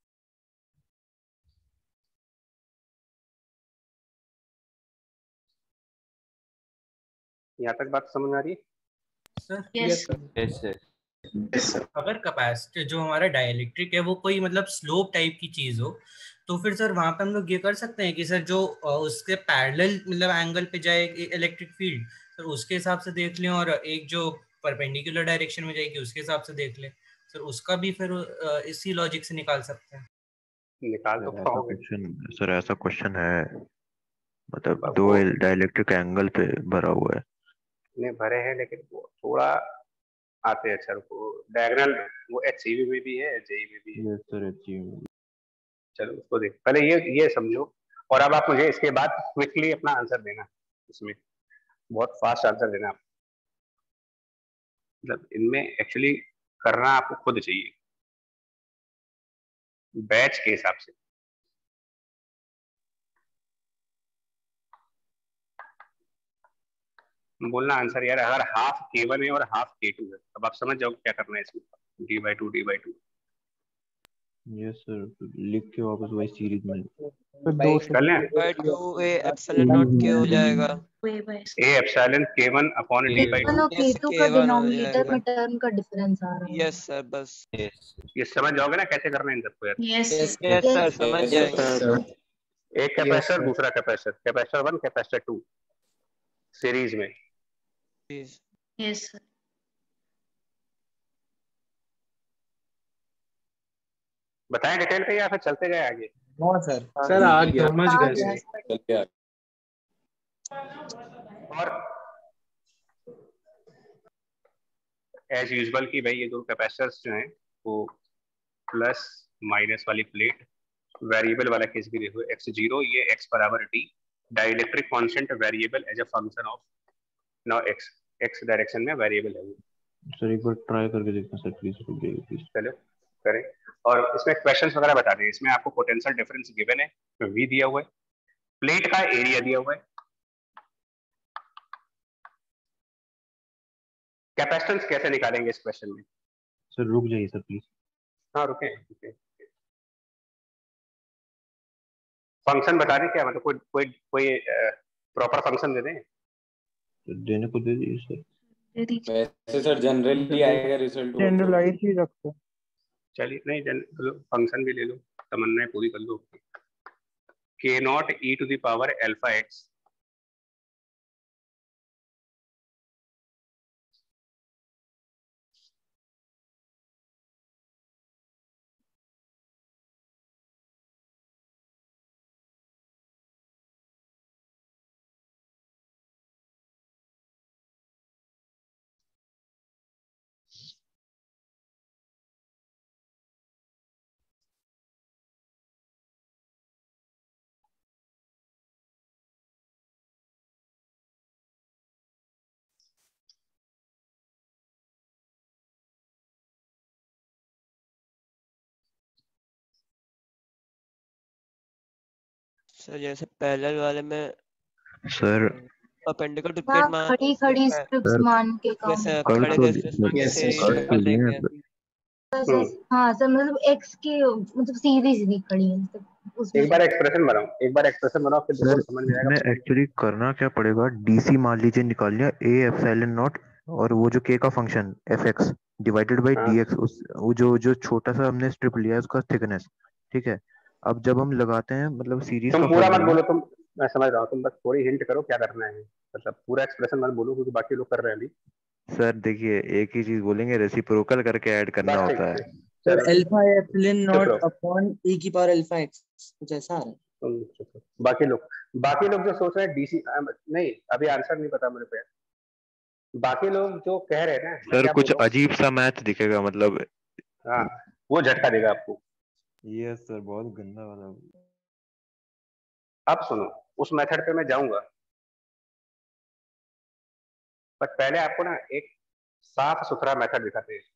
यहाँ तक बात समझ आ रही है? Sir yes yes sir. अगर कैपेसिटर जो हमारा डाइलेक्ट्रिक है वो कोई मतलब स्लोप टाइप की चीज हो, तो फिर सर वहां पे हम लोग ये कर सकते हैं कि सर जो अ, उसके पैरेलल मतलब एंगल पे जाए इलेक्ट्रिक फील्ड, सर उसके हिसाब से देख लें, और एक जो परपेंडिकुलर डायरेक्शन में जाएगी उसके हिसाब से देख लें। सर उसका भी फिर अ, इसी लॉजिक से निकाल सकते हैं। निकाल तो सर ऐसा पाओगे। क्वेश्चन सर ऐसा क्वेश्चन है, मतलब अब दो वो डाइलेक्ट्रिक एंगल पे भरा हुआ है। ने भरे हैं, लेकिन वो थोड़ा आते हैं सर वो डायगोनल, वो एच सी में भी है, जेई में भी है। Yes sir achieve. चलो उसको देख, पहले ये ये समझो, और अब आप मुझे इसके बाद क्विकली अपना आंसर देना, इसमें बहुत फास्ट आंसर देना। मतलब इनमें एक्चुअली करना आपको खुद चाहिए बैच के हिसाब से। बोलना आंसर यार, अगर हाफ के वन है और हाफ के टू है, अब आप समझ जाओ क्या करना है इसमें। D by two D by two. Yes sir, लिख के वापस वही सीरीज में तो दो कर लें by two A epsilon naught K हो जाएगा। A epsilon K one upon D by K one two. और के यस टू के का वन हो डिनोमिनेटर जाएगा। में टर्म का डिफरेंस आ रहा है। यस सर बस। ये समझ जाओगे ना कैसे करना है इन सबको यार। यस यस सर समझ जाएंगे। एक कैपेसिटर दूसरा capacitor, capacitor one capacitor two series में। Yes sir. बताएं डिटेल पे या फिर चलते गए आगे? नो सर सर आ गया समझ आ गए गया सर। चल के आ- और एज यूजुअल की भाई ये दो कैपेसिटर्स जो हैं वो प्लस माइनस वाली प्लेट, वेरिएबल वाला केस भी देखो, एक्स जीरो ये एक्स बराबर T, dielectric constant variable as a function of now X, X direction में वेरिएबल है वो। सर एक बार ट्राई करके देखना सर प्लीज, रुक जाइए प्लीज। चलो करें। और इसमें क्वेश्चंस वगैरह बता दें। इसमें आपको पोटेंशियल डिफरेंस गिवन है, वी दिया हुआ है, प्लेट का एरिया दिया हुआ है, कैपेसिटेंस कैसे निकालेंगे इस क्वेश्चन में? सर रुक जाइए सर प्लीज। हाँ रुके रुके। फंक्शन बता दें क्या, मतलब कोई कोई कोई प्रॉपर फंक्शन दे दें। देने को दे दीजिए सर। वैसे सर जनरली आएगा रिजल्ट। जनरलाइज ही रखो। चलिए नहीं जन फंक्शन भी ले लो, तमन्नाएं पूरी कर लो। K naught E to the power alpha X sir जैसे पैरेलल वाले में सर परपेंडिकुलर टू हाँ, प्लेट मान खड़ी खड़ी स्ट्रिप्स सर मान के काम। जैसे कर्व खड़े तो के स्ट्रेस मान के Yes, सीरीज yes, में कर्व कर तो लिए लेंगे। हैं। बस ऐसे- हाँ सर, मतलब एक्स के मतलब सीधी सीधी खड़ी है, मतलब उसमें एक बार एक्सप्रेशन बनाओ, एक बार एक्सप्रेशन बनाओ, फिर सर बिल्कुल समझ में आएगा। इसमें एक्चुअली करना क्या पड़ेगा, डीसी मान लीजिए निकाल लिया, ए एप्सिलॉन नॉट और वो जो के का function F X divided by हाँ। डी एक्स, उस वो जो जो छोटा सा हमने स्ट्रिप लिया है उसका थिकनेस, ठीक है। अब जब हम लगाते हैं मतलब सीरीज तुम का पूरा मत फॉर्मूला। बोलो, तुम मैं समझ रहा हूँ, तुम बस थोड़ी हिंट करो क्या करना है, मतलब पूरा एक्सप्रेशन मत बोलो क्योंकि बाकी लोग कर रहे हैं अभी। सर देखिए एक ही चीज बोलेंगे, रेसिप्रोकल करके ऐड करना बस ठीक होता है। है। सर चलो अल्फा एप्सिलॉन चुप नॉट रहो, अपॉन e की पावर अल्फा एक्स कुछ ऐसा आ रहा है। तुम चुप रहो। बाकी लोग बाकी लोग जो सोच रहे हैं डीसी नहीं, अभी आंसर नहीं पता मेरे पे। बाकी लोग जो कह रहे हैं ना, मैं सर क्या कुछ बोल रहा हूँ, अजीब सा मैथ दिखेगा मतलब। हाँ वो झटका देगा आपको। यस सर बहुत गंदा वाला। अब सुनो, उस मेथड पे मैं जाऊंगा, बट पहले आपको ना एक साफ सुथरा मेथड दिखाते हैं।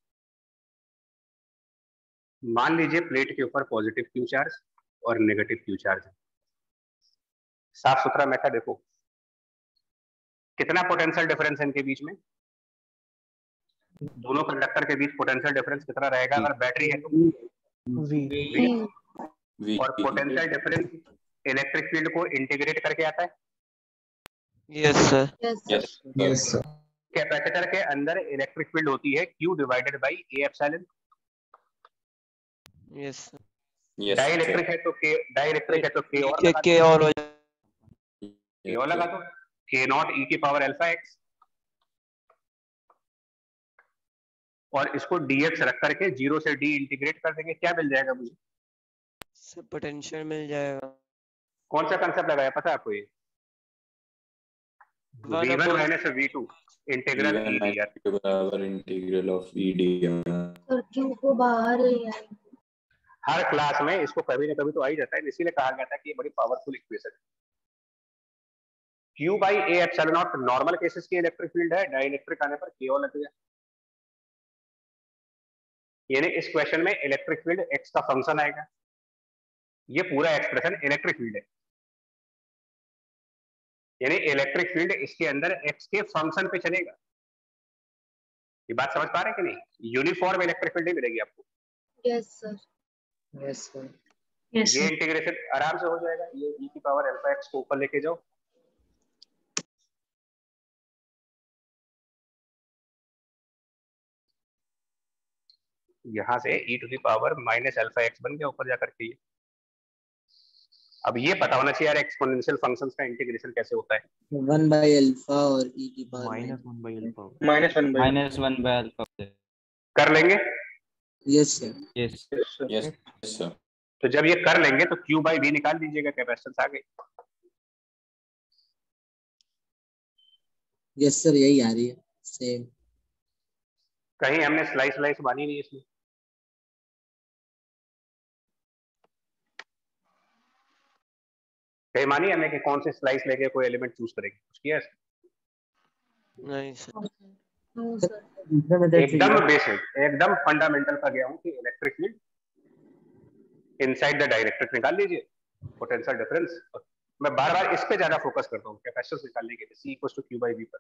मान लीजिए प्लेट के ऊपर पॉजिटिव क्यू चार्ज और नेगेटिव क्यू चार्ज है। साफ सुथरा मेथड देखो, कितना पोटेंशियल डिफरेंस है इनके बीच में, दोनों कंडक्टर के बीच पोटेंशियल डिफरेंस कितना रहेगा अगर बैटरी है तो? V V. वी और पोटेंशियल डिफरेंस इलेक्ट्रिक फील्ड को इंटीग्रेट करके आता है। Yes sir. Yes yes sir. Capacitor के अंदर इलेक्ट्रिक फील्ड होती है Q divided by A epsilon. Yes dielectric है तो K, डाई इलेक्ट्रिक है तो K और के लगा के और हो K और लगा दो, K नॉट ई की पावर अल्फा एक्स, और इसको dx रख करके जीरो से d इंटीग्रेट कर देंगे, क्या मिल जाएगा मुझे? सर पोटेंशियल मिल जाएगा। कौन सा कंसेप्ट लगाया पता है आपको? ये one v one upon minus v two integral v one e dr। के बराबर integral of e dr। Sir क्यों को बाहर है यार। हर क्लास में इसको कभी ना कभी तो आ ही जाता है, इसीलिए कहा गया था कि ये बड़ी पावरफुल इक्वेशन है। Q by A epsilon naught normal cases की इलेक्ट्रिक फील्ड है, डाई इलेक्ट्रिक आने पर K और लग गया। यानी इस क्वेश्चन में इलेक्ट्रिक फील्ड x का फंक्शन आएगा। ये पूरा एक्सप्रेशन इलेक्ट्रिक फील्ड है, यानी इलेक्ट्रिक फील्ड इसके अंदर x के फंक्शन पे चलेगा। ये बात समझ पा रहे हैं कि नहीं? यूनिफॉर्म इलेक्ट्रिक फील्ड ही मिलेगी आपको। Yes sir. Yes sir. Yes ये सर। इंटीग्रेशन आराम से हो जाएगा। ये e की पावर अल्फा एक्स को ऊपर लेके जाओ, यहां से e to the power minus alpha X बन गया ऊपर जाकर के। ये अब ये पता होना चाहिए यार एक्सपोनेंशियल फंक्शंस का इंटीग्रेशन कैसे होता है। वन बाई अल्फा और e की power minus one by alpha. Minus one by minus one by alpha. कर लेंगे? Yes sir. Yes yes sir. तो जब ये कर लेंगे तो Q बाई V निकाल दीजिएगा, कैपेसिटेंस आ गई। यस सर यही आ रही है सेम। कहीं हमने स्लाइस स्लाइस मानी नहीं इसमें। कहीं मानी हमने कि कौन से स्लाइस लेके कोई एलिमेंट चूज करेंगे, कुछ किया है? नहीं सर। No sir. एकदम बेसिक, एकदम फंडामेंटल का गया हूं कि electric field inside the dielectric निकाल लीजिए, पोटेंशियल डिफरेंस। मैं बार बार इस पे ज्यादा फोकस करता हूँ कैपेसिटेंस निकालने के लिए, C equals to Q by V पर।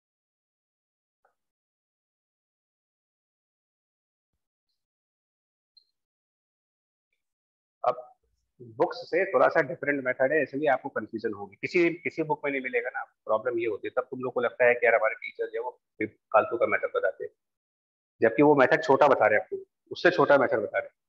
अब बुक्स से थोड़ा सा डिफरेंट मेथड है, इसलिए आपको कंफ्यूजन होगी। किसी किसी बुक में नहीं मिलेगा ना, प्रॉब्लम ये होती है। तब तुम लोग को लगता है कि यार हमारे टीचर जो वो फालतू का मेथड बताते हैं, जबकि वो मेथड छोटा बता रहे हैं आपको, उससे छोटा मेथड बता रहे हैं।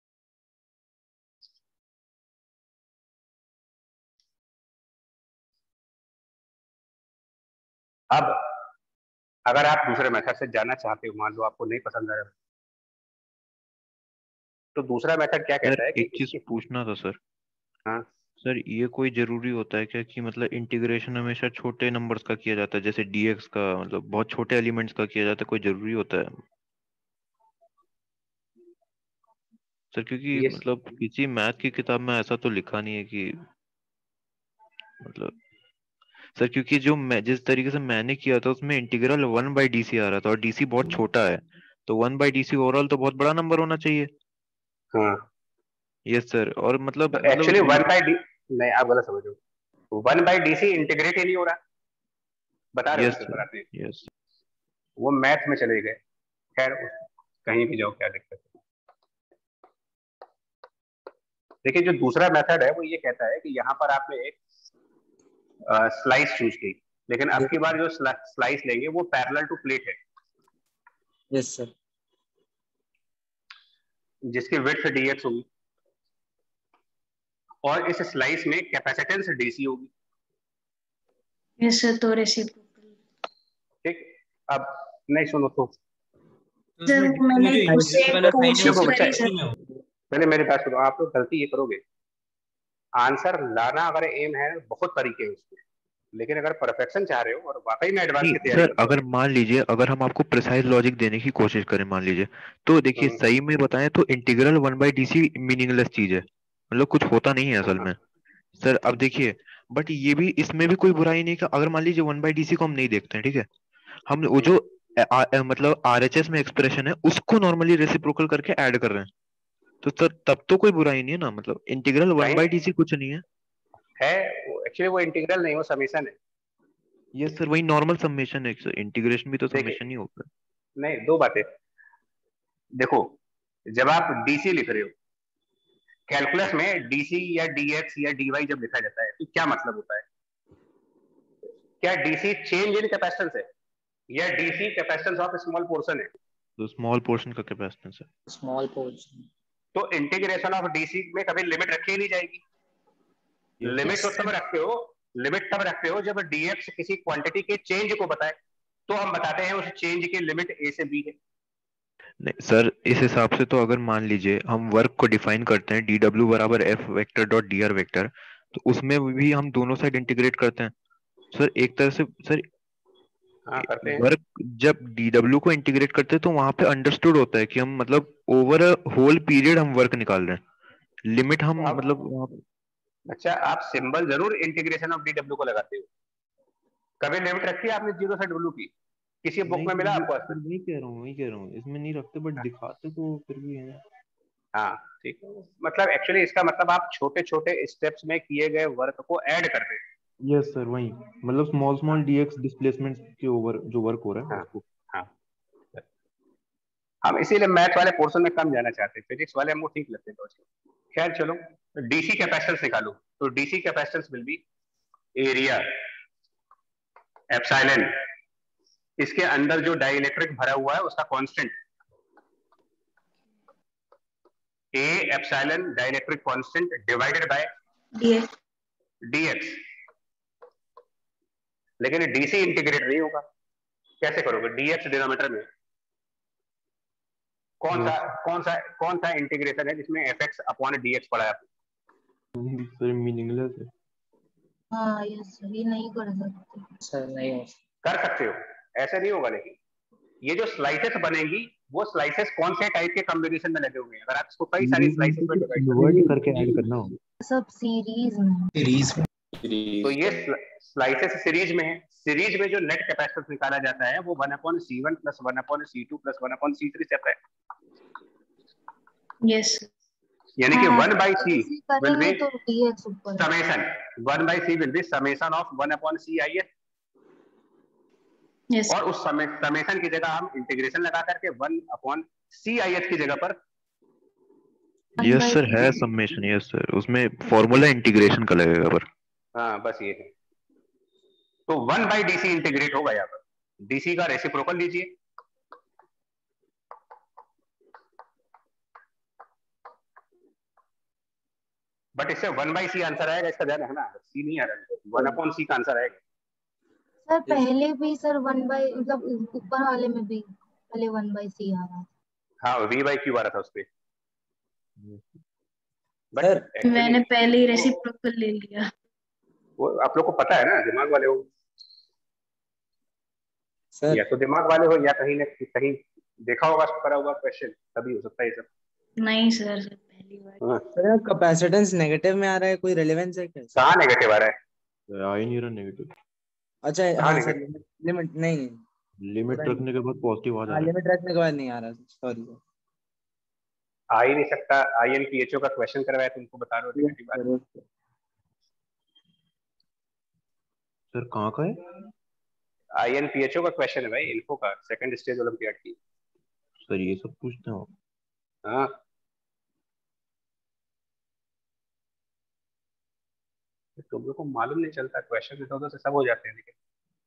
अब अगर आप दूसरे मेथड से जाना चाहते हो, मान लो आपको नहीं पसंद आया, तो दूसरा मेथड क्या कहता सर है कि एक चीज पूछना था सर। हाँ सर ये कोई जरूरी होता है क्या कि मतलब इंटीग्रेशन हमेशा छोटे नंबर्स का किया जाता है, जैसे डीएक्स का मतलब बहुत छोटे एलिमेंट्स का किया जाता है, कोई जरूरी होता है सर? क्योंकि ये मतलब किसी मैथ की किताब में ऐसा तो लिखा नहीं है कि मतलब सर, क्योंकि जो मैं जिस तरीके से मैंने किया था उसमें integral one by D C आ रहा था और डीसी बहुत छोटा है, तो one by D C overall तो बहुत बड़ा नंबर होना चाहिए। हाँ यस सर। और मतलब तो एक्चुअली वन मतलब बाई डी, नहीं आप गलत समझ रहे हो। One by D C integrate ही नहीं हो रहा, बता रहे हो यस उसके सर। पर आते, यस वो मैथ में चले गए। खैर कहीं भी जाओ, क्या दिक्कत है। देखिए जो दूसरा मेथड है वो ये कहता है कि यहाँ पर आपने एक स्लाइस चूज की, लेकिन अब की बार जो स्लाइस लेंगे वो पैरेलल टू प्लेट है, यस सर। जिसकी विड्थ डीएक्स होगी, और इस स्लाइस में कैपेसिटेंस डीसी होगी। Yes sir. तो रेसिप्रोकल। ठीक, अब नहीं सुनो तो सर मैंने उससे कोशिश देखो बच्चा, करी सर। पहले मेरी बात सुनो। आप लोग गलती ये करोगे, आंसर लाना अगर एम है, बहुत तरीके हैं उसके, लेकिन अगर परफेक्शन चाह रहे हो और वाकई में एडवांस की तैयारी सर, अगर मान लीजिए अगर हम आपको प्रिसाइज लॉजिक देने की कोशिश करें, मान लीजिए, तो देखिए सही में बताएं तो integral one by D C meaningless चीज है, मतलब कुछ होता नहीं है असल में सर। अब देखिए, बट ये भी इसमें भी कोई बुराई नहीं, का अगर मान लीजिए वन बाई डी सी को हम नहीं देखते हैं, ठीक है, हम वो जो आ, आ, मतलब आरएचएस में एक्सप्रेशन है उसको नॉर्मली रेसिप्रोकल करके ऐड कर रहे हैं, तो सर तब तो कोई बुराई नहीं है ना, मतलब integral one by D C कुछ नहीं है। है एक्चुअली वो इंटीग्रल नहीं, वो समेशन है। यस सर, वही नॉर्मल समेशन है सर, इंटीग्रेशन भी तो समेशन ही होता है। नहीं, दो बातें देखो, जब आप डीसी लिख रहे हो कैलकुलस में, डीसी या डीएक्स या डीवाई जब लिखा जाता है तो क्या मतलब होता है? क्या डीसी चेंज इन कैपेसिटेंस है या DC capacitance of small portion है? तो स्मॉल पोर्शन का कैपेसिटेंस है। Small portion. तो इंटीग्रेशन ऑफ डीसी में कभी लिमिट रखी ही नहीं जाएगी। लिमिट तो तब रखते हो लिमिट तब रखते हो जब डीएक्स किसी क्वांटिटी के चेंज को बताए, तो हम बताते हैं उस चेंज की लिमिट ए से बी है। नहीं सर, इस हिसाब से तो अगर मान लीजिए हम वर्क को डिफाइन करते हैं डी डब्ल्यू बराबर F vector dot D R vector, तो उसमें भी हम दोनों साइड इंटीग्रेट करते हैं सर। एक तरह से सर हाँ, करते हैं। वर्क जब डी डब्ल्यू को इंटीग्रेट करते हैं तो वहां पे अंडरस्टूड होता है कि हम मतलब ओवर अ होल पीरियड हम वर्क निकाल रहे हैं। लिमिट हम आप, मतलब वहाँ पे अच्छा आप सिंबल जरूर इंटीग्रेशन ऑफ डी डब्ल्यू को लगाते हो, कभी लिमिट रखी है आपने जीरो से डब्ल्यू की? किसी बुक में मिला आपको? वही कह रहा हूँ वही कह रहा हूँ इसमें नहीं रखते, बट दिखाते तो फिर भी है। हाँ ठीक है, मतलब एक्चुअली इसका मतलब आप छोटे छोटे स्टेप्स में किए गए वर्क को ऐड करते हैं। यस सर, वही मतलब स्मॉल स्मॉल डीएक्स डिस्प्लेसमेंट के ओवर जो वर्क हो रहा है हाँ, उसको। हाँ। हम इसीलिए मैथ वाले पोर्शन में कम जाना चाहते हैं, फिजिक्स वाले हमको ठीक लगते हैं। खैर चलो, डीसी कैपेसिटेंस निकालो। तो DC capacitance will be area epsilon, इसके अंदर जो डाइलेक्ट्रिक भरा हुआ है उसका constant A epsilon dielectric constant divided by DX. लेकिन डीसी इंटीग्रेट नहीं होगा, कैसे करोगे? डीएक्स डिनोमिनेटर में कौन सा कौन सा कौन सा इंटीग्रेशन है जिसमें एफएक्स अपॉन डीएक्स पड़ा है? सर मीनिंगलेस है। हाँ यस सर, ये नहीं कर सकते सर। नहीं हो कर सकते हो, ऐसे नहीं होगा। लेकिन ये जो स्लाइसेस बनेंगी वो स्लाइसेस कौन से टाइप के कॉम्बिनेशन में लगे हुए हैं? अगर आप इसको कई सारी स्लाइसेस में डिवाइड करके ऐड करना होगा सब सीरीज में सीरीज में। तो ये स्लाइसेस सीरीज में है। सीरीज में जो नेट कैपेसिटेंस निकाला जाता है वो one upon C one plus one upon C two plus one upon C three से है। यस यानी कि one by C will be तो डीएक्स ऊपर summation, one by C will be summation of one upon C I S. yes. और उस समय summation की जगह हम इंटीग्रेशन लगा करके one upon C I S की जगह पर यस सर है समेशन। यस सर, उसमें फॉर्मूला इंटीग्रेशन का लगेगा पर। हाँ बस ये है। तो वन बाई डीसी इंटीग्रेट होगा यहाँ पर। डीसी का रेसिप्रोकल लीजिए, बट इससे वन बाई सी आंसर आएगा, इसका ध्यान रखना। सी नहीं आ रहा है, वन अपॉन सी का आंसर आएगा। सर पहले भी सर वन बाई मतलब ऊपर वाले में भी पहले वन बाई सी आ रहा था। हाँ वी बाई क्यू आ रहा था उसपे। बट मैंने पहले ही रेसिप्रोकल ले लिया। वो आप लोग को पता है ना, दिमाग वाले हो सर। या तो दिमाग वाले हो या कहीं न कहीं देखा होगा करा होगा क्वेश्चन, तभी हो सकता है ये सब। नहीं सर, सर पहली बार। सर कैपेसिटेंस नेगेटिव में आ रहा है, कोई रिलेवेंस है क्या? कहाँ नेगेटिव आ रहा है? आ ही नहीं रहा नेगेटिव। अच्छा हाँ सर, लिमिट नहीं नहीं लिमिट रखने के बाद पॉजिटिव आ जा रहा है। लिमिट रखने के बाद नहीं आ रहा, सॉरी सर। आ ही नहीं सकता। आईएनपीएचओ का क्वेश्चन करवाया तुमको, बता दो नेगेटिव आ रहा है। सर कहाँ का है? आईएनपीएचओ का क्वेश्चन है भाई, इन्फो का, सेकंड स्टेज ओलंपियाड की। सर ये सब पूछते हो? हाँ तुम लोग को मालूम नहीं चलता, क्वेश्चन इधर उधर से सब हो जाते हैं। लेकिन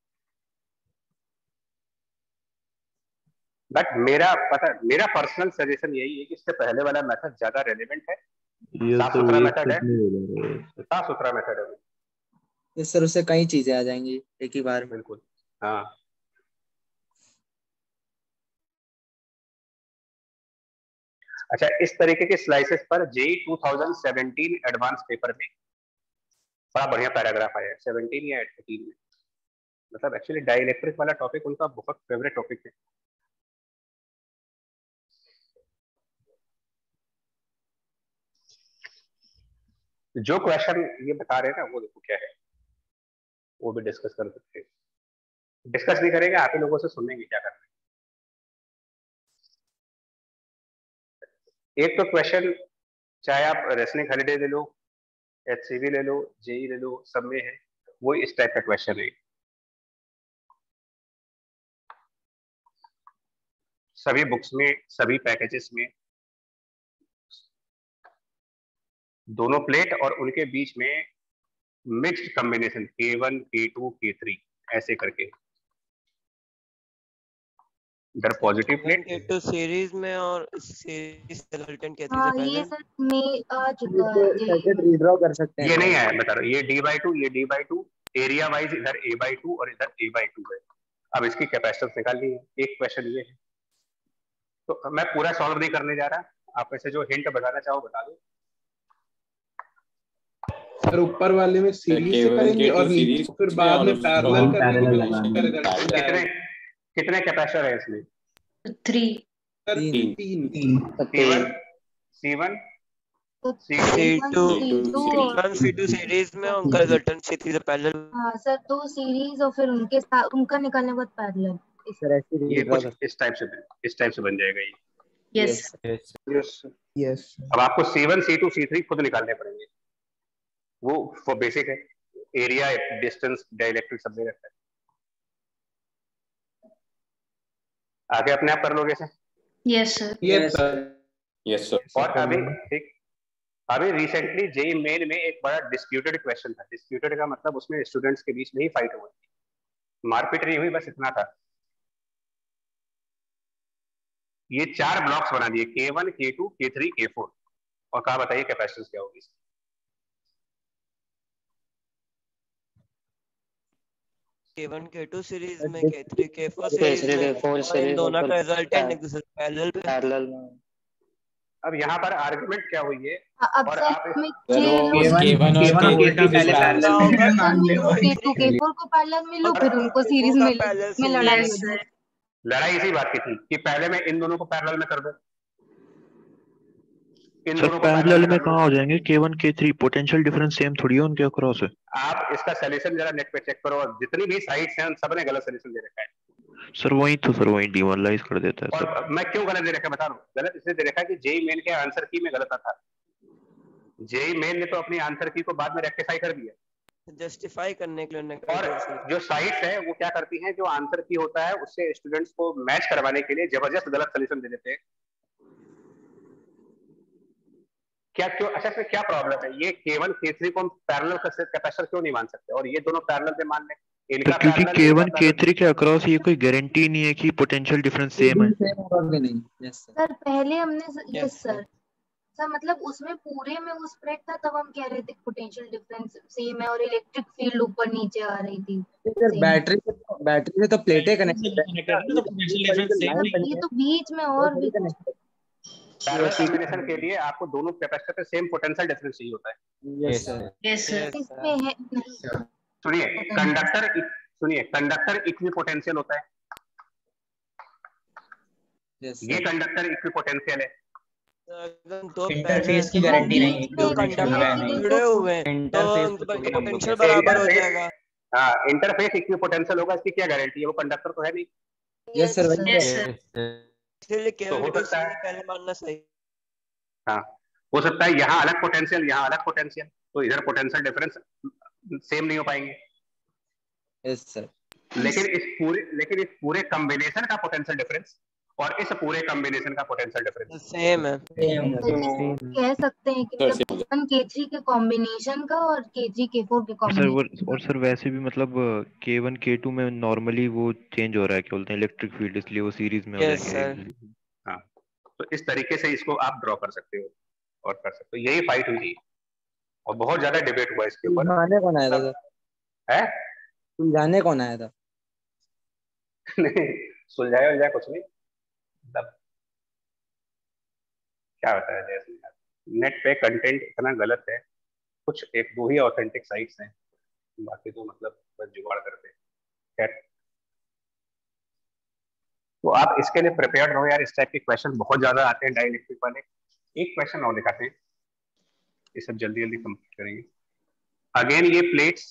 बट मेरा पता मेरा पर्सनल सजेशन यही है कि इससे पहले वाला मेथड ज्यादा रेलेवेंट है, साफ सुथरा मेथड है, साफ सुथरा मेथड है। इस सर उससे कई चीजें आ जाएंगी एक ही बार। बिल्कुल हाँ। अच्छा, इस तरीके के स्लाइसेस पर JEE two thousand seventeen advance paper में बड़ा बढ़िया पैराग्राफ आया है, सेवेंटीन या एटीन में। मतलब एक्चुअली डाइलेक्ट्रिक वाला टॉपिक उनका बहुत फेवरेट टॉपिक है। जो क्वेश्चन ये बता रहे हैं ना, वो देखो क्या है, वो भी डिस्कस कर सकते हैं। डिस्कस नहीं करेंगे, आप ही लोगों से सुनेंगे क्या करना है। एक तो क्वेश्चन चाहे आप रेसनिंग हॉलिडे ले लो, एचसीवी ले लो, जेई ले लो, सब में है वो इस टाइप का क्वेश्चन है। सभी बुक्स में, सभी पैकेजेस में दोनों प्लेट और उनके बीच में mixed combination K one, K two, K three, ऐसे करके इधर positive plate K two series में और सीरीज रिजल्टेंट कहती हाँ है ये पहले सर में आ चुका है ये सर्किट रीड्रॉ कर सकते हैं ये नहीं है, बता रहा हूँ, ये डी बाई टू ये D by two area wise इधर ए बाई टू और इधर ए बाई टू है। अब इसकी कैपेसिटेंस निकालनी है। एक क्वेश्चन ये है, तो मैं पूरा सॉल्व नहीं करने जा रहा, आप ऐसे जो हिंट बताना चाहो बता दो। सर ऊपर वाले में सीरीज से करेंगे और नीचे फिर बाद में पैरेलल करेंगे। कितने कितने कैपेसिटर है इसमें? थ्री तीन तीन C one C one C two C two series में उनका रिजल्टेंट सी थ्री से पैरेलल। हाँ सर दो सीरीज और फिर उनके साथ उनका निकालने के बाद पैरेलल। ये कुछ इस टाइप से इस टाइप से बन जाएगा ये। यस यस यस अब आपको C one C two C three खुद निकालने पड़ेंगे, वो वो बेसिक है, एरिया डिस्टेंस डाइलेक्ट्रिक सब दे रखा है। आगे अपने आप कर लोगे sir? Yes sir yes sir yes sir. और अभी ठीक अभी रिसेंटली जेई मेन में एक बड़ा डिस्प्यूटेड क्वेश्चन था। डिस्प्यूटेड का मतलब उसमें स्टूडेंट्स के बीच में ही फाइट हुई, मारपीट नहीं हुई, बस इतना था। ये चार ब्लॉक्स बना दिए, के one K two K three के फोर, और कहा बताइए कैपेसिटेंस क्या होगी? के वन के टू सीरीज में के थ्री के फोर सीरीज में इन दोनों का रिजल्टेंट एक दूसरे पैरेलल पे पैरेलल में। अब यहाँ पर आर्गुमेंट क्या हुई है? अब और सर आप में के वन और के टू पहले पैरेलल में के टू के फोर को पैरेलल में लो, फिर उनको सीरीज में में लड़ाई हो जाए। लड़ाई इसी बात की थी कि पहले मैं इन दोनों को पैरेलल में कर दूं। इन सर दोनों को पैरेलल में कहाँ हो जाएंगे? के one K three potential difference same थोड़ी है उनके अक्रॉस है। आप इसका सॉल्यूशन जरा नेट पे चेक करो, और जितनी भी साइट्स हैं उन सब ने गलत सॉल्यूशन दे रखा है। सर वही तो सर वही डिमोरलाइज कर देता है सर। और मैं क्यों गलत दे रखा है बता रहा हूँ। गलत इसलिए दे रखा है कि जेई मेन के आंसर की में गलत था। जेई मेन ने तो अपनी आंसर की को बाद में रेक्टिफाई कर दिया, जस्टिफाई करने के लिए। और जो साइट्स है वो क्या करती हैं, जो आंसर की होता है उससे स्टूडेंट्स को मैच करवाने के लिए जबरदस्त गलत सॉल्यूशन दे देते हैं। क्या क्यों? अच्छा इसमें क्या प्रॉब्लम है? ये के वन के थ्री को हम पैरेलल कैपेसिटर क्यों नहीं मान सकते, और ये दोनों पैरेलल पे मान लें? इनका क्योंकि के वन के थ्री के अक्रॉस ये कोई गारंटी नहीं है कि पोटेंशियल डिफरेंस सेम है। सर पहले हमने यस सर सर मतलब उसमें पूरे में वो स्प्रेड था, तब हम कह रहे थे पोटेंशियल डिफरेंस सेम है और इलेक्ट्रिक फील्ड ऊपर नीचे आ रही थी। सर बैटरी बैटरी से तो प्लेटें कनेक्टेड है, तो पोटेंशियल डिफरेंस सेम है। ये तो बीच में और भी पैरेलल कॉम्बिनेशन के लिए आपको दोनों कैपेसिटर पे सेम पोटेंशियल डिफरेंस चाहिए होता है। यस सर यस सर इसमें है नहीं। सुनिए कंडक्टर सुनिए कंडक्टर इक्विपोटेंशियल होता है। यस ये कंडक्टर इक्विपोटेंशियल है। तो इंटरफेस की गारंटी नहीं है, तो कंडक्टर जुड़े हुए हैं तो पोटेंशियल बराबर हो जाएगा। हाँ इंटरफेस इक्विपोटेंशियल होगा, इसकी क्या गारंटी है? वो कंडक्टर तो है नहीं। यस सर यस सर इसलिए केवल हो सकता है पहले मानना सही। हाँ हो सकता है यहाँ अलग पोटेंशियल यहाँ अलग पोटेंशियल, तो इधर पोटेंशियल डिफरेंस सेम नहीं हो पाएंगे। यस सर लेकिन इस पूरे लेकिन इस पूरे कॉम्बिनेशन का पोटेंशियल डिफरेंस और इस पूरे कॉम्बिनेशन का पोटेंशियल डिफरेंस सेम है। कह सकते हैं कि के वन के थ्री के कॉम्बिनेशन का और के थ्री के फोर के सर कॉम्बिनेशन। और सर वैसे भी मतलब के वन के टू में नॉर्मली वो चेंज हो रहा है, क्या बोलते हैं, इलेक्ट्रिक फील्ड, इसलिए वो सीरीज में हो यस जाएंगे। हाँ तो इस तरीके से इसको आप ड्रॉ कर सकते हो और कर सकते हो। यही फाइट हुई थी और बहुत ज्यादा डिबेट हुआ इसके ऊपर। सुलझाने कौन आया था सर? है सुलझाने कौन आया था? नहीं सुलझाया उलझाया कुछ नहीं, मतलब क्या होता है जैसे नेट पे कंटेंट इतना गलत है, कुछ एक दो ही ऑथेंटिक साइट्स हैं, बाकी तो मतलब बस जुगाड़ करते हैं। खैर तो आप इसके लिए प्रिपेयर्ड रहो यार, इस टाइप के क्वेश्चन बहुत ज्यादा आते हैं डाइलेक्ट्रिक वाले। एक क्वेश्चन और दिखाते हैं, ये सब जल्दी जल्दी कंप्लीट करेंगे। अगेन ये प्लेट्स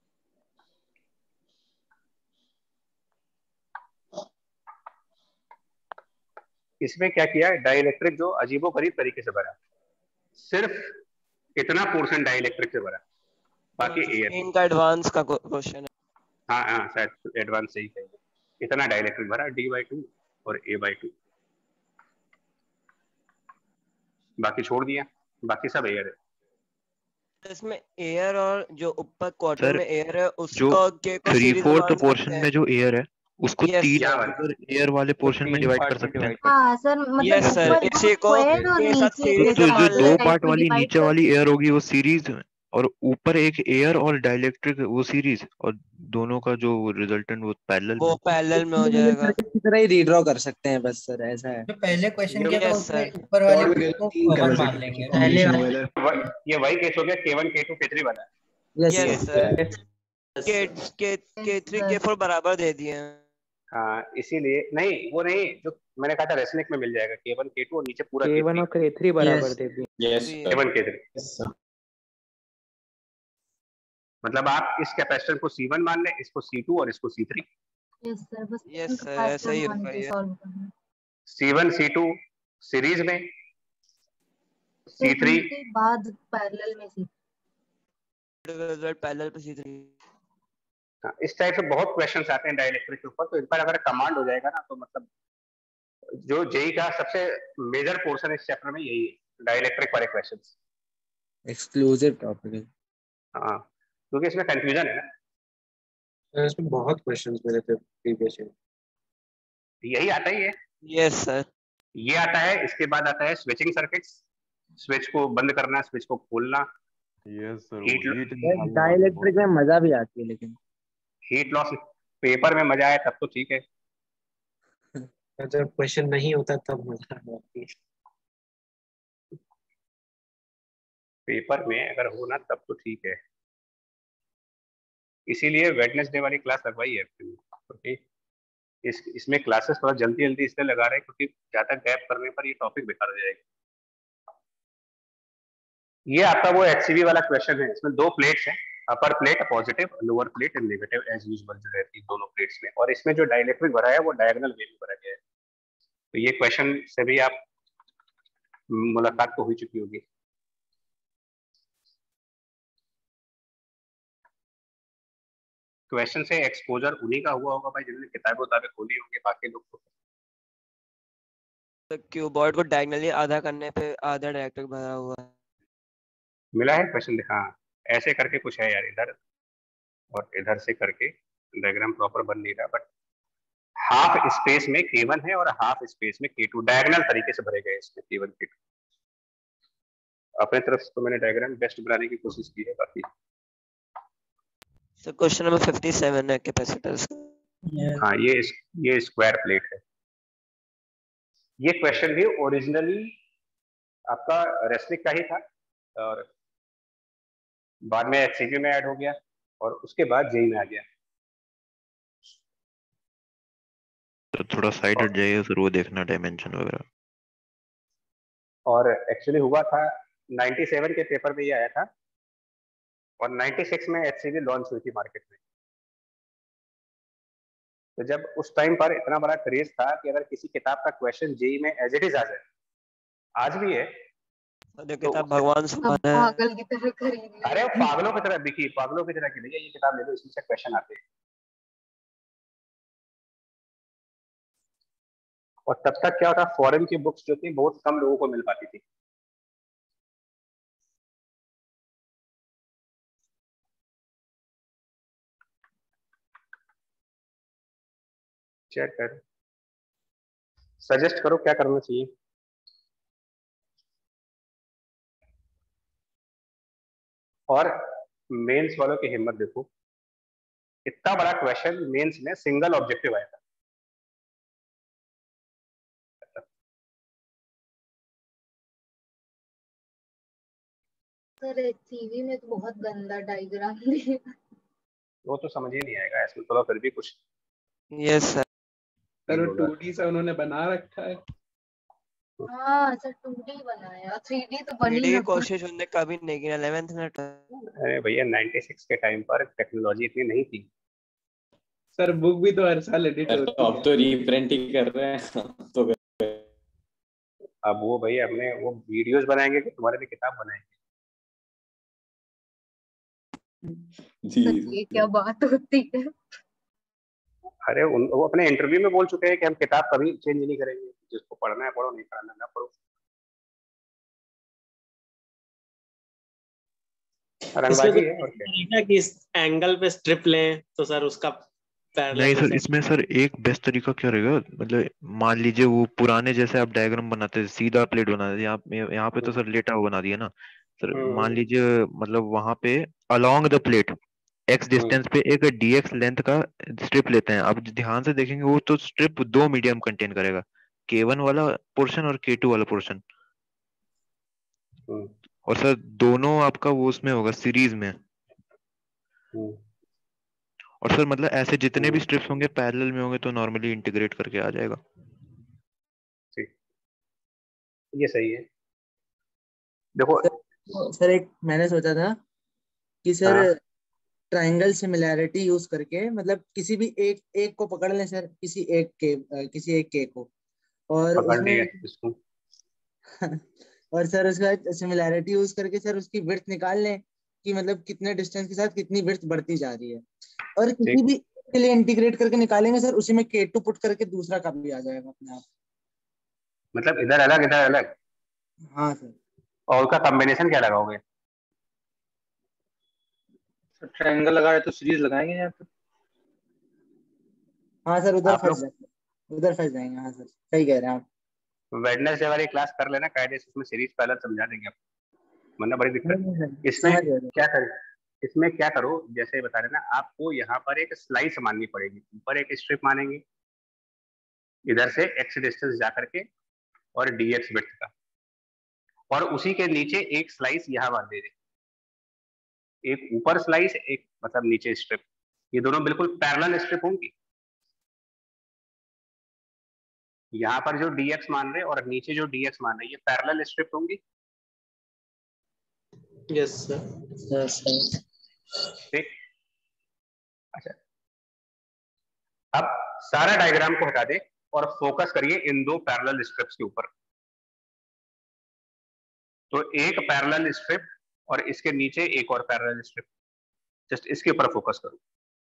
इसमें क्या किया है, डाइलेक्ट्रिक जो अजीबोगरीब तरीके से भरा, सिर्फ इतना पोर्शन डाइलेक्ट्रिक से भरा, बाकी एयर। इनका एडवांस का क्वेश्चन है। हाँ हाँ शायद एडवांस सही कहिए। इतना डाइलेक्ट्रिक भरा डी बाई टू और ए बाई टू, बाकी छोड़ दिया, बाकी सब एयर है। इसमें एयर और जो ऊपर क्वार्टर सर में एयर है जो उसका के को थ्री सीरीज फोर्थ मान सकते पोर्शन हैं। में जो एयर है उसको यस तीन क्या सर वाला एयर वाले पोर्शन में तीन डिवाइड कर पार्ट में सकते हैं। डिवाइड कर हाँ सर, यस मतलब सर ऊपर दो इसी को स्क्वायर और के साथ नीचे तो, सीरीज तो जैसे में जो मान दो लेते हैं। पार्ट वाली डिवाइड नीचे कर वाली एयर होगी वो सीरीज और ऊपर एक एयर और डाइलेक्ट्रिक वो सीरीज और दोनों का जो रिजल्टेंट वो पैरेलल वो में। पैरेलल में हो जाएगा। सर्किट की तरह ही रीड्रॉ कर सकते हैं बस सर, ऐसा है। जो पहले क्वेश्चन ये किया था यस उसमें सर ऊपर वाले डॉट को वगैरह तीन वन कैपेसिटर मान लेंगे, की पहले कॉम्बिनेशन वाले वगैरह। वह- ये वही केस हो गया के one K two K three वाला। Yes yes sir. सर के के के थ्री के फोर बराबर दे दिए हैं। हाँ इसीलिए नहीं, वो नहीं जो मैंने कहा था रेसनिक में मिल जाएगा के वन के टू और नीचे पूरा के के वन थ्री और के थ्री बराबर Yes. दे दिए। Yes three K sir one K three. Yes sir. मतलब आप इस कैपेसिटर को सी वन मान लें, इसको सी टू और इसको सी थ्री। यस सर, बस यस तीन सर ऐसा कैपेसिटर ही मान होगा के ये। सॉल्व करना। C one C two series में, सी फिर थ्री उनके बाद पैरेलल में सी। रिजल्ट पैरेलल पे सी थ्री। इस टाइप से बहुत क्वेश्चंस आते हैं डाइलेक्ट्रिक के ऊपर, तो एक बार अगर कमांड हो जाएगा ना तो मतलब जो जेई का सबसे मेजर पोर्शन इस चैप्टर में यही है, डाइलेक्ट्रिक वाले क्वेश्चंस। एक्सक्लूसिव टॉपिक है। हाँ क्योंकि इसमें कंफ्यूजन है ना, सर इसमें बहुत क्वेश्चंस मिले थे प्रीवियस ईयर। यही आता ही है। यस सर ये आता है, इसके बाद आता है स्विचिंग सर्किट्स, स्विच को बंद करना, स्विच को खोलना, यस सर हीट वो डाइलेक्ट्रिक में मजा भी आती है लेकिन हीट लॉस। पेपर में मजा आए तब तो ठीक है, जब क्वेश्चन नहीं होता तब मजा आती है। पेपर में अगर हो ना तब तो ठीक है। इसीलिए वेडनेसडे वाली क्लास लगवाई है क्योंकि इस इसमें क्लासेस थोड़ा जल्दी जल्दी इसलिए लगा रहे हैं क्योंकि ज्यादा गैप करने पर ये टॉपिक बेकार हो जाएगा। ये आपका वो एचसीवी वाला क्वेश्चन है, इसमें दो प्लेट्स हैं, upper plate positive, lower plate negative as usual जो रहती है दोनों प्लेट्स में, और इसमें जो डाइलेक्ट्रिक भरा है वो डायगोनल वे में भरा गया है। तो ये क्वेश्चन से भी आप मुलाकात तो हो चुकी होगी। क्वेश्चन से एक्सपोजर उन्हीं का हुआ होगा भाई जिन्होंने किताबें उताबें खोली होंगी, बाकी लोग तो तो क्यूबॉइड को डायगोनली आधा करने पे आधा डायरेक्टर भरा हुआ है। मिला है क्वेश्चन। हाँ ऐसे करके कुछ है यार, इधर और इधर से करके डायग्राम प्रॉपर बन नहीं रहा, बट हाफ स्पेस में के वन है और हाफ स्पेस में के टू, डायगोनल तरीके से भरे गए इसमें के वन के टू। अपने तरफ से तो मैंने डायग्राम बेस्ट बनाने की कोशिश की है। बाकी sir question number fifty seven है कैपेसिटर्स। हाँ ये ये स्क्वायर प्लेट है। ये क्वेश्चन भी ओरिजिनली आपका रेसनिक का ही था और बाद में एचसीवी में ऐड हो गया और उसके बाद जेई में आ गया। तो थोड़ा साइड हट जाइए सर, वो देखना डायमेंशन वगैरह। और एक्चुअली हुआ था सत्तानवे के पेपर में ये आया था और छियानवे में एचसीवी लॉन्च हुई थी मार्केट में। तो जब उस टाइम पर इतना बड़ा क्रेज था कि अगर किसी किताब का क्वेश्चन जेई में एज इट इज आ जाए, आज भी है तो किताब भगवान से बना है। पागल की तरह खरीद। अरे पागलों की तरह बिकी, पागलों की तरह की भैया ये किताब ले लो, इसमें से क्वेश्चन आते हैं। और तब तक क्या होता, फॉरेन की बुक्स जो थी बहुत कम लोगों को मिल पाती थी। चेक कर, सजेस्ट करो क्या करना चाहिए। और मेंस वालों की हिम्मत देखो, इतना बड़ा क्वेश्चन मेंस में सिंगल ऑब्जेक्टिव आया था। सर एचसीवी में तो बहुत गंदा डायग्राम दिया। वो तो समझ ही नहीं आएगा इसमें, थोड़ा फिर भी कुछ। Yes sir sir two D से उन्होंने बना रखा है। हाँ सर टू डी बनाया, थ्री डी तो बनी थ्री डी ना। की कोशिश उन्होंने कभी नहीं की, इलेवेंथ में। अरे भैया छियानवे के टाइम पर टेक्नोलॉजी इतनी नहीं थी। सर बुक भी तो हर साल एडिट होती तो अब तो रीप्रिंट ही कर रहे हैं तो अब वो भैया अपने वो वीडियोस बनाएंगे कि तुम्हारे लिए किताब बनाएंगे। जी ये क्या बात होती है। अरे उन, वो अपने इंटरव्यू में बोल चुके हैं कि हम किताब कभी चेंज नहीं करेंगे, जिसको पढ़ना है पढ़ो, नहीं पढ़ना ना पढ़ो। रंगबाजी है और क्या कि इस एंगल पे स्ट्रिप लें तो सर उसका नहीं सर, इसमें सर एक बेस्ट तरीका क्या रहेगा, मतलब मान लीजिए वो पुराने जैसे आप डायग्राम बनाते थे, सीधा प्लेट बनाते थे, यहाँ पे यहाँ पे तो सर लेटा हुआ बना दिया ना सर। मान लीजिए मतलब वहां पे along the plate X distance पे एक डीएक्स लेंथ का स्ट्रिप लेते हैं। अब ध्यान से देखेंगे वो तो स्ट्रिप दो मीडियम कंटेन करेगा, के वन वाला पोर्शन और के टू वाला पोर्शन। और सर दोनों आपका वो उसमें होगा सीरीज में। और सर मतलब ऐसे जितने भी स्ट्रिप्स होंगे पैरेलल में होंगे तो नॉर्मली इंटीग्रेट करके आ जाएगा। ठीक, ये सही है। देखो सर, सर एक मैंने सोचा था कि सर हाँ। ट्रायंगल सिमिलैरिटी यूज करके, मतलब किसी भी एक एक को पकड़ लें सर, किसी एक के अ, किसी एक के को, और पकड़ उसमें लिया इसको। और सर उसका सिमिलैरिटी यूज करके सर उसकी विड्थ निकाल लें कि मतलब कितने डिस्टेंस के साथ कितनी विड्थ बढ़ती जा रही है, और किसी भी के लिए इंटीग्रेट करके निकालेंगे सर, उसी में के टू पुट करके दूसरा का भी आ जाएगा अपने आप। मतलब इधर अलग इधर अलग। हाँ सर। और उसका कॉम्बिनेशन क्या लगाओगे? ट्रायंगल लगाए तो सीरीज लगाएंगे यहाँ पे। हाँ सर, उधर आप फंस लोग जाएंगे, उधर फंस जाएंगे। हाँ सर, सही कह रहे हैं आप। वेडनेसडे वाली क्लास कर लेना कायदे से, उसमें सीरीज पैरेलल समझा देंगे आप, वरना बड़ी दिक्कत। इसमें क्या करें, इसमें क्या करो, जैसे बता रहे ना आपको, यहाँ पर एक स्लाइस माननी पड़ेगी। ऊपर एक स्ट्रिप मानेंगे इधर से एक्स डिस्टेंस जा करके और डीएक्स विड्थ का, और उसी के नीचे एक स्लाइस यहाँ मान दे देंगे, एक ऊपर स्लाइस एक मतलब नीचे स्ट्रिप। ये दोनों बिल्कुल पैरेलल स्ट्रिप होंगी। यहाँ पर जो dx मान रहे और नीचे जो dx मान रहे, ये पैरेलल स्ट्रिप होंगी। Yes sir. Yes sir. ठीक, अच्छा अब सारा डायग्राम को हटा दे और फोकस करिए इन दो पैरेलल स्ट्रिप्स के ऊपर। तो एक पैरेलल स्ट्रिप और इसके नीचे एक और पैरेलल स्ट्रिप, जस्ट इसके ऊपर फोकस करो।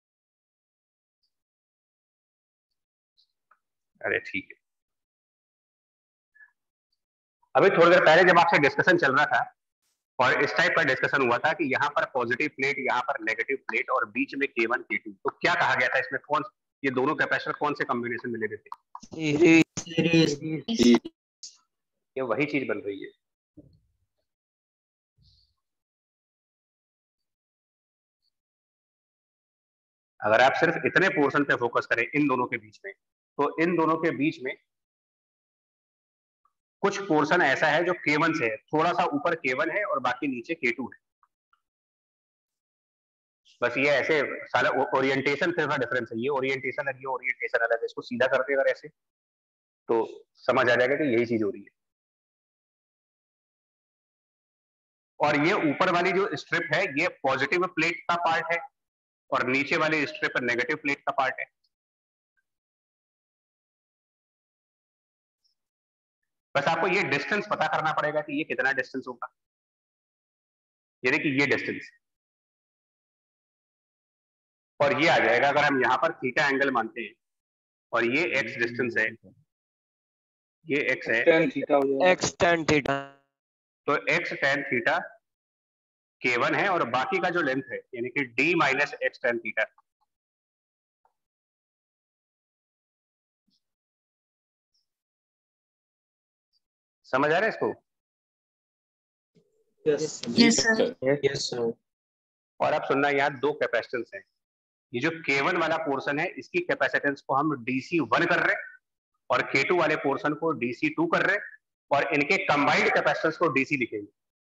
अरे ठीक है, अभी थोड़ी देर पहले जब आपसे डिस्कशन चल रहा था और इस टाइप का डिस्कशन हुआ था कि यहाँ पर पॉजिटिव प्लेट, यहाँ पर नेगेटिव प्लेट और बीच में के वन के टू, तो क्या कहा गया था इसमें, कौन ये दोनों कैपेसिटर कौन से कॉम्बिनेशन में ले रहे थे? सीरीज। ये वही चीज बन रही है। अगर आप सिर्फ इतने पोर्शन पे फोकस करें इन दोनों के बीच में, तो इन दोनों के बीच में कुछ पोर्शन ऐसा है जो के वन से है, थोड़ा सा ऊपर के वन है और बाकी नीचे के टू है। बस ये ऐसे सारा ओरिएंटेशन से डिफरेंस है, ये ओरिएंटेशन अलग, ये ओरिएंटेशन अलग है। इसको सीधा करते अगर ऐसे तो समझ आ जाएगा कि यही चीज हो रही है। और ये ऊपर वाली जो स्ट्रिप है ये पॉजिटिव प्लेट का पार्ट है और नीचे वाली स्ट्रिप नेगेटिव प्लेट का पार्ट है। बस आपको ये डिस्टेंस पता करना पड़ेगा कि ये कितना डिस्टेंस होगा। ये देखिए ये डिस्टेंस, और ये आ जाएगा अगर हम यहाँ पर थीटा एंगल मानते हैं और ये एक्स डिस्टेंस है, ये एक्स है, एक्स टेन थीटा, तो X tan theta K one है और बाकी का जो लेंथ है यानी कि D minus X tan theta. समझ आ रहा है इसको? Yes sir. Yes sir. और आप सुनना, यहाँ दो कैपेसिटेंस हैं। ये जो के वन वाला पोर्शन है इसकी कैपेसिटेंस को हम डी सी वन कर रहे हैं और के टू वाले पोर्शन को डी सी टू कर रहे हैं, और इनके कंबाइंड कैपेसिटेंस को डी सी लिखेंगे।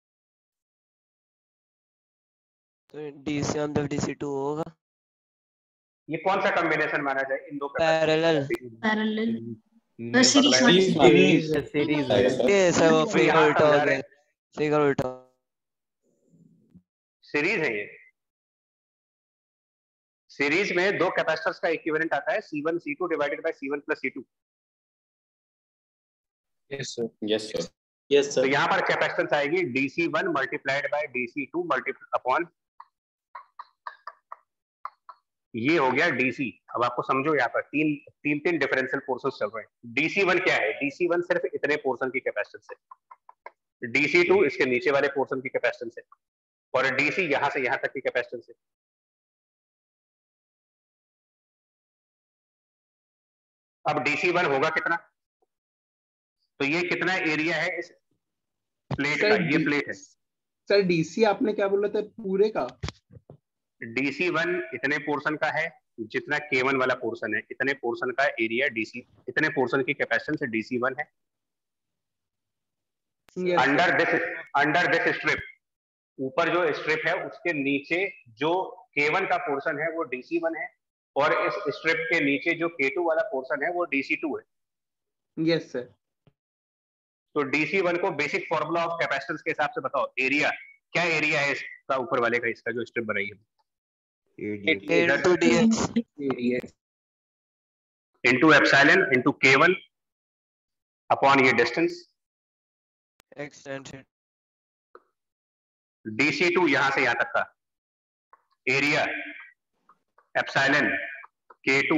तो डी सी अंदर डी सी टू होगा। ये कौन सा कॉम्बिनेशन माना जाए इन दो पैरेलल पैरेलल सीरीज सीरीज ये सब वो फिगर उल्टा हो गया, फिगर उल्टा सीरीज है। ये सीरीज में दो कैपेसिटर्स का इक्विवेलेंट आता है C one C two divided by C one plus C two. Yes sir. Yes sir. Yes sir. तो यहाँ पर कैपेसिटेंस आएगी D C one multiplied by D C two multiply upon, ये हो गया डीसी। अब आपको समझो यहाँ पर तीन तीन तीन डिफरेंशियल पोर्शंस चल रहे हैं। डीसी वन क्या है? डीसी वन सिर्फ इतने पोर्शन की कैपेसिटेंस है, डीसी टू इसके नीचे वाले पोर्शन की कैपेसिटेंस है, और डीसी यहां से यहां तक की कैपेसिटेंस है। अब डीसी वन होगा कितना, तो ये कितना एरिया है इस प्लेट का, ये प्लेट है सर। डीसी आपने क्या बोला था पूरे का? डीसी वन इतने पोर्शन का है जितना के वन वाला पोर्शन है, इतने पोर्शन का एरिया डीसी, इतने पोर्शन की कैपेसिटेंस डीसी वन है। Under this under this strip, ऊपर जो स्ट्रिप है उसके नीचे जो के वन का पोर्शन है वो डीसी वन है, और इस स्ट्रिप के नीचे जो के टू वाला पोर्शन है वो डीसी टू है। Yes sir. तो डीसी वन को बेसिक फॉर्मूला ऑफ कैपेसिटेंस के हिसाब से बताओ, एरिया क्या एरिया है इसका ऊपर वाले का, इसका जो स्ट्रिप बनाई है, into epsilon into K one upon ये डिस्टेंस एक्सटेंशन। डीसी टू यहां से यहां तक का एरिया एप्सिलॉन के टू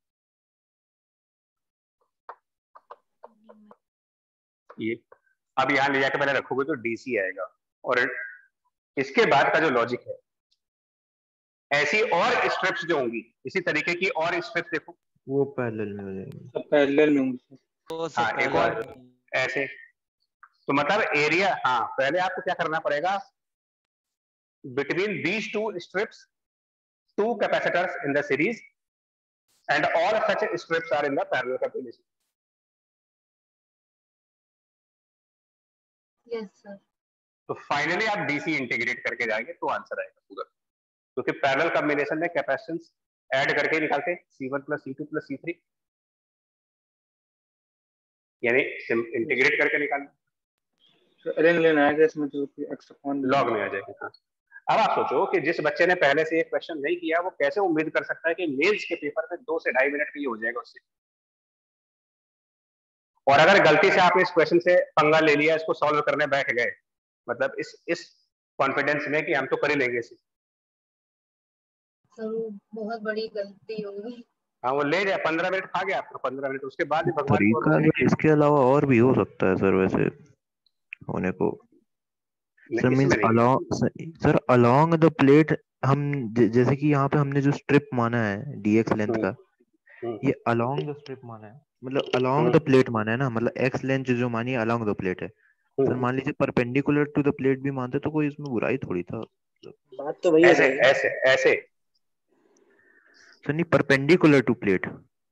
ये। अब यहां ले जाके पहले रखोगे तो डीसी आएगा, और इसके बाद का जो लॉजिक है, ऐसी और स्ट्रिप्स जो होंगी इसी तरीके की और स्ट्रिप्स देखो वो पैरेलल में हो जाएंगे, सब पैरेलल में होंगे। हाँ एक और ऐसे, तो मतलब एरिया, हाँ पहले आपको क्या करना पड़ेगा, between these two strips two capacitors in the series and all such strips are in the parallel combination. Yes sir. तो फाइनली आप डीसी इंटीग्रेट करके जाएंगे तो आंसर आएगा पूरा, क्योंकि पैरेलल कॉम्बिनेशन में कैपेसिटेंस ऐड करके निकालते C one plus C two plus C three, यानी इंटीग्रेट करके निकालना, रेंज लेना है इसमें जो कि एक्स अपॉन लॉग में आ जाएगा। हाँ अब आप सोचो कि जिस बच्चे ने पहले से एक क्वेश्चन नहीं किया वो कैसे उम्मीद कर सकता है कि मेंस के पेपर में दो से ढाई मिनट में ही हो जाएगा उससे। और अगर गलती से आपने इस क्वेश्चन से पंगा ले लिया, इसको सॉल्व करने बैठ गए, मतलब इस इस कॉन्फिडेंस में कि हम तो कर ही लेंगे इसे, सर वो बहुत बड़ी गलती होगी। हाँ वो ले जाए, पंद्रह मिनट खा गया आपको, पंद्रह मिनट उसके बाद भी भगवान तरीका है, इसके अलावा और भी हो सकता है सर वैसे होने को। Sir means along sir along the plate, हम जैसे कि यहाँ पे हमने जो स्ट्रिप माना है डीएक्स लेंथ का, ये अलोंग द स्ट्रिप माना है, मतलब अलोंग द प्लेट माना है ना, मतलब एक्स लेंथ जो मानी है अलोंग द प्लेट है। सर मान लीजिए परपेंडिकुलर टू द प्लेट भी मानते तो कोई इसमें बुराई थोड़ी था। बात तो वही ऐसे ऐसे ऐसे सर नहीं, परपेंडिकुलर टू प्लेट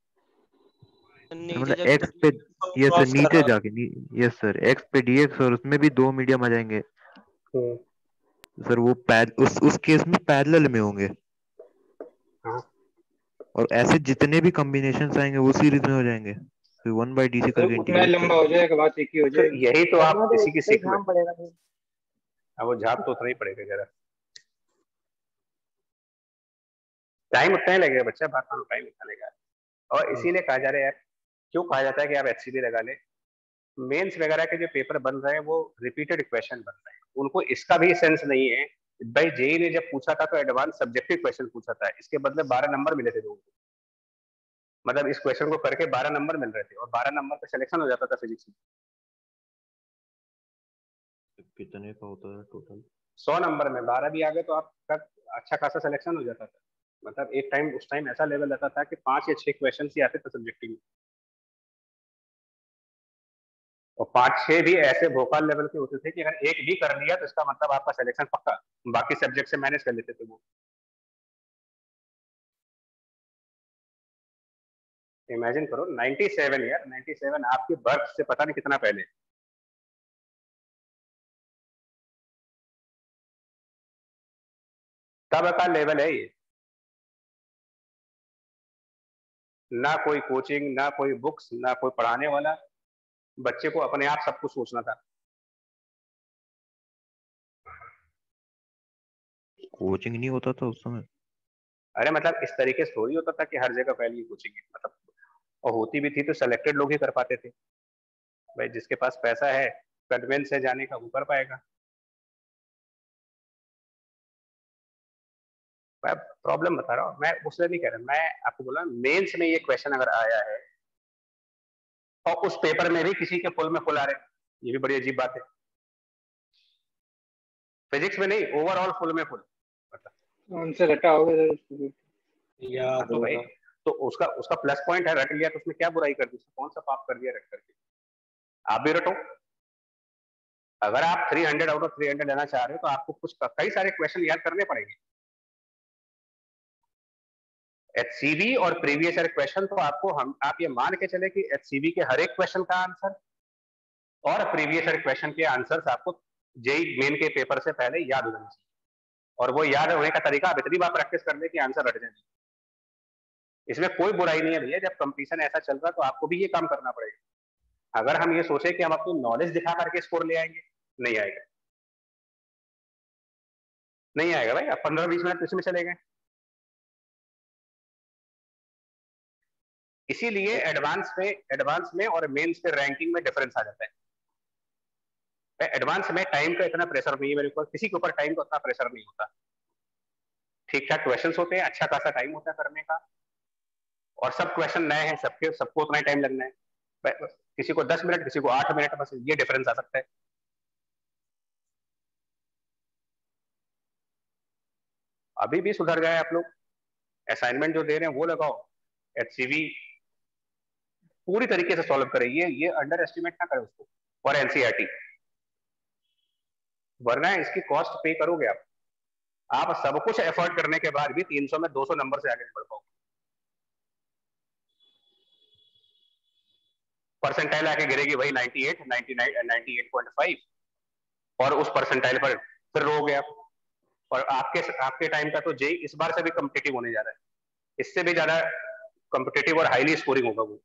मतलब एक्स पे, ये सर नीचे जाके, यस सर एक्स पे डीएक्स और उसमें भी दो मीडियम आ जाएंगे सर, वो पैर उस उस केस में पैरेलल में होंगे, और ऐसे जितने भी कॉम्बिनेशंस आएंगे वो सीरीज में हो जाएंगे, फिर वन बाई डी से करके उतना लंबा हो जाएगा, बात एक ही हो जाएगी। तो यही तो आप इसी की सीख में पड़ेगा, अब वो झाप तो उतना ही पड़ेगा, जरा टाइम उतना ही लगेगा बच्चा, बात मानो टाइम उतना लगेगा। और इसीलिए कहा जा रहा है यार, क्यों कहा जाता है कि आप एचसीडी लगा ले, मेंस वगैरह के जो पेपर बन रहे हैं वो रिपीटेड क्वेश्चन बन रहे हैं, उनको इसका भी सेंस नहीं है। भाई जेई ने जब पूछा था तो एडवांस सब्जेक्टिव क्वेश्चन पूछा था, इसके बदले बारह नंबर मिले थे लोगों को, मतलब इस क्वेश्चन को करके बारह नंबर मिल रहे थे, और बारह नंबर का सिलेक्शन हो जाता था फिजिक्स में। कितने का होता है टोटल? सौ नंबर में बारह भी आ गए तो आपका अच्छा खासा सिलेक्शन हो जाता था, मतलब एक टाइम उस टाइम ऐसा लेवल रहता था कि पांच या छह क्वेश्चन ही आते थे सब्जेक्टिव में, और पांच छह भी ऐसे भोपाल लेवल के होते थे कि अगर एक भी कर लिया तो इसका मतलब आपका सिलेक्शन पक्का, बाकी सब्जेक्ट से मैनेज कर लेते थे वो। इमेजिन करो सत्तानवे यार, सत्तानवे आपके बर्थ से पता नहीं कितना पहले, तब का लेवल है ये, ना कोई कोचिंग, ना कोई बुक्स, ना कोई पढ़ाने वाला, बच्चे को अपने आप सब कुछ सोचना था। कोचिंग नहीं होता था उस समय? अरे मतलब इस तरीके से थोड़ी होता था कि हर जगह पहले ही कोचिंग है, मतलब और होती भी थी तो सेलेक्टेड लोग ही कर पाते थे। भाई जिसके पास पैसा है, कन्वेंस है जाने का, वो कर पाएगा। मैं प्रॉब्लम बता रहा हूँ, मैं उससे नहीं कह रहा, मैं आपको बोला मेंस में ये क्वेश्चन अगर आया है और उस पेपर में भी किसी के फुल में फुल आ रहे, ये भी बड़ी अजीब बात है। फिजिक्स में नहीं, ओवरऑल फुल में फुल। आंसर रटा होगा सर, याद तो भाई होगा। तो उसका उसका प्लस पॉइंट है, रट लिया तो उसमें क्या बुराई कर दी, कौन सा पाप कर दिया रट करके। आप भी रटो। अगर आप तीन सौ आउट ऑफ तीन सौ लेना चाह रहे हो तो आपको कुछ कई सारे क्वेश्चन याद करने पड़ेंगे। एचसीवी और प्रीवियस ईयर क्वेश्चन तो आपको हम आप ये मान के चले कि एचसीवी के हर एक क्वेश्चन का आंसर और प्रीवियस ईयर क्वेश्चन के आंसर्स आपको जेई मेन के पेपर से पहले याद हो जाना चाहिए। और वो याद होने का तरीका आप इतनी बार प्रैक्टिस कर ले कि आंसर रट जाए। इसमें कोई बुराई नहीं है भैया, जब कंपटीशन ऐसा चल रहा है तो आपको भी ये काम करना पड़ेगा। अगर हम ये सोचे कि हम अपनी नॉलेज दिखा करके स्कोर ले आएंगे, नहीं आएगा, नहीं आएगा भाई। आप पंद्रह बीस मिनट इसमें चले गए। इसीलिए एडवांस में एडवांस में और मेंस के रैंकिंग में डिफरेंस आ जाता है। एडवांस में टाइम का इतना प्रेशर नहीं है मेरे ऊपर, किसी के ऊपर टाइम का उतना प्रेशर नहीं होता। ठीक ठाक क्वेश्चंस होते हैं, अच्छा खासा टाइम होता है करने का, और सब क्वेश्चन नए हैं, सबके सबको उतना ही टाइम लगना है। किसी को दस मिनट, किसी को आठ मिनट, बस ये डिफरेंस आ सकता है। अभी भी सुधर जाए आप लोग। असाइनमेंट जो दे रहे हैं वो लगाओ, एचसीवी पूरी तरीके से सॉल्व करें। ये ये अंडर एस्टिमेट ना करें उसको, और एनसीईआरटी, वरना इसकी कॉस्ट पे करोगे आप। आप सब कुछ एफर्ट करने के बाद भी तीन सौ में दो सौ नंबर से आगे नहीं बढ़ पाओगे। परसेंटाइल आके गिरेगी वही अट्ठानवे, निन्यानवे, अट्ठानवे पॉइंट पाँच, और उस परसेंटाइल पर फिर रहोगे आप। और आपके आपके टाइम का तो जेई इस बार से भी कॉम्पिटिटिव होने जा रहा है, इससे भी ज्यादा कॉम्पिटिटिव और हाईली स्कोरिंग होगा वो।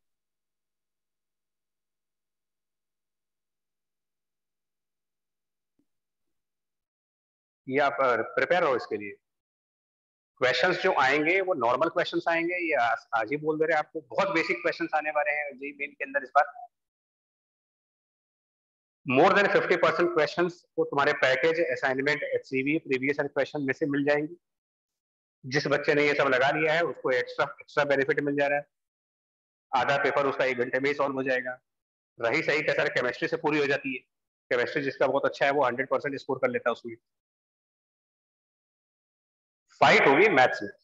ये आप प्रिपेयर रहो इसके लिए। क्वेश्चंस जो आएंगे वो नॉर्मल क्वेश्चंस आएंगे, ये आज ही बोल दे रहे हैं आपको, बहुत बेसिक क्वेश्चंस आने वाले हैं जेई मेन के अंदर इस बार। मोर देन पचास परसेंट क्वेश्चंस को तुम्हारे package, assignment, HCV, previous year question में से मिल जाएंगे। जिस बच्चे ने ये सब लगा लिया है उसको एक्स्ट्रा एक्स्ट्रा बेनिफिट मिल जा रहा है। आधा पेपर उसका एक घंटे में ही सॉल्व हो जाएगा। रही सही का सर केमिस्ट्री से पूरी हो जाती है। केमिस्ट्री जिसका बहुत अच्छा है वो हंड्रेड परसेंट स्कोर कर लेता है उसमें। फाइट होगी मैथ्स में।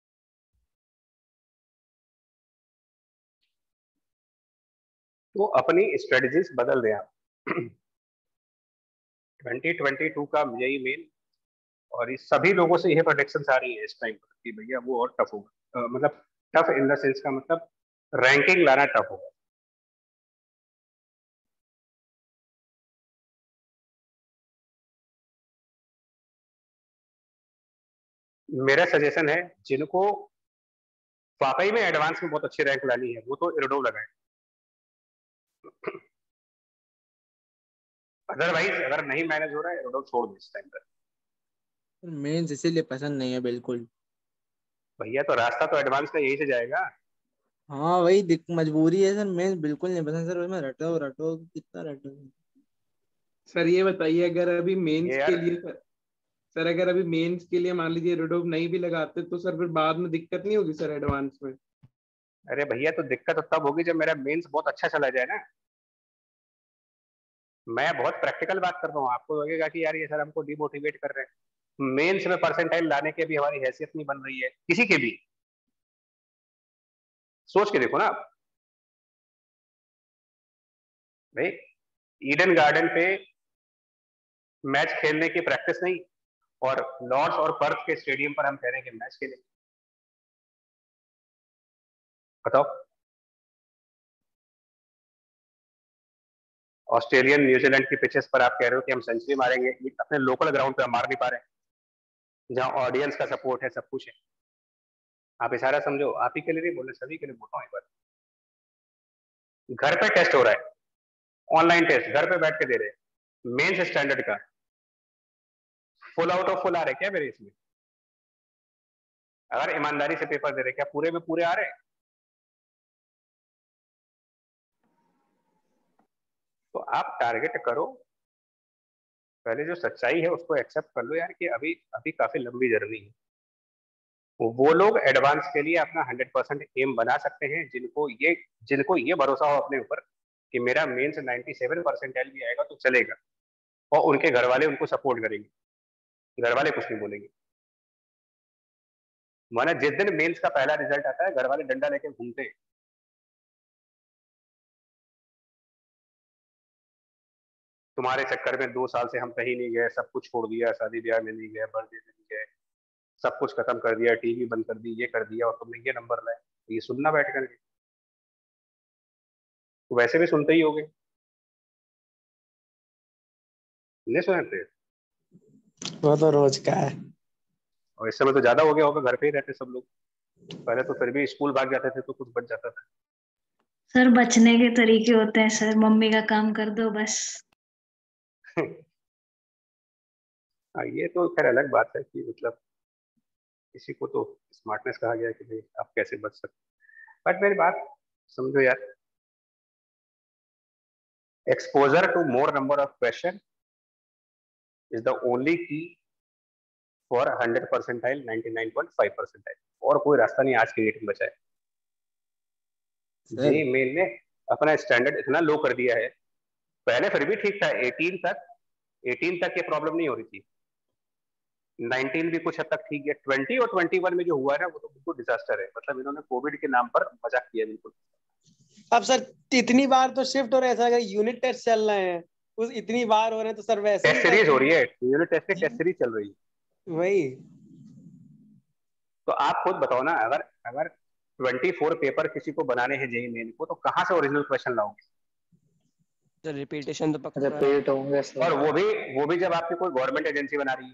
तो अपनी स्ट्रेटजीज बदल दें आप। ट्वेंटी ट्वेंटी टू का जेईई मेन, और इस सभी लोगों से यह प्रोडिक्शन आ रही है इस टाइम पर कि भैया वो और टफ होगा। मतलब टफ इन द सेंस का मतलब रैंकिंग लाना टफ होगा। मेरा सजेशन है जिनको वाकई में एडवांस में बहुत अच्छी रैंक लानी है वो तो इरोडोव लगाए। अदरवाइज अगर नहीं मैनेज हो रहा है इरोडोव छोड़ दो इस टाइम पर। मेंस इसीलिए पसंद नहीं है बिल्कुल। भैया तो रास्ता तो एडवांस का यही से जाएगा। हाँ वही दिक मजबूरी है सर, मेंस बिल्कुल नहीं पसंद सर। उसमें रटो रटो कितना रटो। सर ये बताइए, अगर अभी मेंस के लिए सर अगर अभी मेंस के लिए मान लीजिए इरोडोव नहीं भी लगाते तो सर फिर बाद में दिक्कत नहीं होगी सर एडवांस में? अरे भैया तो दिक्कत तो तब होगी जब मेरा मेंस बहुत अच्छा चला जाए ना। मैं बहुत प्रैक्टिकल बात कर रहा हूँ, आपको लगेगा कि यार ये सर हमको डिमोटिवेट कर रहे हैं। मेंस में परसेंटाइल लाने के भी हमारी हैसियत नहीं बन रही है किसी के भी। सोच के देखो ना आप भाई, ईडन गार्डन पे मैच खेलने की प्रैक्टिस नहीं, और लॉर्ड्स और पर्थ के स्टेडियम पर हम कह रहे हैं कि मैच खेलेंगे। बताओ। ऑस्ट्रेलियन न्यूजीलैंड की पिचेस पर आप कह रहे हो कि हम सेंचुरी मारेंगे, अपने लोकल ग्राउंड पे हम मार नहीं पा रहे, जहां ऑडियंस का सपोर्ट है, सब कुछ है। आप इशारा समझो, आप ही के लिए नहीं बोल रहे, सभी के लिए बोल रहा हूं। एक बार घर पे टेस्ट हो रहा है, ऑनलाइन टेस्ट घर पे बैठ के दे रहे हैं, मेंस स्टैंडर्ड का फुल आउट ऑफ फुल आ रहे क्या मेरे इसमें? अगर ईमानदारी से पेपर दे रहे क्या पूरे में पूरे आ रहे? तो आप टारगेट करो, पहले जो सच्चाई है उसको एक्सेप्ट कर लो यार कि अभी अभी काफी लंबी जर्नी है। वो लोग एडवांस के लिए अपना हंड्रेड परसेंट एम बना सकते हैं जिनको ये जिनको ये भरोसा हो अपने ऊपर कि मेरा मेंस सत्तानवे परसेंटाइल भी आएगा तो चलेगा, और उनके घर वाले उनको सपोर्ट करेंगे। घर वाले कुछ नहीं बोलेंगे। माना जिस दिन मेंस का पहला रिजल्ट आता है घर वाले डंडा लेके घूमते हैं। तुम्हारे चक्कर में दो साल से हम कहीं नहीं गए, सब कुछ छोड़ दिया, शादी ब्याह में नहीं गए, बर्थडे में नहीं गए, सब कुछ खत्म कर दिया, टीवी बंद कर दी, ये कर दिया, और तुमने ये नंबर लाए। ये सुनना बैठ करके तो वैसे भी सुनते ही होगे, नहीं सुनते? वो तो रोज का है। और इस समय तो ज्यादा हो गया होगा, घर पे ही रहते सब लोग। पहले तो फिर भी स्कूल भाग जाते थे तो कुछ बच जाता था। सर बचने के तरीके होते हैं सर, मम्मी का काम कर दो बस। हाँ, ये तो खैर अलग बात है कि मतलब किसी को तो स्मार्टनेस कहा गया कि भाई आप कैसे बच सकते। बट मेरी बात समझो यार, exposure to more number of question is the only key for one hundred percentile ninety-nine point five percentile। और कोई रास्ता नहीं आज के डेट में बचा है। जेई मेन ने अपना स्टैंडर्ड इतना लो कर दिया है, पहले फिर भी ठीक था, अठारह तक अठारह तक ये प्रॉब्लम नहीं हो रही थी, उन्नीस भी कुछ हद तक ठीक है, बीस और इक्कीस में जो हुआ है ना वो तो बिल्कुल डिजास्टर है। मतलब इन्होंने कोविड के नाम पर मजाक किया बिल्कुल। अब सर इतनी बार तो शिफ्ट हो रहे हैं सर, अगर यूनिट टेस्ट चल रहे हैं उस इतनी बार हो रहे हैं तो सर वैसे टेस्ट सीरीज हो रही है, यूनिट टेस्ट की टेस्ट सीरीज चल रही है। वही तो आप खुद बताओ ना, अगर अगर चौबीस पेपर किसी को बनाने हैं जेई मेन को, तो कहाँ से ओरिजिनल क्वेश्चन लाओगे? सर रिपीटेशन तो पक्का रिपीट होंगे सर। और वो भी वो भी जब आपकी कोई गवर्नमेंट एजेंसी बना रही है।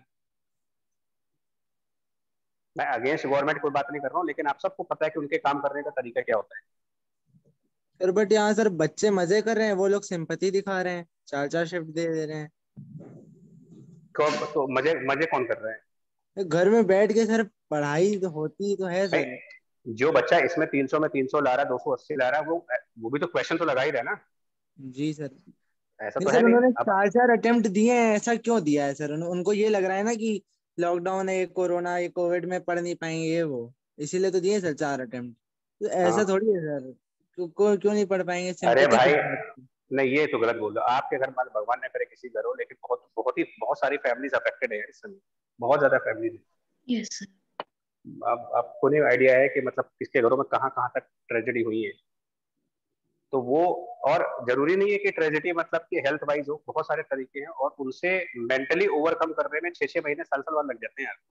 मैं अगेंस्ट गवर्नमेंट कोई बात नहीं कर रहा हूँ, लेकिन आप सबको पता है कि उनके काम करने का तरीका क्या होता है। सर बट यहाँ सर बच्चे मजे कर रहे हैं, वो लोग सिंपैथी दिखा रहे हैं, चार चार शिफ्ट दे दे रहे हैं। तो, तो मजे मजे कौन कर रहे हैं? घर में बैठ के सर पढ़ाई तो होती तो है सर। जो बच्चा इसमें तीन सौ में तीन सौ ला रहा है, दो सौ अस्सी ला रहा है, वो वो भी तो क्वेश्चन तो लगा ही रहा है ना। जी सर। ऐसा नहीं तो सर, है नहीं। उन्होंने अब चार चार अटेम्प्ट दिए हैं, ऐसा क्यों दिया है सर? उन, उनको ये लग रहा है ना कि लॉकडाउन है, कोरोना, ये कोविड में पढ़ नहीं पाएंगे ये वो, इसीलिए तो दिए सर चार अटेम्प्ट। तो ऐसा हाँ। थोड़ी है सर, क्यों क्यों क्यों नहीं पढ़ पाएंगे? अरे सिंपैथी भाई किस नहीं, ये तो गलत बोल रहे हो। आपके घर में भगवान ने करे किसी घर हो, लेकिन बहुत बहुत ही बहुत सारी फैमिलीज अफेक्टेड है इस समय, बहुत ज्यादा फैमिलीज। Yes sir. अब आपको नहीं आइडिया है कि मतलब किसके घरों में कहाँ कहाँ तक ट्रेजेडी हुई है। तो वो, और जरूरी नहीं है कि ट्रेजेडी मतलब कि हेल्थ वाइज हो, बहुत सारे तरीके हैं, और उनसे मेंटली ओवरकम करने में छह छह महीने साल साल बाद लग जाते हैं यार।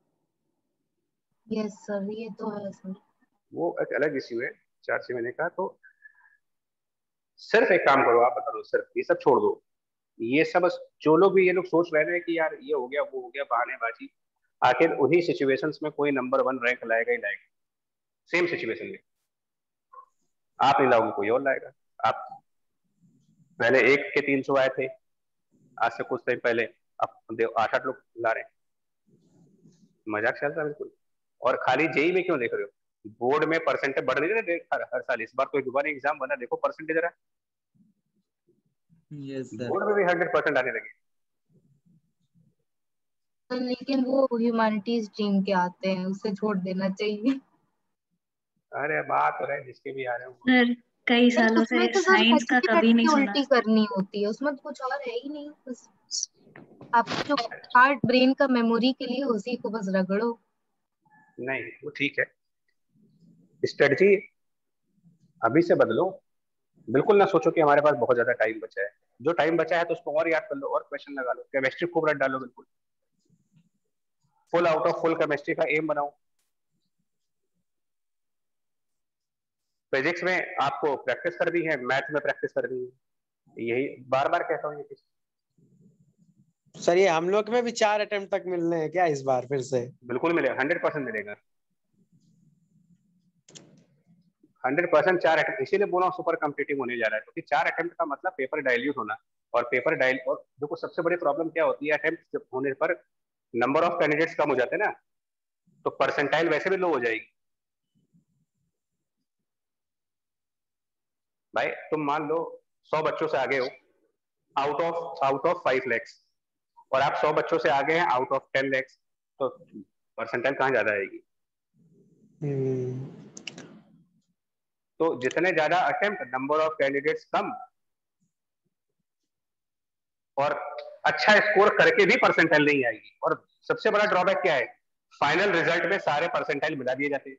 यस सर, ये तो है सर। वो एक अलग इश्यू है चार छह महीने का। तो सिर्फ एक काम करो, आप बता दो, सिर्फ ये सब छोड़ दो। ये सब जो लोग भी ये लोग सोच रहे हैं कि यार ये हो गया वो हो गया, बहानेबाजी, आखिर उन्हीं सिचुएशंस में कोई नंबर वन रैंक लाएगा ही लाएगा। सेम सिचुएशन में आप नहीं लाओगे, कोई और लाएगा। आप पहले एक के तीन सौ आए थे आज से कुछ टाइम पहले, अब आठ आठ लोग ला रहे हैं। मजाक चलता है बिल्कुल। और खाली जेई में क्यों देख रहे हो? बोर्ड में परसेंटेज बढ़ रही है हर, हर साल। इस बार कोई दोबारा एग्जाम बना, देखो परसेंटेज रहा, बोर्ड में भी हंड्रेड परसेंट आने लगे। लेकिन वो ह्यूमैनिटीज टीम के आते हैं, उसे छोड़ देना चाहिए। अरे बात हो रहा है जिसके भी आ रहे हो सर कई सालों से तो साइंस का कभी नहीं सुना। उल्टी करनी होती है, उसमें कुछ और है ही नहीं। बस आपको जो हार्ट ब्रेन का मेमोरी के लिए उसी को बस रगड़ो। नहीं वो ठीक है, स्ट्रेटजी अभी से बदलो। बिल्कुल ना सोचो कि हमारे पास बहुत ज्यादा टाइम बचा है। जो टाइम बचा है तो उसको और याद कर लो, और क्वेश्चन लगा लो, केमिस्ट्री खूब रट डालो, बिल्कुल full out of full chemistry का एम बनाओ। फिजिक्स में आपको प्रैक्टिस करनी है, मैथ में प्रैक्टिस करनी है, यही बार बार कहता हूँ। ये सर ये हम लोग में भी चार अटेम्प्ट तक मिलने हैं क्या इस बार फिर से? बिल्कुल मिलेगा, हंड्रेड परसेंट मिलेगा, हंड्रेड परसेंट चार अटेम्प्ट। इसीलिए बोला सुपर कॉम्पिटिटिव होने जा रहा है, क्योंकि चार अटेम्प्ट का मतलब पेपर डाइल्यूट होना। और पेपर डाइल और देखो सबसे बड़ी प्रॉब्लम क्या होती है, अटेम्प्ट होने पर नंबर ऑफ कैंडिडेट्स कम हो जाते हैं ना, तो परसेंटाइल वैसे भी लो हो जाएगी। भाई तुम मान लो सौ बच्चों से आगे हो out of out of five lakhs, और आप सौ बच्चों से आगे हैं आउट ऑफ टेन लैक्स, तो परसेंटाइल कहाँ ज्यादा आएगी? तो जितने ज्यादा अटेम्प्ट, नंबर ऑफ कैंडिडेट्स कम, और अच्छा स्कोर करके भी परसेंटाइल नहीं आएगी। और सबसे बड़ा ड्रॉबैक क्या है, फाइनल रिजल्ट में सारे परसेंटाइल मिला दिए जाते हैं।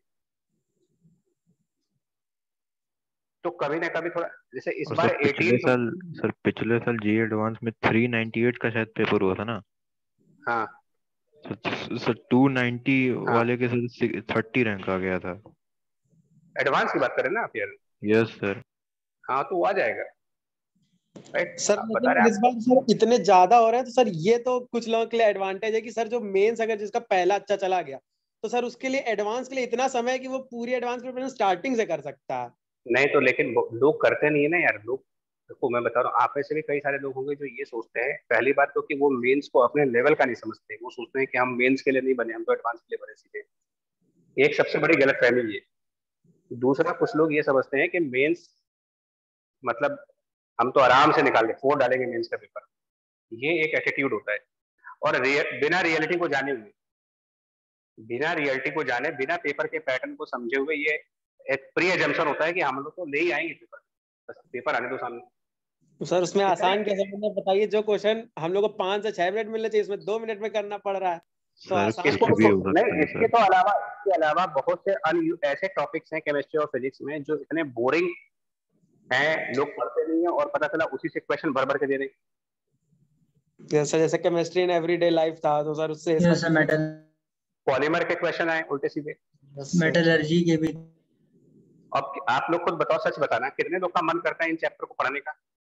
तो कभी ना कभी थोड़ा, जैसे इस और बार सर पिछले अठारह साल सर पिछले साल जी एडवांस में थ्री नाइंटी एट का शायद पेपर हुआ था ना। हाँ सर, सर टू नाइंटी हाँ वाले के सर थर्टी रैंक आ गया था। एडवांस की बात करें ना आप यार। Yes sir. हाँ तो वो आ जाएगा राइट। सर आप बता लेकिन रहे इस बार सर इतने ज्यादा हो रहे हैं तो सर ये तो कुछ लोगों के लिए एडवांटेज है कि सर जो मेंस अगर जिसका पहला अच्छा चला गया तो सर उसके लिए एडवांस के लिए इतना समय है कि वो पूरी एडवांस प्रिपरेशन स्टार्टिंग से कर सकता है। नहीं तो लेकिन वो- लोग करते नहीं है ना यार। लोग देखो मैं बता रहा हूँ, आप में से भी कई सारे लोग होंगे जो ये सोचते हैं, पहली बात तो कि वो मेंस को अपने लेवल का नहीं समझते। वो सोचते हैं कि हम मेंस के लिए नहीं बने, हम तो एडवांस के लिए बने सीधे। एक सबसे बड़ी गलत फहमी ये। दूसरा, कुछ लोग ये समझते हैं कि मेंस मतलब हम तो आराम से निकाल के फोड़ डालेंगे मेंस का पेपर। ये एक एटीट्यूड होता है। और रिय, बिना रियलिटी को जाने हुए बिना रियलिटी को जाने बिना पेपर के पैटर्न को समझे हुए ये एक प्री एजम्पशन होता है कि हम लोग तो ले ही आएंगे पेपर, बस पेपर आने दो सामने। तो सर उसमें आसान कैसे बनना है बताइए। जो क्वेश्चन हम लोग को पांच से छह मिनट मिलने चाहिए इसमें दो मिनट में करना पड़ रहा है तो सर आसान कुछ भी हो सकता नहीं, है इसके सर। तो अलावा इसके अलावा बहुत से अन ऐसे टॉपिक्स हैं केमिस्ट्री और फिजिक्स में जो इतने बोरिंग हैं, लोग पढ़ते नहीं है और पता चला उसी से क्वेश्चन भर भर के दे रहे हैं। जैसे जैसे केमिस्ट्री इन एवरीडे लाइफ था तो सर उससे जैसे मेटल पॉलीमर के क्वेश्चन आए उल्टे सीधे। मेटलर्जी के भी। अब आप लोग खुद बताओ, सच बताना, कितने लोग का मन करता है इन चैप्टर को पढ़ने का?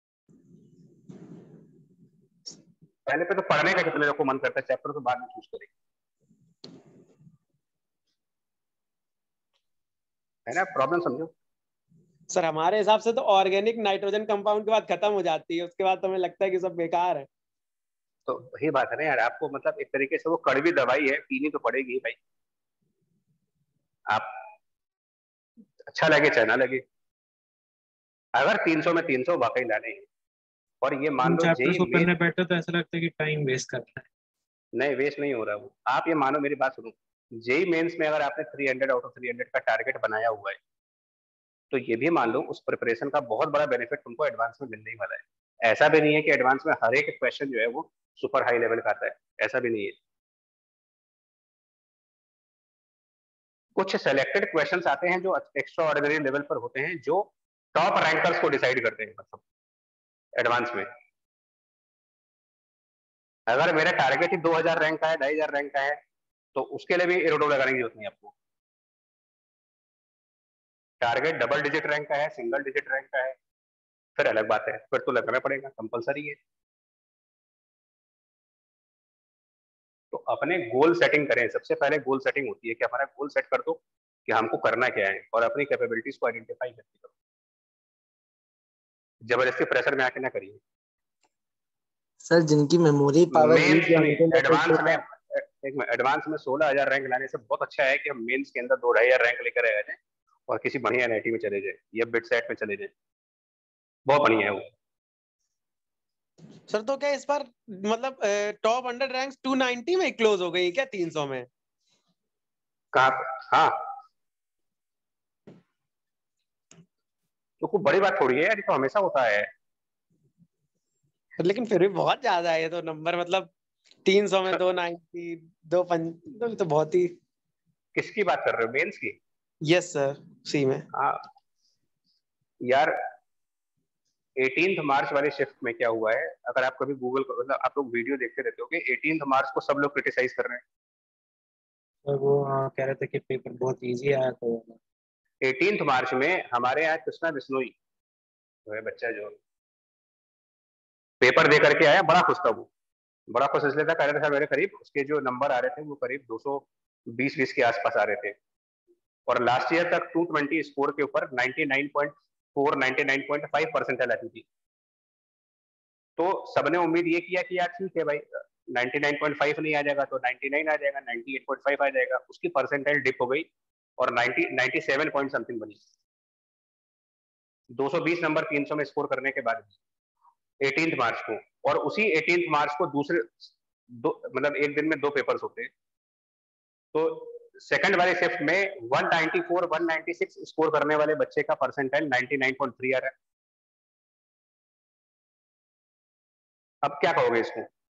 पहले पे तो पढ़ने का कितने लोग को मन करता है, चैप्टर तो बाद में चूज करेंगे, है ना? प्रॉब्लम समझो। सर हमारे हिसाब से तो ऑर्गेनिक नाइट्रोजन कंपाउंड के बाद खत्म हो जाती है, उसके बाद तो हमें लगता है कि सब बेकार है। तो वही बात है ना यार, आपको मतलब एक तरीके से वो कड़वी दवाई है, पीनी तो पड़ेगी भाई। आप अच्छा लगे चाहे ना लगे, अगर तीन सौ में तीन सौ वाकई लाने हैं और ये मान लो चैप्टर्स जेई को मेन, करने बैठो तो ऐसा लगता है कि टाइम वेस्ट कर रहा है। नहीं वेस्ट नहीं हो रहा वो। आप ये मानो, मेरी बात सुनो, जेई मेंस में अगर आपने तीन सौ आउट ऑफ तीन सौ का टारगेट बनाया हुआ है तो ये भी मान लो उस प्रिपरेशन का बहुत बड़ा बेनिफिट तुमको एडवांस में मिलने ही वाला है। ऐसा भी नहीं है कि एडवांस में हर एक क्वेश्चन जो है वो सुपर हाई लेवल का आता है, ऐसा भी नहीं है। कुछ सेलेक्टेड क्वेश्चंस आते हैं जो एक्स्ट्रा ऑर्डिनरी लेवल पर होते हैं, जो टॉप रैंकर्स को डिसाइड करते हैं। मतलब एडवांस में अगर मेरा टारगेट ही दो हज़ार रैंक का है, ढाई हज़ार रैंक का है, तो उसके लिए भी एरोडो लगाने की जरूरत नहीं आपको। टारगेट डबल डिजिट रैंक का है, सिंगल डिजिट रैंक का है, फिर अलग बात है, फिर तो लगाना पड़ेगा, कंपलसरी है। तो अपने गोल सेटिंग करें। सबसे पहले गोल सेटिंग होती है कि हमारा गोल सेट कर दो कि हमको करना क्या है और अपनी कैपेबिलिटीज को आइडेंटिफाई करके करो। जबरदस्ती प्रेशर में आके ना करिए। सर जिनकी मेमोरी पावर मेंस में एडवांस में एक एडवांस में सोलह हजार रैंक लाने से बहुत अच्छा है कि हम मेंस के अंदर दो ढाई हजार रैंक लेकर आ जाए और किसी बढ़िया एनआईटी में चले जाए या बिट सेट में चले जाए, बहुत बढ़िया है वो। सर तो क्या इस बार मतलब top hundred ranks two ninety में क्लोज हो गई क्या तीन सौ में? कहाँ? हाँ तो कोई बड़ी बात थोड़ी है यार, ये तो हमेशा होता है। लेकिन फिर भी बहुत ज्यादा है ये तो नंबर, मतलब तीन सौ में दो नाइंटी दो पंच तो बहुत ही। किसकी बात कर रहे हो, मेंस की? यस सर, सी में। हाँ यार, अठारह मार्च वाली शिफ्ट में क्या हुआ है, अगर आप कभी गूगल मतलब आप लोग वीडियो देखते रहते हो कि अठारह मार्च को सब लोग क्रिटिसाइज कर रहे हैं। तो वो हाँ कह रहे थे कि पेपर बहुत इजी आया तो अठारह मार्च में हमारे यहाँ कृष्णा बिश्नोई जो है बच्चा, जो पेपर दे करके आया, बड़ा खुश था वो। बड़ा खुश इसलिए था, कह रहा था मेरे करीब उसके जो नंबर आ रहे थे वो करीब दो सौ बीस बीस के आसपास आ रहे थे और लास्ट ईयर तक दो सौ बीस स्कोर के ऊपर निन्यानवे पॉइंट चार निन्यानवे पॉइंट पाँच परसेंटाइल आती थी। तो सबने उम्मीद ये किया कि यार ठीक है भाई, निन्यानवे पॉइंट पाँच नहीं आ जाएगा तो निन्यानवे आ जाएगा, अट्ठानवे पॉइंट पाँच आ जाएगा। उसकी परसेंटाइल डिप हो गई और नब्बे सत्तानवे पॉइंट समथिंग बनी। दो सौ बीस नंबर तीन सौ में स्कोर करने के बाद अठारह मार्च को, और उसी अठारह मार्च को दूसरे दो मतलब एक दिन में दो पेपर्स होते हैं। तो सेकंड वाले शिफ्ट में एक सौ चौरानवे, एक सौ छियानवे स्कोर करने वाले बच्चे का परसेंटाइल निन्यानवे पॉइंट तीन आ रहा है। अब क्या कहोगे इसको?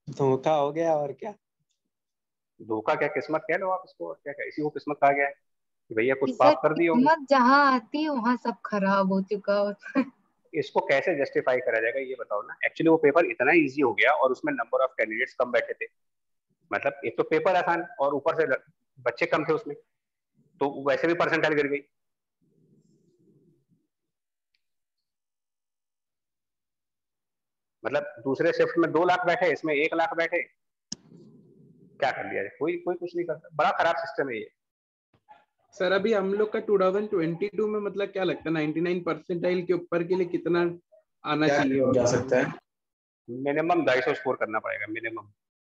धोखा हो गया और क्या। धोखा क्या, किस्मत कह लो आप इसको, और क्या क्या इसी को किस्मत कहा गया है कि भैया कुछ सर पाप कर दिए होंगे। किस्मत जहाँ आती है वहाँ सब खराब हो चुका होता है। इसको कैसे जस्टिफाई करा जाएगा ये बताओ ना। एक्चुअली वो पेपर इतना इजी हो गया और उसमें नंबर ऑफ कैंडिडेट्स कम बैठे थे। मतलब एक तो पेपर आसान और ऊपर से बच्चे कम थे उसमें, तो वैसे भी परसेंटाइल गिर गई। मतलब दूसरे शिफ्ट में दो लाख बैठे, इसमें एक लाख बैठे, क्या कर लिया जाए, कोई कोई कुछ नहीं करता। बड़ा खराब सिस्टम है ये। सर अभी हम लोग का टू थाउजेंड ट्वेंटी टू में मतलब क्या लगता है नाइंटी नाइन परसेंटाइल के ऊपर के लिए कितना आना चाहिए जा सकता है? मिनिमम ढाई सौ स्कोर करना पड़ेगा मिनिमम।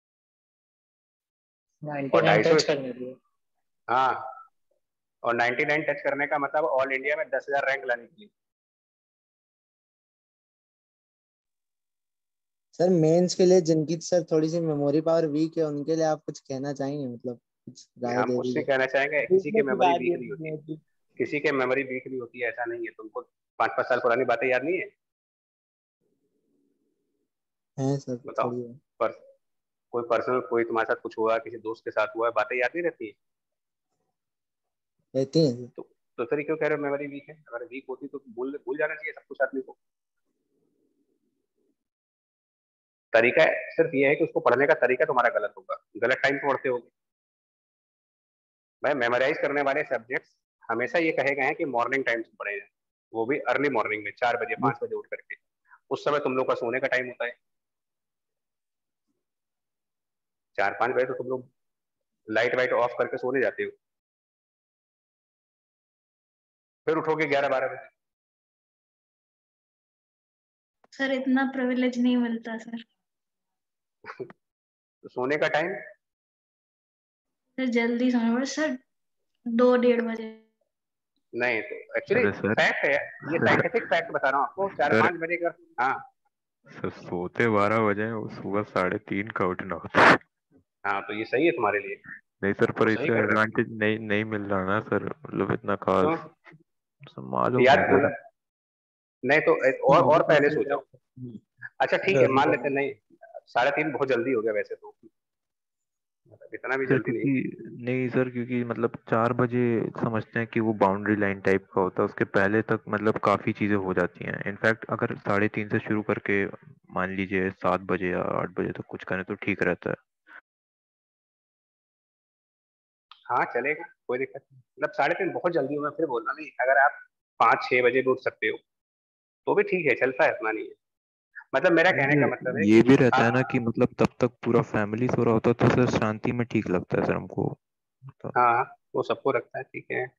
और निन्यानवे ढाई टच सौ करने के लिए। हाँ, और निन्यानवे टच करने का मतलब ऑल इंडिया में दस हजार रैंक लाने के लिए। सर मेंस के लिए जिनकी सर थोड़ी सी मेमोरी पावर वीक है उनके लिए आप कुछ कहना चाहेंगे, मतलब कुछ राय हम दे कुछ नहीं दीजिए। कहना चाहेंगे, किसी की मेमोरी वीक नहीं होती, किसी के मेमोरी वीक नहीं होती है, ऐसा नहीं है। तुमको पाँच पाँच साल पुरानी बातें याद नहीं है? है सर बताओ, थोड़ी पर कोई पर्सनल कोई तुम्हारे साथ कुछ हुआ, किसी दोस्त के साथ हुआ, बातें याद नहीं रहती है? रहती है। तो तो फिर क्यों कह रहे हो मेमोरी वीक है? अगर वीक होती तो भूल भूल जाना चाहिए सब कुछ आदमी को। तरीका सिर्फ ये है कि उसको पढ़ने का तरीका तुम्हारा गलत होगा, गलत टाइम पे पढ़ते होगे। भाई मेमोराइज करने वाले सब्जेक्ट्स हमेशा ये कहे गए हैं कि मॉर्निंग टाइम से पढ़े जाए, वो भी अर्ली मॉर्निंग में चार बजे पांच बजे उठ करके। उस समय तुम लोग का सोने का टाइम होता है, चार पांच बजे तो तुम लोग लाइट वाइट ऑफ करके सोने जाते हो, फिर उठोगे ग्यारह बारह बजे। सर इतना प्रिविलेज नहीं मिलता सर। तो सोने का टाइम सर जल्दी सोना सर, दो डेढ़ बजे। नहीं, तो एक्चुअली अरे सर फैक्ट है ये, सर साइंटिफिक फैक्ट बता रहा हूँ आपको। चार सर पांच बजे का, हाँ सर सोते बारह बजे हैं, वो सुबह साढ़े तीन का उठना होता है। हाँ, तो ये सही है तुम्हारे लिए, नहीं सर, पर तो सही इसका कर रहे हो। एडवांटेज नहीं नहीं मिल रहा ना सर, मतलब इतना क्यों? खास सर मालूम याद नहीं सर। मतलब नहीं तो एक और और पहले सो जाओ। अच्छा ठीक है, मान लेते नहीं, साढ़े तीन बहुत जल्दी हो गया वैसे तो, मतलब इतना भी सर जल्दी नहीं। क्योंकि नहीं सर, क्योंकि मतलब चार बजे समझते हैं कि वो बाउंड्री लाइन टाइप का होता है, उसके पहले तक मतलब काफी चीजें हो जाती हैं। इनफैक्ट अगर साढ़े तीन से शुरू करके मान लीजिए सात बजे या आठ बजे तक कुछ करें तो ठीक रहता है। हाँ चलेगा, कोई दिक्कत नहीं। मतलब साढ़े तीन बहुत जल्दी हो, मैं फिर बोल रहा नहीं, अगर आप पाँच छह बजे भी उठ सकते हो तो भी ठीक है, चलता है, इतना नहीं है। मतलब मेरा कहने का मतलब है ये कि भी रहता है आप, ना कि मतलब तब तक पूरा फैमिली सो रहा होता है, तो सर शांति में ठीक लगता है सर हमको तो। हाँ वो सबको रखता है, ठीक है,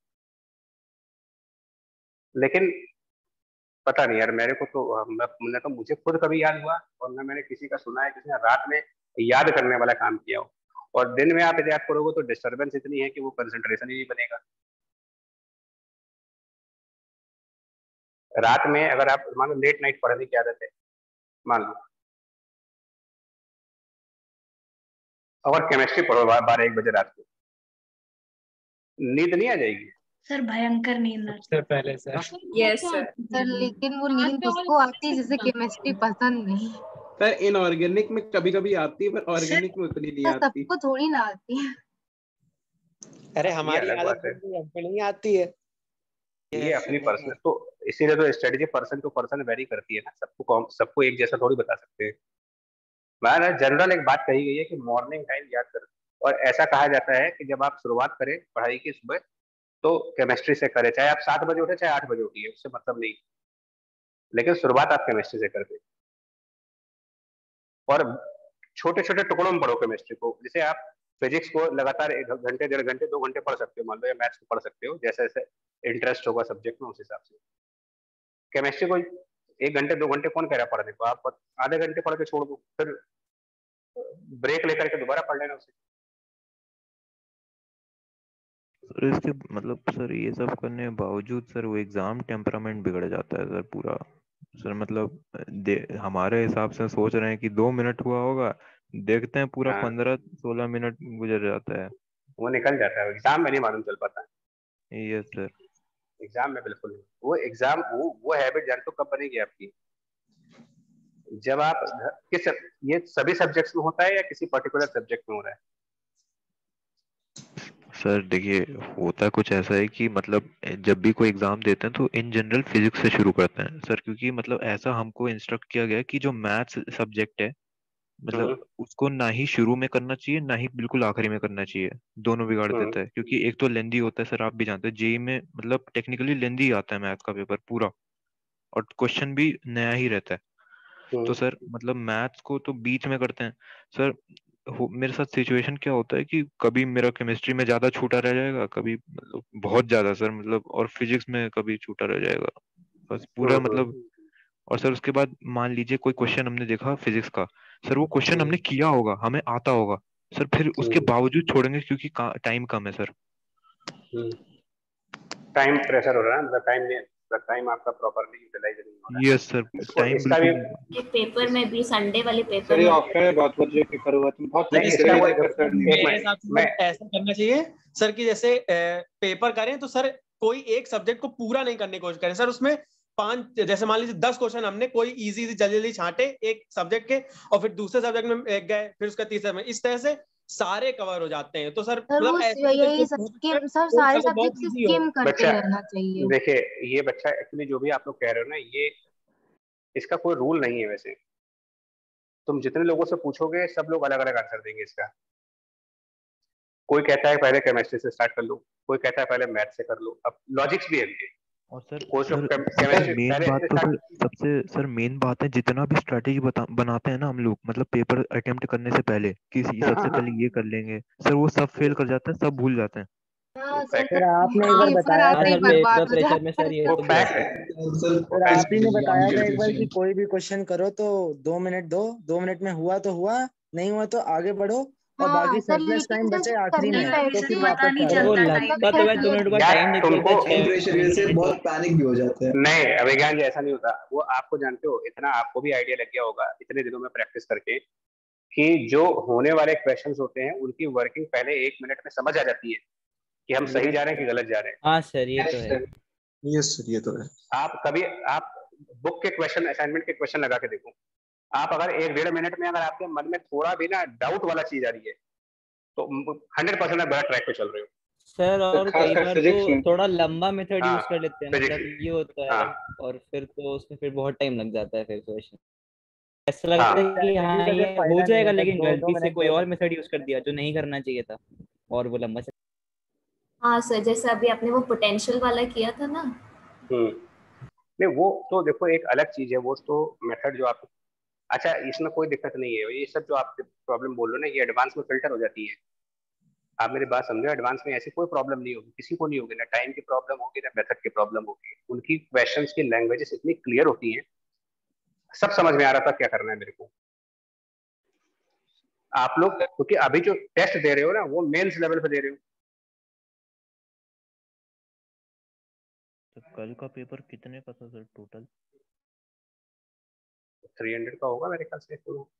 लेकिन पता नहीं यार, मेरे को तो हमने तो मुझे खुद कभी याद हुआ और न मैंने किसी का सुना है किसी ने रात में याद करने वाला काम किया हो। और दिन में आप याद करोगे तो डिस्टर्बेंस इतनी है कि वो कंसंट्रेशन ही नहीं बनेगा। रात में अगर आप मान लो लेट नाइट पढ़ने की आदत है, मान लो, और केमिस्ट्री पढ़ो बारह एक बजे रात को, नींद नहीं आ जाएगी? सर भयंकर नींद आती सबसे पहले सर। Yes sir. सर लेकिन वो नींद उसको आती है जिसे केमिस्ट्री पसंद नहीं। सर इनऑर्गेनिक में कभी कभी आती है, पर ऑर्गेनिक में उतनी नहीं सर आती। सबको थोड़ी ना आती है। अरे ये हमारी अलग आदत बात है, बन गई, हमको नहीं आती है। ये अपनी पर्सनल, तो इसीलिए तो strategy person to person vary करती है ना, सबको कॉम- सबको एक जैसा थोड़ी बता सकते हैं। मैंने जनरल एक बात कही गई है कि मॉर्निंग टाइम याद करें, और ऐसा कहा जाता है कि जब आप शुरुआत करें पढ़ाई की सुबह तो केमिस्ट्री से करें, चाहे आप सात बजे उठे चाहे आठ बजे उठिए, उससे मतलब नहीं, लेकिन शुरुआत आप केमिस्ट्री से कर दें। और छोटे छोटे टुकड़ों में पढ़ो केमिस्ट्री को। जैसे आप फिजिक्स को लगातार एक घंटे डेढ़ घंटे दो घंटे पढ़ सकते हो मान लो, या मैथ्स को पढ़ सकते हो, जैसे जैसे इंटरेस्ट होगा सब्जेक्ट में उस हिसाब से। केमिस्ट्री को एक घंटे दो घंटे कौन कह रहा है पढ़ने को, आप आधे घंटे पढ़ के छोड़ दो, फिर ब्रेक लेकर के दोबारा पढ़ लेना उसे। सर इसके मतलब सर ये सब करने के बावजूद सर वो एग्जाम टेम्परामेंट बिगड़ जाता है सर पूरा। सर मतलब दे, हमारे हिसाब से सोच रहे हैं कि दो मिनट हुआ होगा, देखते हैं पूरा हाँ पंद्रह सोलह मिनट गुजर जाता है। वो निकल जाता है, एग्जाम में नहीं मालूम चल पाता। Yes sir. एग्जाम में बिल्कुल नहीं, वो एग्जाम वो वो हैबिट जान तो कब बनेगी आपकी, जब आप किस, ये सभी सब्जेक्ट्स में होता है या किसी पर्टिकुलर सब्जेक्ट में हो रहा है? सर देखिए, होता कुछ ऐसा है कि मतलब जब भी कोई एग्जाम देते हैं तो इन जनरल फिजिक्स से शुरू करते हैं सर, क्योंकि मतलब ऐसा हमको इंस्ट्रक्ट किया गया है कि जो मैथ्स सब्जेक्ट है मतलब उसको ना ही शुरू में करना चाहिए ना ही बिल्कुल आखिरी में करना चाहिए, दोनों बिगाड़ देता है। क्योंकि एक तो लेंदी होता है सर, आप भी जानते हैं जेई में मतलब टेक्निकली लेंदी आता है मैथ का पेपर पूरा, और क्वेश्चन भी नया ही रहता है। तो सर मतलब मैथ्स को तो बीच में करते हैं सर। हो, मेरे साथ सिचुएशन क्या होता है कि कभी मेरा केमिस्ट्री में ज्यादा छूटा रह जाएगा, कभी मतलब बहुत ज्यादा सर मतलब, और फिजिक्स में कभी छूटा रह जाएगा बस पूरा मतलब। और सर उसके बाद मान लीजिए कोई क्वेश्चन हमने देखा फिजिक्स का, सर वो क्वेश्चन हमने किया होगा, हमें आता होगा सर, फिर उसके बावजूद छोड़ेंगे क्योंकि टाइम कम है सर। टाइम प्रेशर हो रहा है, मतलब टाइम नहीं, टाइम आपका प्रॉपर्ली यूटिलाइज नहीं हो रहा है। यस सर, टाइम इसका भी ये पेपर में भी संडे वाले पेपर सर ये में ऑप्शन है बहुत बजे पेपर हुआ तुम बहुत नहीं, इसका वो एक मेरे मिनट हिसाब से मैं सर ऐसा करना चाहिए सर कि जैसे पेपर करें तो सर कोई एक सब्जेक्ट को पूरा नहीं करने की कोशिश करें सर, उसमें पांच जैसे मान लीजिए दस क्वेश्चन हमने कोई इजी इजी जल्दी जल्दी छांटे एक सब्जेक्ट के, और फिर दूसरे सब्जेक्ट में एक गए, फिर उसका तीसरे में, इस तरह से सारे कवर हो जाते हैं। तो सर सर वो मतलब ऐसे यही स्किम सर सारे सब्जेक्ट से स्किम करते बच्चा रहना चाहिए। देखिए, ये बच्चा एक्चुअली जो भी आप लोग कह रहे हो ना, ये इसका कोई रूल नहीं है वैसे। तुम जितने लोगों से पूछोगे सब लोग अलग अलग आंसर देंगे इसका। कोई कहता है पहले केमिस्ट्री से स्टार्ट कर लो, कोई कहता है पहले मैथ से कर लो, अब लॉजिक्स भी है इनके। और सर कोई सर केमिस्ट्री मेन पहले बात से तो स्टार्ट। सर सबसे सर मेन बात है, जितना भी स्ट्रेटेजी बनाते हैं ना हम लोग मतलब पेपर अटेम्प्ट करने से पहले कि सबसे पहले ये कर लेंगे सर, वो सब फेल कर जाते हैं, सब भूल जाते हैं। हाँ सर, सर आपने एक बार बताया था एक बार प्रेशर में सर ये तो सर आप ही ने बताया था एक बार कि कोई भी क्वेश्चन करो तो दो मिनट दो, दो मिनट में हुआ तो हुआ, नहीं हुआ तो आगे बढ़ो, और हाँ बाकी सर, सरप्लस लेकिन टाइम जब बचे तुम आखिरी करने में तो बैठते फिर हो वापस ना करो। वो मतलब लगता तो है दो मिनट बाद टाइम देखते तुमको हैं प्रेशर की वजह से बहुत पैनिक भी हो जाता है। नहीं अभिज्ञान जी, ऐसा नहीं होता। वो आपको जानते हो, इतना आपको भी आइडिया लग गया होगा इतने दिनों में प्रैक्टिस करके कि जो होने वाले क्वेश्चंस होते हैं उनकी वर्किंग पहले एक मिनट में समझ आ जाती है कि हम सही जा रहे हैं कि गलत जा रहे हैं। हाँ सर ये तो है। यस सर ये तो है। आप कभी आप बुक के क्वेश्चन, असाइनमेंट के क्वेश्चन लगा के देखो, आप अगर एक डेढ़ मिनट में अगर आपके मन में थोड़ा भी ना डाउट वाला चीज आ रही है तो हंड्रेड परसेंट आप गलत ट्रैक पे चल रहे हो सर। और कई बार तो थोड़ा लंबा मेथड हाँ, यूज कर लेते हैं, मतलब ये होता है हाँ, और फिर तो उसमें फिर बहुत टाइम लग जाता है, फिर क्वेश्चन ऐसा लगता हाँ, है कि हाँ ये हो जाएगा, लेकिन गलती से कोई और मेथड यूज कर दिया जो नहीं करना चाहिए था और वो लंबा चल। हाँ सर, जैसे अभी आपने वो पोटेंशियल वाला किया था ना। हम्म नहीं वो तो देखो एक अलग चीज है, वो तो मेथड जो आप, अच्छा इसमें कोई दिक्कत नहीं है। ये सब जो आप प्रॉब्लम बोल रहे हो ना, ये एडवांस में फिल्टर हो जाती है। आप मेरी बात समझो, एडवांस में ऐसी कोई प्रॉब्लम नहीं होगी, किसी को नहीं होगी, ना टाइम की प्रॉब्लम होगी ना मेथड की प्रॉब्लम होगी। उनकी क्वेश्चंस की लैंग्वेजेस इतनी क्लियर होती हैं, सब समझ में आ रहा था क्या करना है मेरे को। आप लोग क्योंकि अभी जो टेस्ट दे रहे हो ना वो मेंस लेवल पे दे रहे हो। तो कल का पेपर कितने का था सर टोटल? थ्री हंड्रेड का होगा मेरे ख्याल से।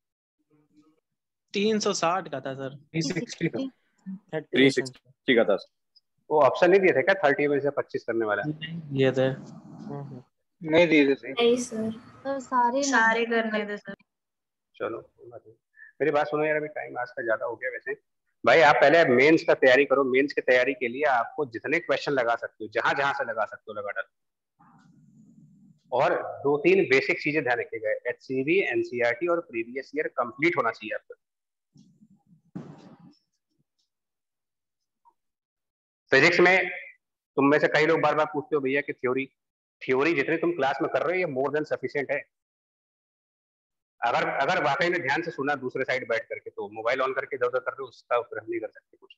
तीन सौ साठ का था सर। थ्री सिक्सटी का थ्री सिक्सटी का था। वो ऑप्शन नहीं दिए थे क्या थर्टी में से पच्चीस करने वाला? ये थे नहीं दिए थे। नहीं सर, सर सारे सारे करने थे सर। चलो मेरी बात सुनो यार, अभी टाइम आज का ज्यादा हो गया वैसे। भाई आप पहले मेंस का तैयारी करो। मेंस की तैयारी के लिए आपको जितने क्वेश्चन लगा सकते हो, जहां जहां से लगा सकते हो लगा डालो। और दो तीन बेसिक चीजें ध्यान रखिएगा, एचसीवी, एनसीईआरटी और प्रीवियस ईयर कंप्लीट होना चाहिए आपका। फिजिक्स में तुम में से कई लोग बार बार पूछते हो भैया कि थ्योरी थ्योरी जितनी तुम क्लास में कर रहे हो ये मोर देन सफिशिएंट है। अगर अगर वाकई में ध्यान से सुना दूसरे साइड बैठ करके, तो मोबाइल ऑन करके इधर उधर कर रहे हो उसका फिर हम नहीं कर सकते कुछ।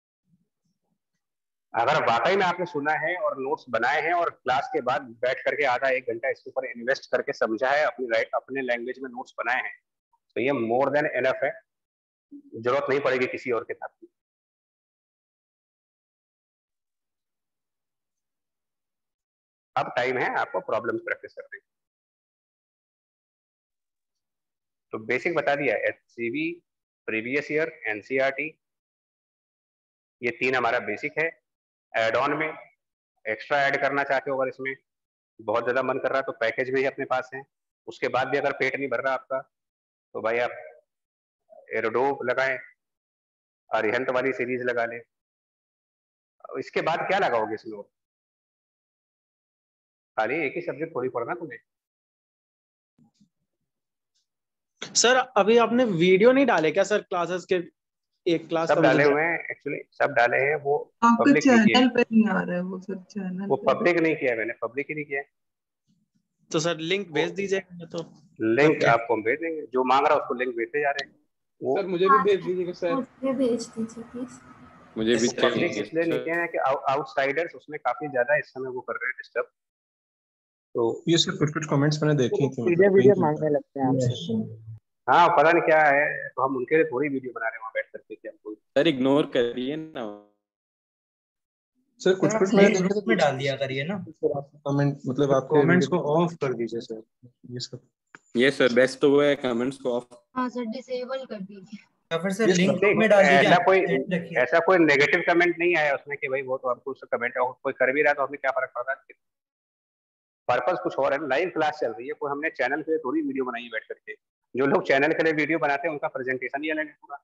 अगर वाकई में आपने सुना है और नोट्स बनाए हैं और क्लास के बाद बैठ करके आधा एक घंटा इसके ऊपर इन्वेस्ट करके समझा है, अपनी राइट अपने लैंग्वेज में नोट्स बनाए हैं, तो ये मोर देन एनफ है। जरूरत नहीं पड़ेगी किसी और किताब की। अब टाइम है आपको प्रॉब्लम्स प्रैक्टिस करने की। तो बेसिक बता दिया, एचसीवी, प्रीवियस ईयर, एनसीईआरटी, ये तीन हमारा बेसिक है। एड ऑन में एक्स्ट्रा ऐड करना चाहते हो अगर इसमें बहुत ज्यादा मन कर रहा है तो पैकेज भी अपने पास है, उसके बाद भी अगर पेट नहीं भर रहा आपका तो भाई आप एरोडोप लगाएं, अरिहंत वाली सीरीज लगा लें। इसके बाद क्या लगाओगे इसमें? खाली एक ही सब्जेक्ट थोड़ी पढ़ना तुम्हें। सर अभी आपने वीडियो नहीं डाले क्या सर क्लासेस के? एक क्लास सब डाले हुए हैं एक्चुअली, सब डाले हैं, वो आपके पब्लिक नहीं किया चैनल पे नहीं आ रहा है वो सर, चैनल वो पे पब्लिक नहीं किया है मैंने, पब्लिक ही नहीं किया है। तो सर लिंक भेज दीजिएगा तो लिंक आपको हम भेज देंगे, जो मांग रहा है उसको लिंक भेजते जा रहे हैं। वो सर मुझे भी भेज दीजिएगा सर। मुझे भेज दीजिए प्लीज। मुझे भी पब्लिक चाहिए इसलिए नहीं किया है कि आउटसाइडर्स उसमें काफी ज्यादा इस समय वो कर रहे हैं डिस्टर्ब। तो ये सब कुछ कुछ कमेंट्स मैंने देखे थे, वीडियो वीडियो मांगने लगते हैं आपसे। हाँ पता नहीं क्या है, तो हम उनके लिए थोड़ी वीडियो बना रहे हैं वहाँ बैठ करके। क्या कोई सर इग्नोर करिए ना सर, कुछ कुछ मैंने ग्रुप में डाल दिया करिए ना कमेंट, मतलब आपके कमेंट्स को ऑफ कर दीजिए सर। ये सब ये सर बेस्ट तो वो है, कमेंट्स को ऑफ। हाँ सर डिसेबल कर दीजिए। या फिर सर लिंक में डाल दीजिए। ऐसा कोई ऐसा कोई नेगेटिव कमेंट नहीं आया उसमें कि भाई वो तो आपको उसका कमेंट कोई कर भी रहा तो हमें क्या फर्क पड़ रहा है। पर्पस कुछ और है, लाइव क्लास चल रही है, कोई हमने चैनल के लिए थोड़ी वीडियो बनाई है बैठ करके। जो लोग चैनल के लिए वीडियो बनाते हैं उनका प्रेजेंटेशन ही अलग है पूरा।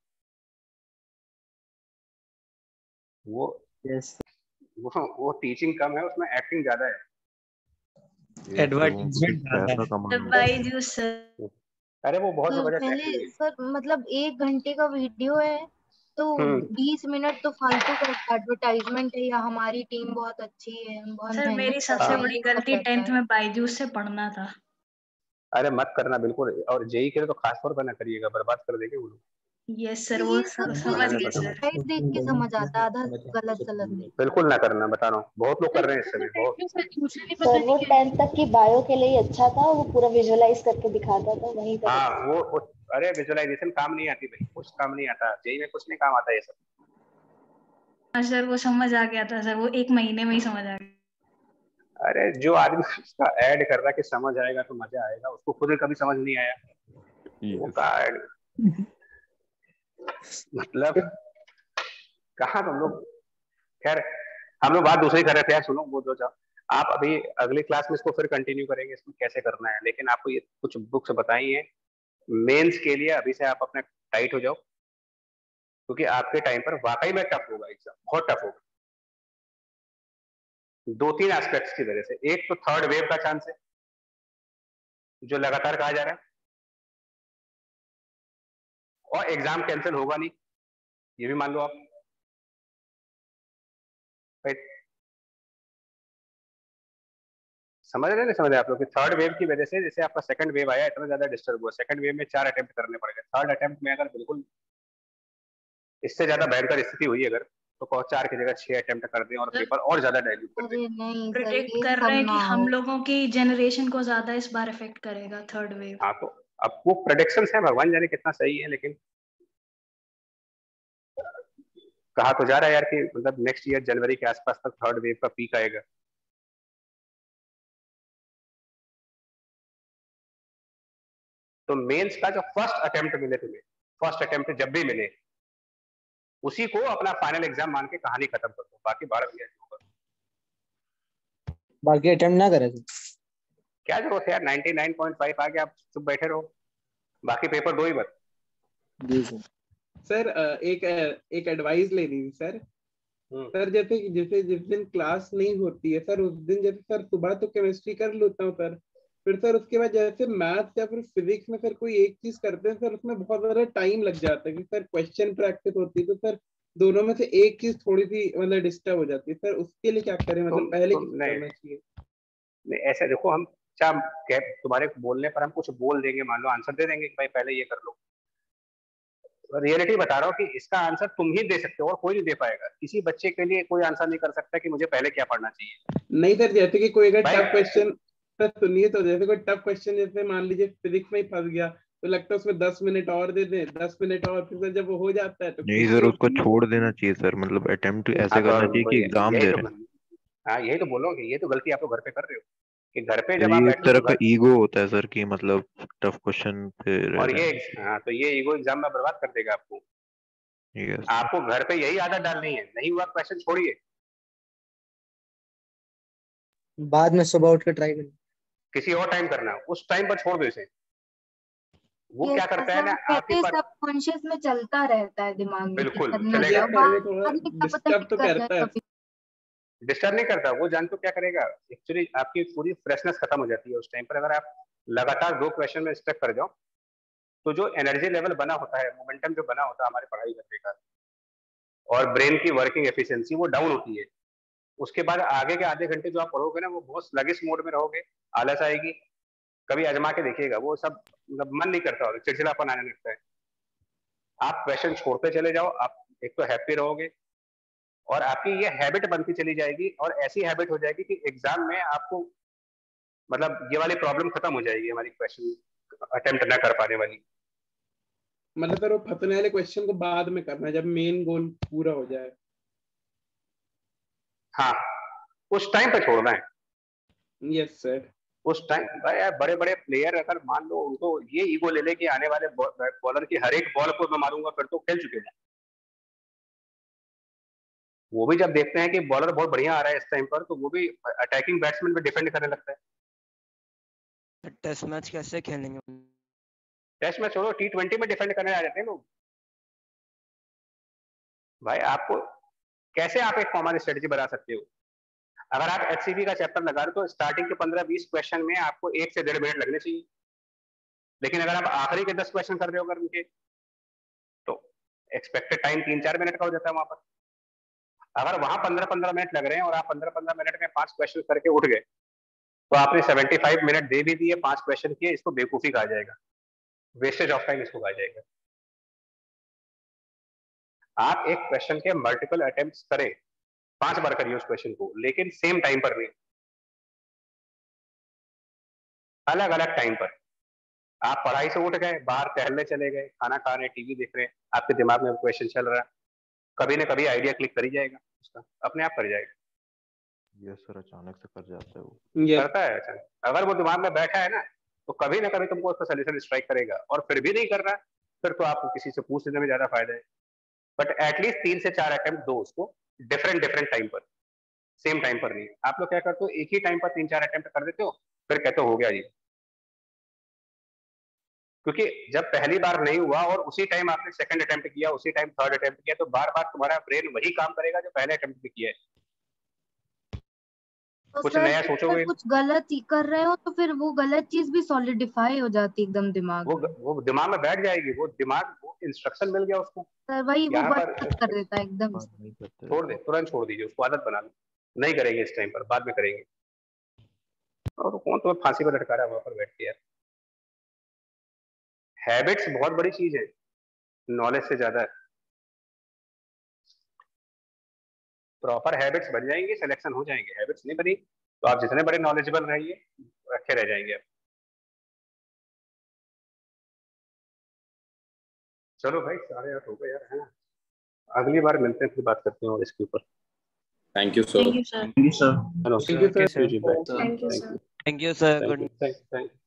वो यस वो वो टीचिंग कम है, उसमें एक्टिंग ज्यादा है। एडवर्टाइजमेंट ज्यादा है। अरे वो बहुत तो जबरदस्त पहले एक्टिंग है। सर मतलब एक घंटे का वीडियो है तो बीस मिनट तो फालतू का एडवर्टाइजमेंट है, या हमारी टीम बहुत अच्छी है, हम बहुत सर मेहनत मेरी कर सबसे रहे हैं, बड़ी ये सब गलती रहता टेंथ है। में बायजूस से पढ़ना था। अरे मत करना बिल्कुल, और जेई के लिए तो खास तौर पर ना करिएगा, बर्बाद कर देंगे वो लोग। यस सर, तो वो ये स- सब समझ गए सर। वेबसाइट देख के समझ आता है, आधा गलत गलत नहीं। बिल्कुल ना करना, बता रहा हूँ बहुत लोग कर रहे हैं इस समय बहुत। सर वो टेंथ तक की बायो के लिए अच्छा था, वो पूरा विजुअलाइज करके दिखाता था, वहीं पर हाँ वो, वो अरे विजुअलाइजेशन काम नहीं आती भाई, कुछ काम नहीं आता, जेई में कुछ नहीं काम आता ये सब। हाँ सर वो समझ आ गया था सर, वो एक महीने में ही समझ आ गया। अरे जो आदमी उसका ऐड कर रहा है कि समझ आएगा तो मजा आएगा, उसको खुद ही कभी समझ नहीं आया। वो का ऐड मतलब कहाँ तुम लोग। खैर हम लोग बात दूसरी कर रहे थे यार, सुनो वो जो जाओ आप अभी अगली क्लास में इसको फिर कंटिन्यू करेंगे इसमें कैसे करना है, लेकिन आपको ये कुछ बुक्स बताई हैं मेंस के लिए, अभी से आप अपना टाइट हो जाओ, क्योंकि आपके टाइम पर वाकई में टफ होगा एग्जाम, बहुत टफ होगा। दो तीन एस्पेक्ट्स की वजह से, एक तो थर्ड वेव का चांस है जो लगातार कहा जा रहा है, और एग्जाम कैंसिल होगा नहीं ये भी मान लो आप। राइट, समझ रहे नहीं समझ रहे आप लोग कि थर्ड वेव की वजह से जैसे आपका सेकंड वेव आया इतना ज्यादा डिस्टर्ब हुआ, सेकंड वेव में चार अटेम्प्ट करने पड़ गए, थर्ड अटेम्प्ट में अगर बिल्कुल इससे ज्यादा भयंकर स्थिति हुई अगर तो चार की जगह छह अटेम्प्ट कर दें और पेपर और ज्यादा डाइल्यूट कर दें। अरे नहीं सर, प्रिडिक्ट ये कर सब रहे हैं ना कि हम हो। लोगों की जनरेशन को ज्यादा इस बार इफेक्ट करेगा थर्ड वेव। हाँ तो अब वो प्रेडिक्शंस हैं, भगवान जाने कितना सही है, लेकिन कहा तो जा रहा है यार कि मतलब नेक्स्ट ईयर जनवरी के आसपास तक थर्ड वेव का पीक आएगा। तो मेंस का जो फर्स्ट अटेम्प्ट मिले तुम्हें, फर्स्ट अटेम्प्ट जब भी मिले उसी को अपना फाइनल एग्जाम मान के कहानी खत्म कर दो, बाकी बारह भैया होगा। बाकी अटेम्प्ट ना करें क्या जरूरत है यार, निन्यानवे पॉइंट फाइव आ गया, आप चुप बैठे रहो, बाकी पेपर दो ही बस। जी सर। सर एक एक एडवाइस लेनी थी सर। सर जैसे जैसे जिस दिन क्लास नहीं होती है सर उस दिन जैसे सर सुबह तो केमिस्ट्री कर लेता हूँ सर, फिर सर उसके बाद जैसे मैथ्स या फिर फिजिक्स में सर कोई एक चीज करते हैं सर उसमें बहुत ज्यादा टाइम लग जाता है कि सर क्वेश्चन प्रैक्टिस होती है, तो सर दोनों में से एक चीज थोड़ी सी मतलब डिस्टर्ब हो जाती है सर, उसके लिए क्या करें, मतलब पहले किस करना चाहिए? नहीं ऐसा देखो, हम क्या तुम्हारे बोलने पर हम कुछ बोल देंगे, मान लो आंसर दे देंगे कि भाई पहले ये कर लो, रियलिटी बता रहा हूँ कि इसका आंसर तुम ही दे सकते हो और कोई नहीं दे पाएगा। किसी बच्चे के लिए कोई आंसर नहीं कर सकता कि मुझे पहले क्या पढ़ना चाहिए। नहीं सर, जैसे कि कोई अगर टफ क्वेश्चन सर सुनिए, तो जैसे कोई टफ क्वेश्चन जैसे मान लीजिए फिजिक्स में ही फंस गया तो लगता है उसमें दस मिनट और दे दें, दस मिनट और, फिर जब वो हो जाता है तो नहीं सर उसको छोड़ देना चाहिए सर, मतलब अटेम्प्ट ऐसे करना चाहिए कि एग्जाम दे रहे हैं। हाँ यही तो बोलो कि ये तो गलती आप लोग घर पे कर रहे हो कि घर पे तो जब आप ये एक बैठे तरह हो का ईगो होता है सर कि मतलब टफ क्वेश्चन पे रह और रहे ये हैं। हाँ तो ये ईगो एग्जाम में बर्बाद कर देगा आपको। यस आपको घर पे यही आदत डालनी है, नहीं हुआ क्वेश्चन छोड़िए, बाद में सुबह उठ के ट्राई करें। किसी और टाइम करना, उस टाइम पर छोड़ दो इसे। वो Yes, क्या करता है ना ऐसा आपके कहते पर, सबकॉन्शियस में चलता रहता है दिमाग में कि बिल्कुल करना चलेगा, क्या, बाद में क्या पता डिस्टर्ब तो क्या कर करता जाए है। कभी। डिस्टर्ब नहीं करता वो, जान तो क्या करेगा एक्चुअली, आपकी पूरी फ्रेशनेस खत्म हो जाती है उस टाइम पर। अगर आप लगातार दो क्वेश्चन में स्टक कर जाओ तो जो एनर्जी लेवल बना होता है, मोमेंटम जो बना होता है हमारे पढ़ाई करने का, और ब्रेन की वर्किंग एफिशिएंसी वो डाउन होती है। उसके बाद आगे के आधे घंटे जो आप पढ़ोगे ना वो बहुत स्लगिश मोड में रहोगे, आलस आएगी। कभी आजमा के देखिएगा, वो सब मतलब मन नहीं करता और चिड़चिड़ापन आने लगता है। आप क्वेश्चन छोड़ते चले जाओ, आप एक तो हैप्पी रहोगे और आपकी ये हैबिट बनती चली जाएगी, और ऐसी हैबिट हो जाएगी कि एग्जाम में आपको मतलब ये वाली प्रॉब्लम खत्म हो जाएगी हमारी, क्वेश्चन अटेम्प्ट ना कर पाने वाली। मतलब सर वो फंसने वाले क्वेश्चन को बाद में करना है जब मेन गोल पूरा हो जाए। हाँ, उस टाइम पे छोड़ना है। Yes sir. उस टाइम यार बड़े बड़े प्लेयर अगर मान लो उनको ये ईगो ले ले कि आने वाले बॉलर की हर एक बॉल को मैं मारूंगा, फिर तो खेल चुके हैं। वो भी जब देखते हैं कि बॉलर बहुत बढ़िया आ रहा है इस टाइम पर, तो वो भी अटैकिंग बैट्समैन पे डिपेंड करने लगता है। टेस्ट मैच कैसे खेलेंगे? टेस्ट मैच छोड़ो, टी ट्वेंटी में डिफेंड करने आ जाते हैं लोग। भाई आपको कैसे आप एक कॉमन स्ट्रेटजी बना सकते हो? अगर आप एचसीबी का चैप्टर लगा रहे हो तो स्टार्टिंग के पंद्रह बीस क्वेश्चन में आपको एक से डेढ़ मिनट लगने चाहिए, लेकिन अगर आप आखिरी के दस क्वेश्चन कर रहे हो अगर उनके, तो एक्सपेक्टेड टाइम तीन चार मिनट का हो जाता है वहां पर। अगर वहां पंद्रह पंद्रह मिनट लग रहे हैं और आप पंद्रह पंद्रह मिनट में पांच क्वेश्चन करके उठ गए, तो आपने पचहत्तर मिनट दे भी दिए, पांच क्वेश्चन किए, इसको बेवकूफी कहा जाएगा, वेस्टेज ऑफ टाइम इसको कहा जाएगा। आप एक क्वेश्चन के मल्टीपल अटेम्प्ट्स करें, पांच बार करिए उस क्वेश्चन को, लेकिन सेम टाइम पर नहीं, अलग अलग टाइम पर। आप पढ़ाई से उठ गए, बाहर टहलने चले गए, खाना खा रहे, टीवी देख रहे हैं, आपके दिमाग में क्वेश्चन चल रहा है, कभी ना कभी आइडिया क्लिक कर ही जाएगा, उसका अपने आप कर जाएगा। यस सर, अचानक से कर जाता है वो। करता है अचानक, अगर वो दिमाग में बैठा है ना तो कभी ना कभी तुमको उसका सोल्यूशन स्ट्राइक करेगा, और फिर भी नहीं कर रहा, फिर तो आपको किसी से पूछ लेने में ज्यादा फायदा है। बट एटलीस्ट तीन से चार अटेम्प्ट दो उसको, डिफरेंट डिफरेंट टाइम पर, सेम टाइम पर नहीं। आप लोग क्या करते हो, एक ही टाइम पर तीन चार अटेम्प्ट कर देते हो, फिर कहते हो हो गया जी। क्योंकि जब पहली बार नहीं हुआ और उसी टाइम आपने सेकंड अटेम्प्ट किया, उसी टाइम थर्ड अटेम्प्ट किया, तो बार बार तुम्हारा ब्रेन वही काम करेगा जो पहले अटेम्प्ट में किया है। तो कुछ सर नया अगर सोचोगे, कुछ गलत ही कर रहे हो तो फिर वो गलत चीज भी सॉलिडिफाई हो जाती एकदम दिमाग वो में। वो दिमाग में बैठ जाएगी, वो दिमाग, वो इंस्ट्रक्शन मिल गया उसको। सर वही वो यहाँ पर बर्बाद कर देता है एकदम से। छोड़ दे, तुरंत छोड़ दीजिए उसको, आदत बना लो, नहीं करेंगे इस टाइम पर, बाद में करेंगे। और कौन तुम्हें फांसी पर लटका रहा है वहां पर बैठ के यार? हैबिट्स बहुत बड़ी चीज है नॉलेज से ज्यादा। प्रॉपर हैबिट्स बन जाएंगे, सिलेक्शन हो जाएंगे। हैबिट्स नहीं बनी तो आप जितने बड़े नॉलेजेबल रहिए, रखे रह जाएंगे आप। चलो भाई, सारे आठ हो गए यार, है ना? अगली बार मिलते हैं, फिर बात करते हैं और इसके ऊपर। Thank you sir. Thank you sir. Hello, thank you sir. जी bye. Thank you sir. Thank you sir. Thank good you, thank you.